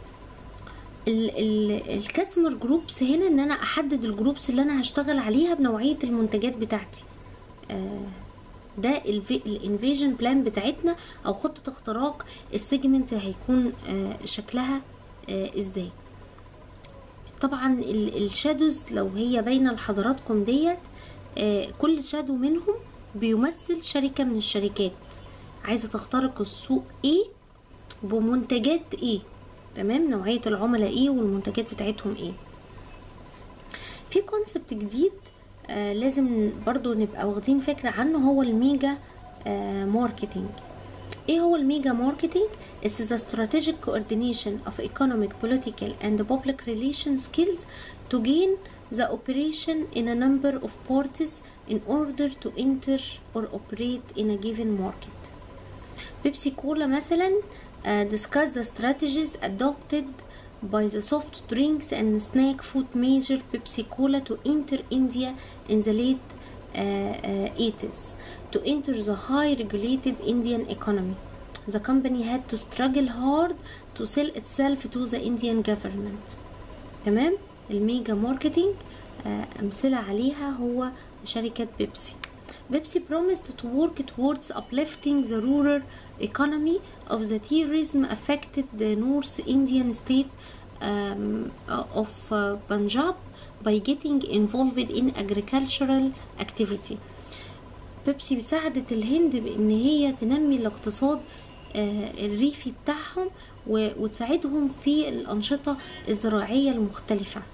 S1: الكاستمر جروبس هنا ان انا احدد الجروبس اللي انا هشتغل عليها بنوعية المنتجات بتاعتي. ده الانفيجن بلان بتاعتنا او خطة اختراق السيجمنت هيكون شكلها ازاي. طبعا الشادوز لو هي بين لحضراتكم ديت، كل شادو منهم بيمثل شركة من الشركات عايزة تخترق السوق ايه بمنتجات ايه، تمام، نوعية العملاء ايه والمنتجات بتاعتهم ايه. في كونسبت جديد آه لازم برضو نبقى واخدين فكرة عنه، هو الميجا آه ماركتينج. ايه هو الميجا ماركتينج؟ It's the strategic coordination of economic, political and public relation skills to gain the operation in a number of parties in order to enter or operate in a given market. بيبسي كولا مثلا Uh, discuss the strategies adopted by the soft drinks and snack food major Pepsi Cola to enter India in the late uh, uh, eighties. To enter the high regulated Indian economy, the company had to struggle hard to sell itself to the Indian government. تمام؟ الميجا ماركتينج uh, أمثلة عليها هو شركة بيبسي. Pepsi promised to work towards uplifting the rural economy of the terrorism affected the North Indian state um, of uh, Punjab by getting involved in agricultural activity. بيبسي ساعدت الهند بان هي تنمي الاقتصاد الريفي بتاعهم وتساعدهم في الانشطة الزراعية المختلفة.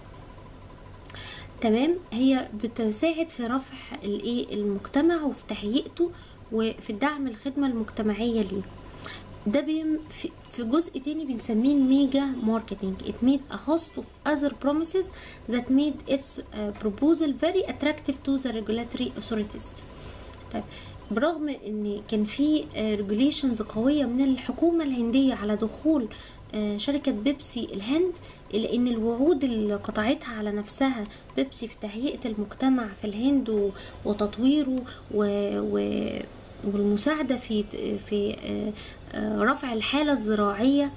S1: تمام، هي بتساعد في رفع الايه المجتمع وفي تهيئته وفي دعم الخدمة المجتمعية ليه. ده بيم في جزء تاني بنسميه الميجا ماركتينج. It made a host of other promises that made its uh, proposal very attractive to the regulatory authorities. طيب، برغم ان كان في regulations قوية من الحكومة الهندية على دخول شركة بيبسي الهند، إلا إن الوعود اللي قطعتها على نفسها بيبسي في تهيئة المجتمع في الهند وتطويره والمساعدة في في رفع الحالة الزراعية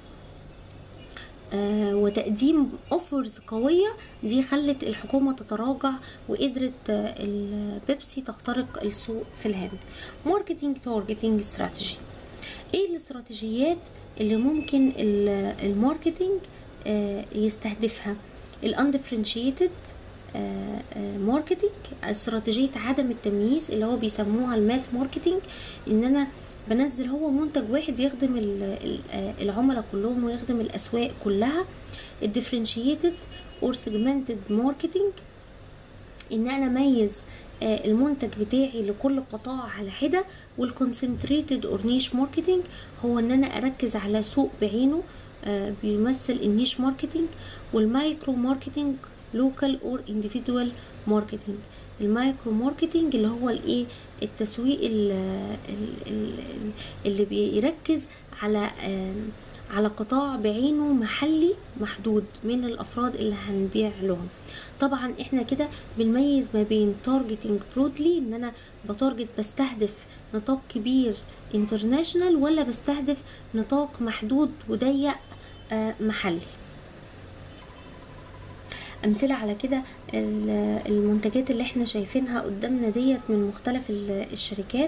S1: وتقديم اوفرز قوية، دي خلت الحكومة تتراجع وقدرت البيبسي تخترق السوق في الهند. ماركتينج تارجتينج استراتيجي. ايه الاستراتيجيات اللي ممكن الماركتينج يستهدفها؟ الاندفرنشيتد ماركتينج، استراتيجية عدم التمييز اللي هو بيسموها الماس ماركتينج، ان انا بنزل هو منتج واحد يخدم العملاء كلهم ويخدم الاسواق كلها. الديفرنشيتد اور سيجمنتد ماركتينج، ان انا اميز المنتج بتاعي لكل قطاع على حده. والكونسنتريتد اور نيش ماركتينج هو ان انا اركز على سوق بعينه بيمثل النيش ماركتينج. والمايكرو ماركتينج لوكال اور انديفيدوال ماركتينج. المايكرو ماركتينج اللي هو الايه التسويق اللي بيركز على على قطاع بعينه محلي محدود من الافراد اللي هنبيع لهم. طبعا احنا كده بنميز ما بين تارجتنج برودلي، ان انا بتارجت بستهدف نطاق كبير انترناشنال، ولا بستهدف نطاق محدود وضيق آه محلي. امثله على كده المنتجات اللي احنا شايفينها قدامنا ديت من مختلف الشركات.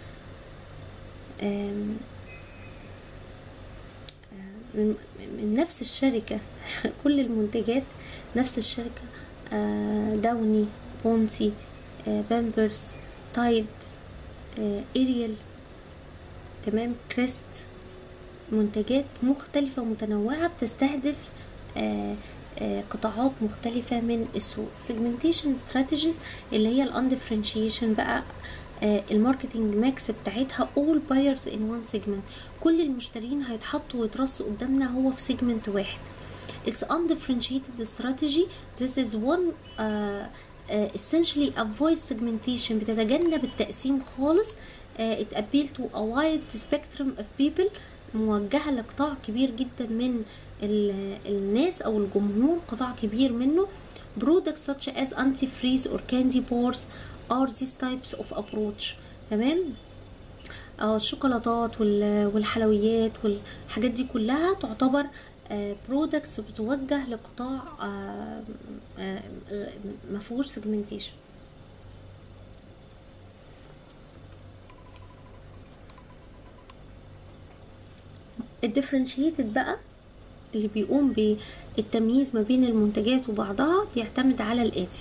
S1: من نفس الشركة كل المنتجات نفس الشركة، داوني، بونسي، بامبرز، تايد، إريال، تمام، كريست، منتجات مختلفة ومتنوعة بتستهدف قطاعات مختلفة من السوق. segmentation strategies اللي هي الاندفرنشيشن بقى، الماركتنج ماكس بتاعتها all buyers in one segment، كل المشترين هيتحطوا ويترصوا قدامنا هو في segment واحد. it's undifferentiated strategy. this is one uh, uh, essentially avoid segmentation، بتتجنب التقسيم خالص. uh, it appeal to a wide spectrum of people، موجهة لقطاع كبير جدا من الناس او الجمهور، قطاع كبير منه. products such as antifreeze or candy bars are these types of approach. تمام، اه الشوكولاتات والحلويات والحاجات دي كلها تعتبر برودكتس بتوجه لقطاع مفهوش سيجمنتيشن. الديفرنشيتد بقى اللي بيقوم بالتمييز ما بين المنتجات وبعضها بيعتمد على الآتي: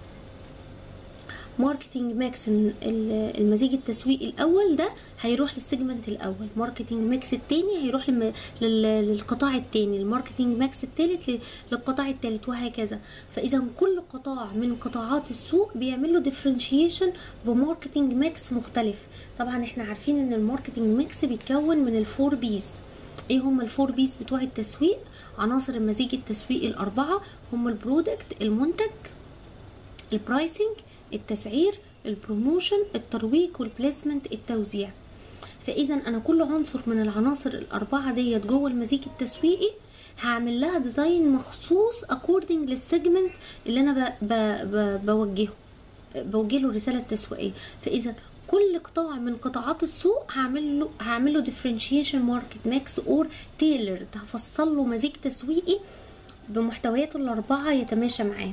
S1: ماركتينج ماكس، المزيج التسويقي الاول ده هيروح للسيجمنت الاول، ماركتينج ماكس التاني هيروح للم... للقطاع التاني، الماركتينج ماكس التالت للقطاع التالت، وهكذا. فاذا كل قطاع من قطاعات السوق بيعمل له ديفرنشيشن بماركتينج ماكس مختلف. طبعا احنا عارفين ان الماركتينج ماكس بيتكون من الفور بيس. ايه هم الفور بيس بتوع التسويق؟ عناصر المزيج التسويقي الاربعه هم البرودكت، المنتج، البرايسنج، التسعير، البروموشن، الترويج، والبليسمنت، التوزيع. فاذا انا كل عنصر من العناصر الاربعه ديت جوه المزيج التسويقي هعمل لها ديزاين مخصوص اكوردنج للسيجمنت اللي انا ب ب ب بوجهه بوجه له الرساله التسويقيه. فاذا كل قطاع من قطاعات السوق هعمل له هعمل له ديفرنشيشن ماركت ماكس اور تيلرد، هفصل له مزيج تسويقي بمحتوياته الاربعه يتماشى معاه.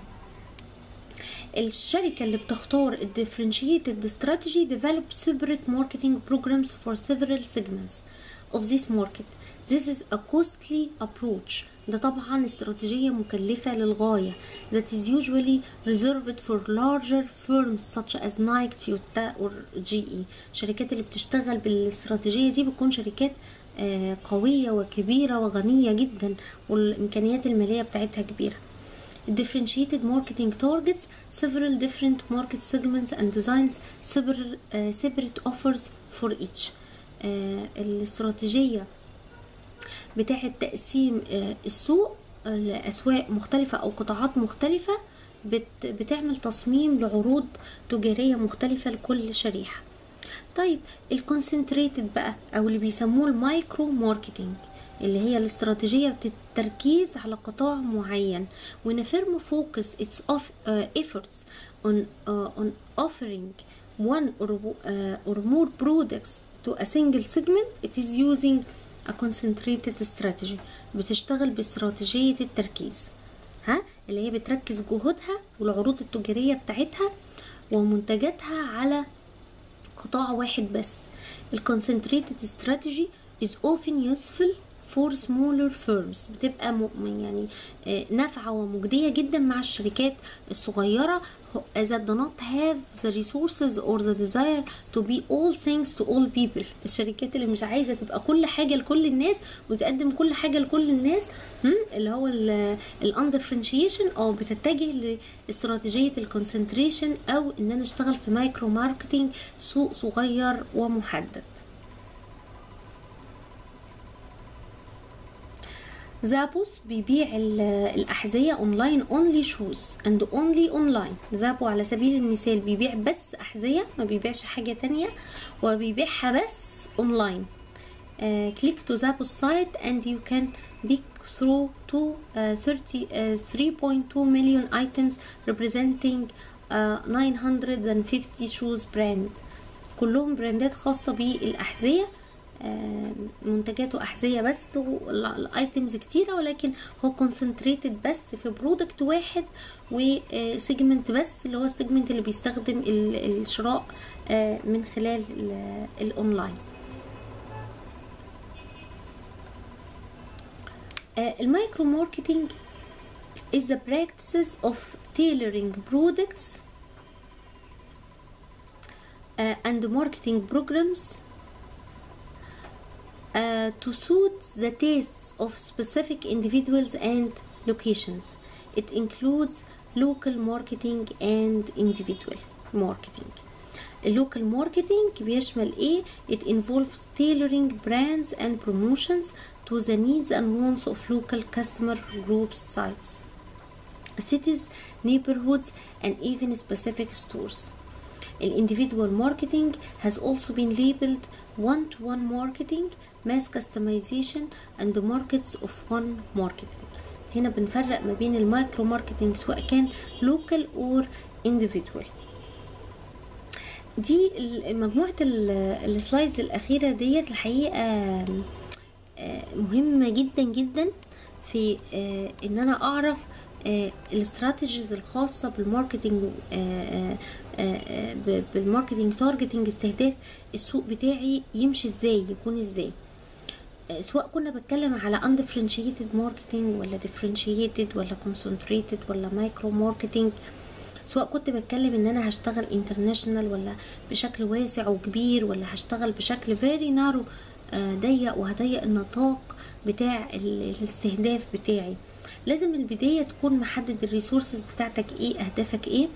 S1: الشركة اللي بتختار الديفرنشيتد استراتيجي develop separate marketing programs for several segments of this market. This is a costly approach. ده طبعا استراتيجية مكلفة للغاية that is usually reserved for larger firms such as Nike, Toyota or جي إي. الشركات اللي بتشتغل بالاستراتيجية دي بتكون شركات قوية وكبيرة وغنية جدا والإمكانيات المالية بتاعتها كبيرة. differentiated marketing targets several different market segments and designs several uh, separate offers for each. uh, الاستراتيجية بتاعة تقسيم uh, السوق لأسواق مختلفة أو قطاعات مختلفة بت بتعمل تصميم لعروض تجارية مختلفة لكل شريحة. طيب الكونسنتريتد بقى أو اللي بيسموه المايكرو ماركتينج، اللي هي الاستراتيجية بالتركيز على قطاع معين. when a firm focus its of, uh, efforts on, uh, on offering one or, uh, or more products to a single segment, it is using a concentrated strategy. بتشتغل باستراتيجية التركيز، ها اللي هي بتركز جهودها والعروض التجارية بتاعتها ومنتجاتها على قطاع واحد بس. ال concentrated strategy is often useful for smaller firms. بتبقى م... يعني نافعة ومجدية جدا مع الشركات الصغيرة that do not have the resources or the desire to be all things to all people. الشركات اللي مش عايزة تبقى كل حاجة لكل الناس وتقدم كل حاجة لكل الناس، اللي هو ال undifferentiation، او بتتجه لاستراتيجية الكونسنتريشن، او ان انا اشتغل في مايكرو ماركتينج، سوق صغير ومحدد. زابوس بيبيع الأحذية اونلاين only shoes and only online. زابو على سبيل المثال بيبيع بس أحذية، ما بيبيعش حاجة تانية، وبيبيعها بس اونلاين. uh, click to Zappos site and you can pick through to uh, thirty, uh, three point two million items representing uh, nine hundred fifty shoes brand. كلهم براندات خاصة بالأحذية، آه منتجاته أحذية بس، والايتمز كتيرة، ولكن هو concentrated بس في برودكت واحد وسيجمنت بس، اللي هو السيجمنت اللي بيستخدم الشراء آه من خلال الأونلاين. المايكرو ماركتينج is the practices of tailoring products uh, and marketing programs uh, to suit the tastes of specific individuals and locations. It includes local marketing and individual marketing. اللوكال ماركتينج بيشمل ايه؟ it involves tailoring brands and promotions to the needs and wants of local customer groups, sites, cities, neighborhoods, and even specific stores. The individual marketing has also been labeled one-to-one marketing, mass customization, and the markets of one marketing. هنا بنفرق ما بين المايكرو ماركتينج سواء كان local or individual. دي مجموعة السلايدز الأخيرة ديت الحقيقة مهمة جدا جدا في ان انا اعرف الاستراتيجيز الخاصة بالماركتينج، بالماركتينج تارجتينج، استهداف السوق بتاعي يمشي ازاي، يكون ازاي، سواء كنا بتكلم على undifferentiated marketing ولا differentiated ولا concentrated ولا micro marketing، سواء كنت بتكلم ان انا هشتغل international ولا بشكل واسع وكبير، ولا هشتغل بشكل very narrow ضيق وهضيق النطاق بتاع الاستهداف بتاعي. لازم البداية تكون محدد الريسورسز بتاعتك ايه، اهدافك ايه،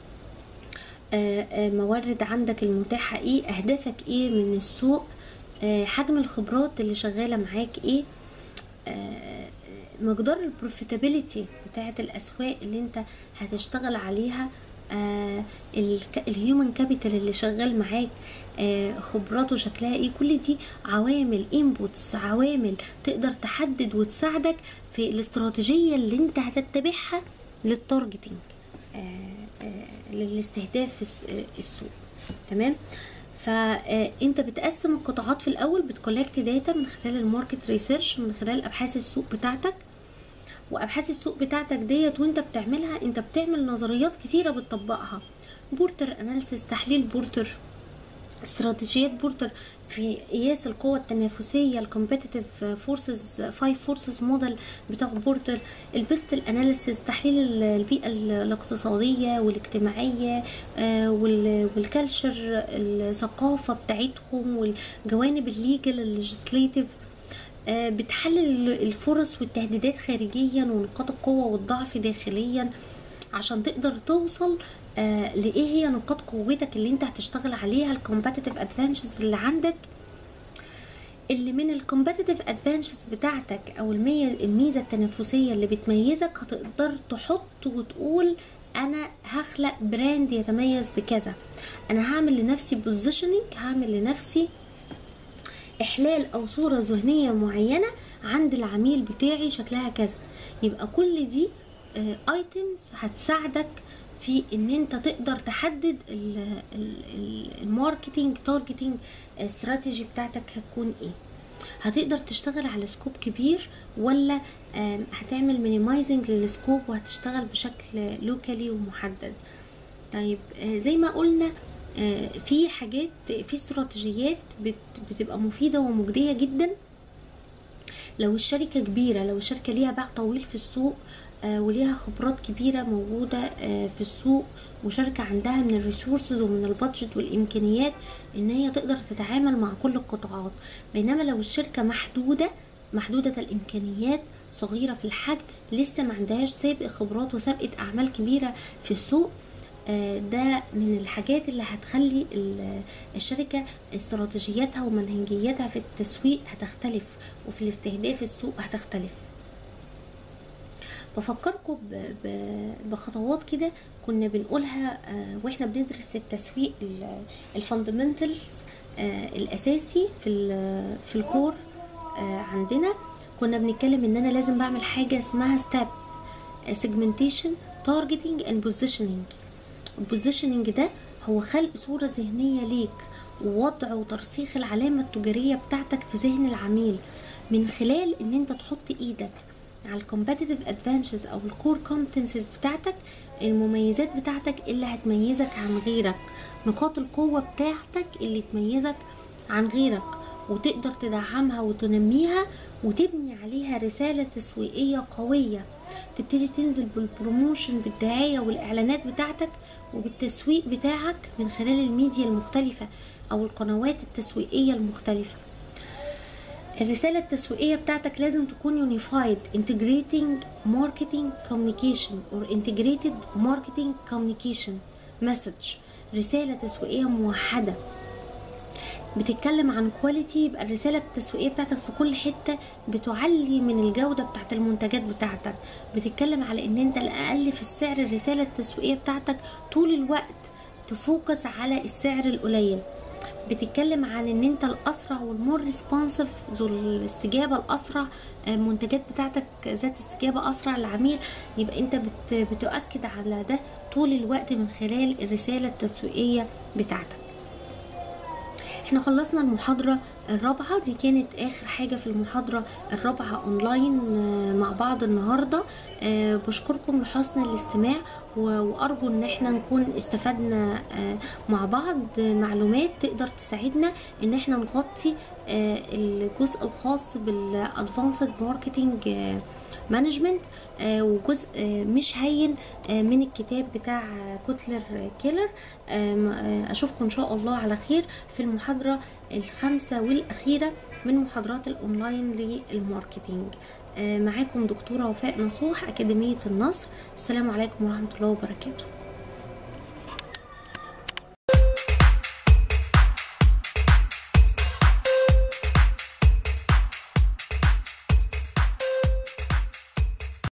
S1: آآ موارد عندك المتاحة ايه، اهدافك ايه من السوق، حجم الخبرات اللي شغالة معاك ايه، مقدار البروفيتابيليتي بتاعت الاسواق اللي انت هتشتغل عليها، آه الهيومن كابيتال اللي شغال معاك، آه خبراته شكلها ايه. كل دي عوامل انبوتس، عوامل تقدر تحدد وتساعدك في الاستراتيجية اللي انت هتتبعها للتارجتينج، آه آه للاستهداف في السوق. تمام. فانت بتقسم القطاعات في الاول، بتكولكت داتا من خلال الماركت ريسيرش، من خلال ابحاث السوق بتاعتك. وابحاث السوق بتاعتك ديت وانت بتعملها انت بتعمل نظريات كتيره بتطبقها، بورتر اناليسيس، تحليل بورتر، استراتيجيات بورتر في قياس القوة التنافسية، الكومبيتيتيف فورسز، فايف فورسز موديل بتاع بورتر، البيستل اناليسيس، تحليل البيئة الاقتصادية والاجتماعية والكالتشر، الثقافة بتاعتهم، والجوانب الليجل الليجيسليتيف، بتحلل الفرص والتهديدات خارجيا ونقاط القوة والضعف داخليا، عشان تقدر توصل آه لايه هي نقاط قوتك اللي انت هتشتغل عليها، الكومباتيتيف ادفانتجز اللي عندك، اللي من الكومباتيتيف ادفانتجز بتاعتك او الميزه التنافسيه اللي بتميزك هتقدر تحط وتقول انا هخلق براند يتميز بكذا، انا هعمل لنفسي بوزيشننج، هعمل لنفسي احلال او صوره ذهنيه معينه عند العميل بتاعي شكلها كذا. يبقى كل دي ايتمز هتساعدك في ان انت تقدر تحدد الماركتينج تارجتينج استراتيجي بتاعتك هتكون ايه. هتقدر تشتغل على سكوب كبير ولا هتعمل مينيمايزنج للسكوب وهتشتغل بشكل لوكالي ومحدد. طيب زي ما قلنا في حاجات، في استراتيجيات بتبقى مفيدة ومجدية جدا لو الشركة كبيرة، لو الشركة ليها باع طويل في السوق وليها خبرات كبيرة موجودة في السوق، وشركة عندها من الريسورسز ومن البادجت والإمكانيات إن هي تقدر تتعامل مع كل القطاعات. بينما لو الشركة محدودة محدودة الإمكانيات، صغيرة في الحجم، لسه ما عندهاش سابق خبرات وسابقة أعمال كبيرة في السوق، ده من الحاجات اللي هتخلي الشركة استراتيجياتها ومنهجياتها في التسويق هتختلف، وفي الاستهداف السوق هتختلف. بفكركم بخطوات كده كنا بنقولها واحنا بندرس التسويق الفاندمنتالز الاساسي في في الكور عندنا. كنا بنتكلم ان انا لازم بعمل حاجه اسمها ستاب سيجمنتيشن تارجتنج اند بوزيشننج. البوزيشننج ده هو خلق صوره ذهنيه ليك ووضع وترسيخ العلامه التجاريه بتاعتك في ذهن العميل من خلال ان انت تحط ايدك على الكومبتيتيف ادفانتجز او الكور كومبتنسز بتاعتك، المميزات بتاعتك اللي هتميزك عن غيرك، نقاط القوه بتاعتك اللي تميزك عن غيرك، وتقدر تدعمها وتنميها وتبني عليها رساله تسويقيه قويه. تبتدي تنزل بالبروموشن بالدعايه والاعلانات بتاعتك وبالتسويق بتاعك من خلال الميديا المختلفه او القنوات التسويقيه المختلفه. الرسالة التسويقية بتاعتك لازم تكون unified integrating marketing communication or integrated marketing communication message. رسالة تسويقية موحدة بتتكلم عن كواليتي، يبقى الرسالة التسويقية بتاعتك في كل حتة بتعلي من الجودة بتاعت المنتجات بتاعتك. بتتكلم على ان انت الاقل في السعر، الرسالة التسويقية بتاعتك طول الوقت تفوكس على السعر القليل. بتتكلم عن ان انت الاسرع والمور ريسبونسيف، ذو الاستجابه الاسرع، منتجات بتاعتك ذات استجابه اسرع للعميل. يبقى انت بت بتؤكد على ده طول الوقت من خلال الرساله التسويقيه بتاعتك. احنا خلصنا المحاضرة الرابعة، دي كانت اخر حاجة في المحاضرة الرابعة اونلاين مع بعض النهاردة. بشكركم لحسن الاستماع، وارجو ان احنا نكون استفدنا مع بعض معلومات تقدر تساعدنا ان احنا نغطي الجزء الخاص بالادفانسد ماركتنج مانجمنت، وجزء مش هين من الكتاب بتاع كوتلر كيلر. اشوفكم ان شاء الله على خير في المحاضرة الخامسة والاخيرة من محاضرات الاونلاين للماركتينج. معاكم دكتورة وفاء نصوح، اكاديمية النصر. السلام عليكم ورحمة الله وبركاته.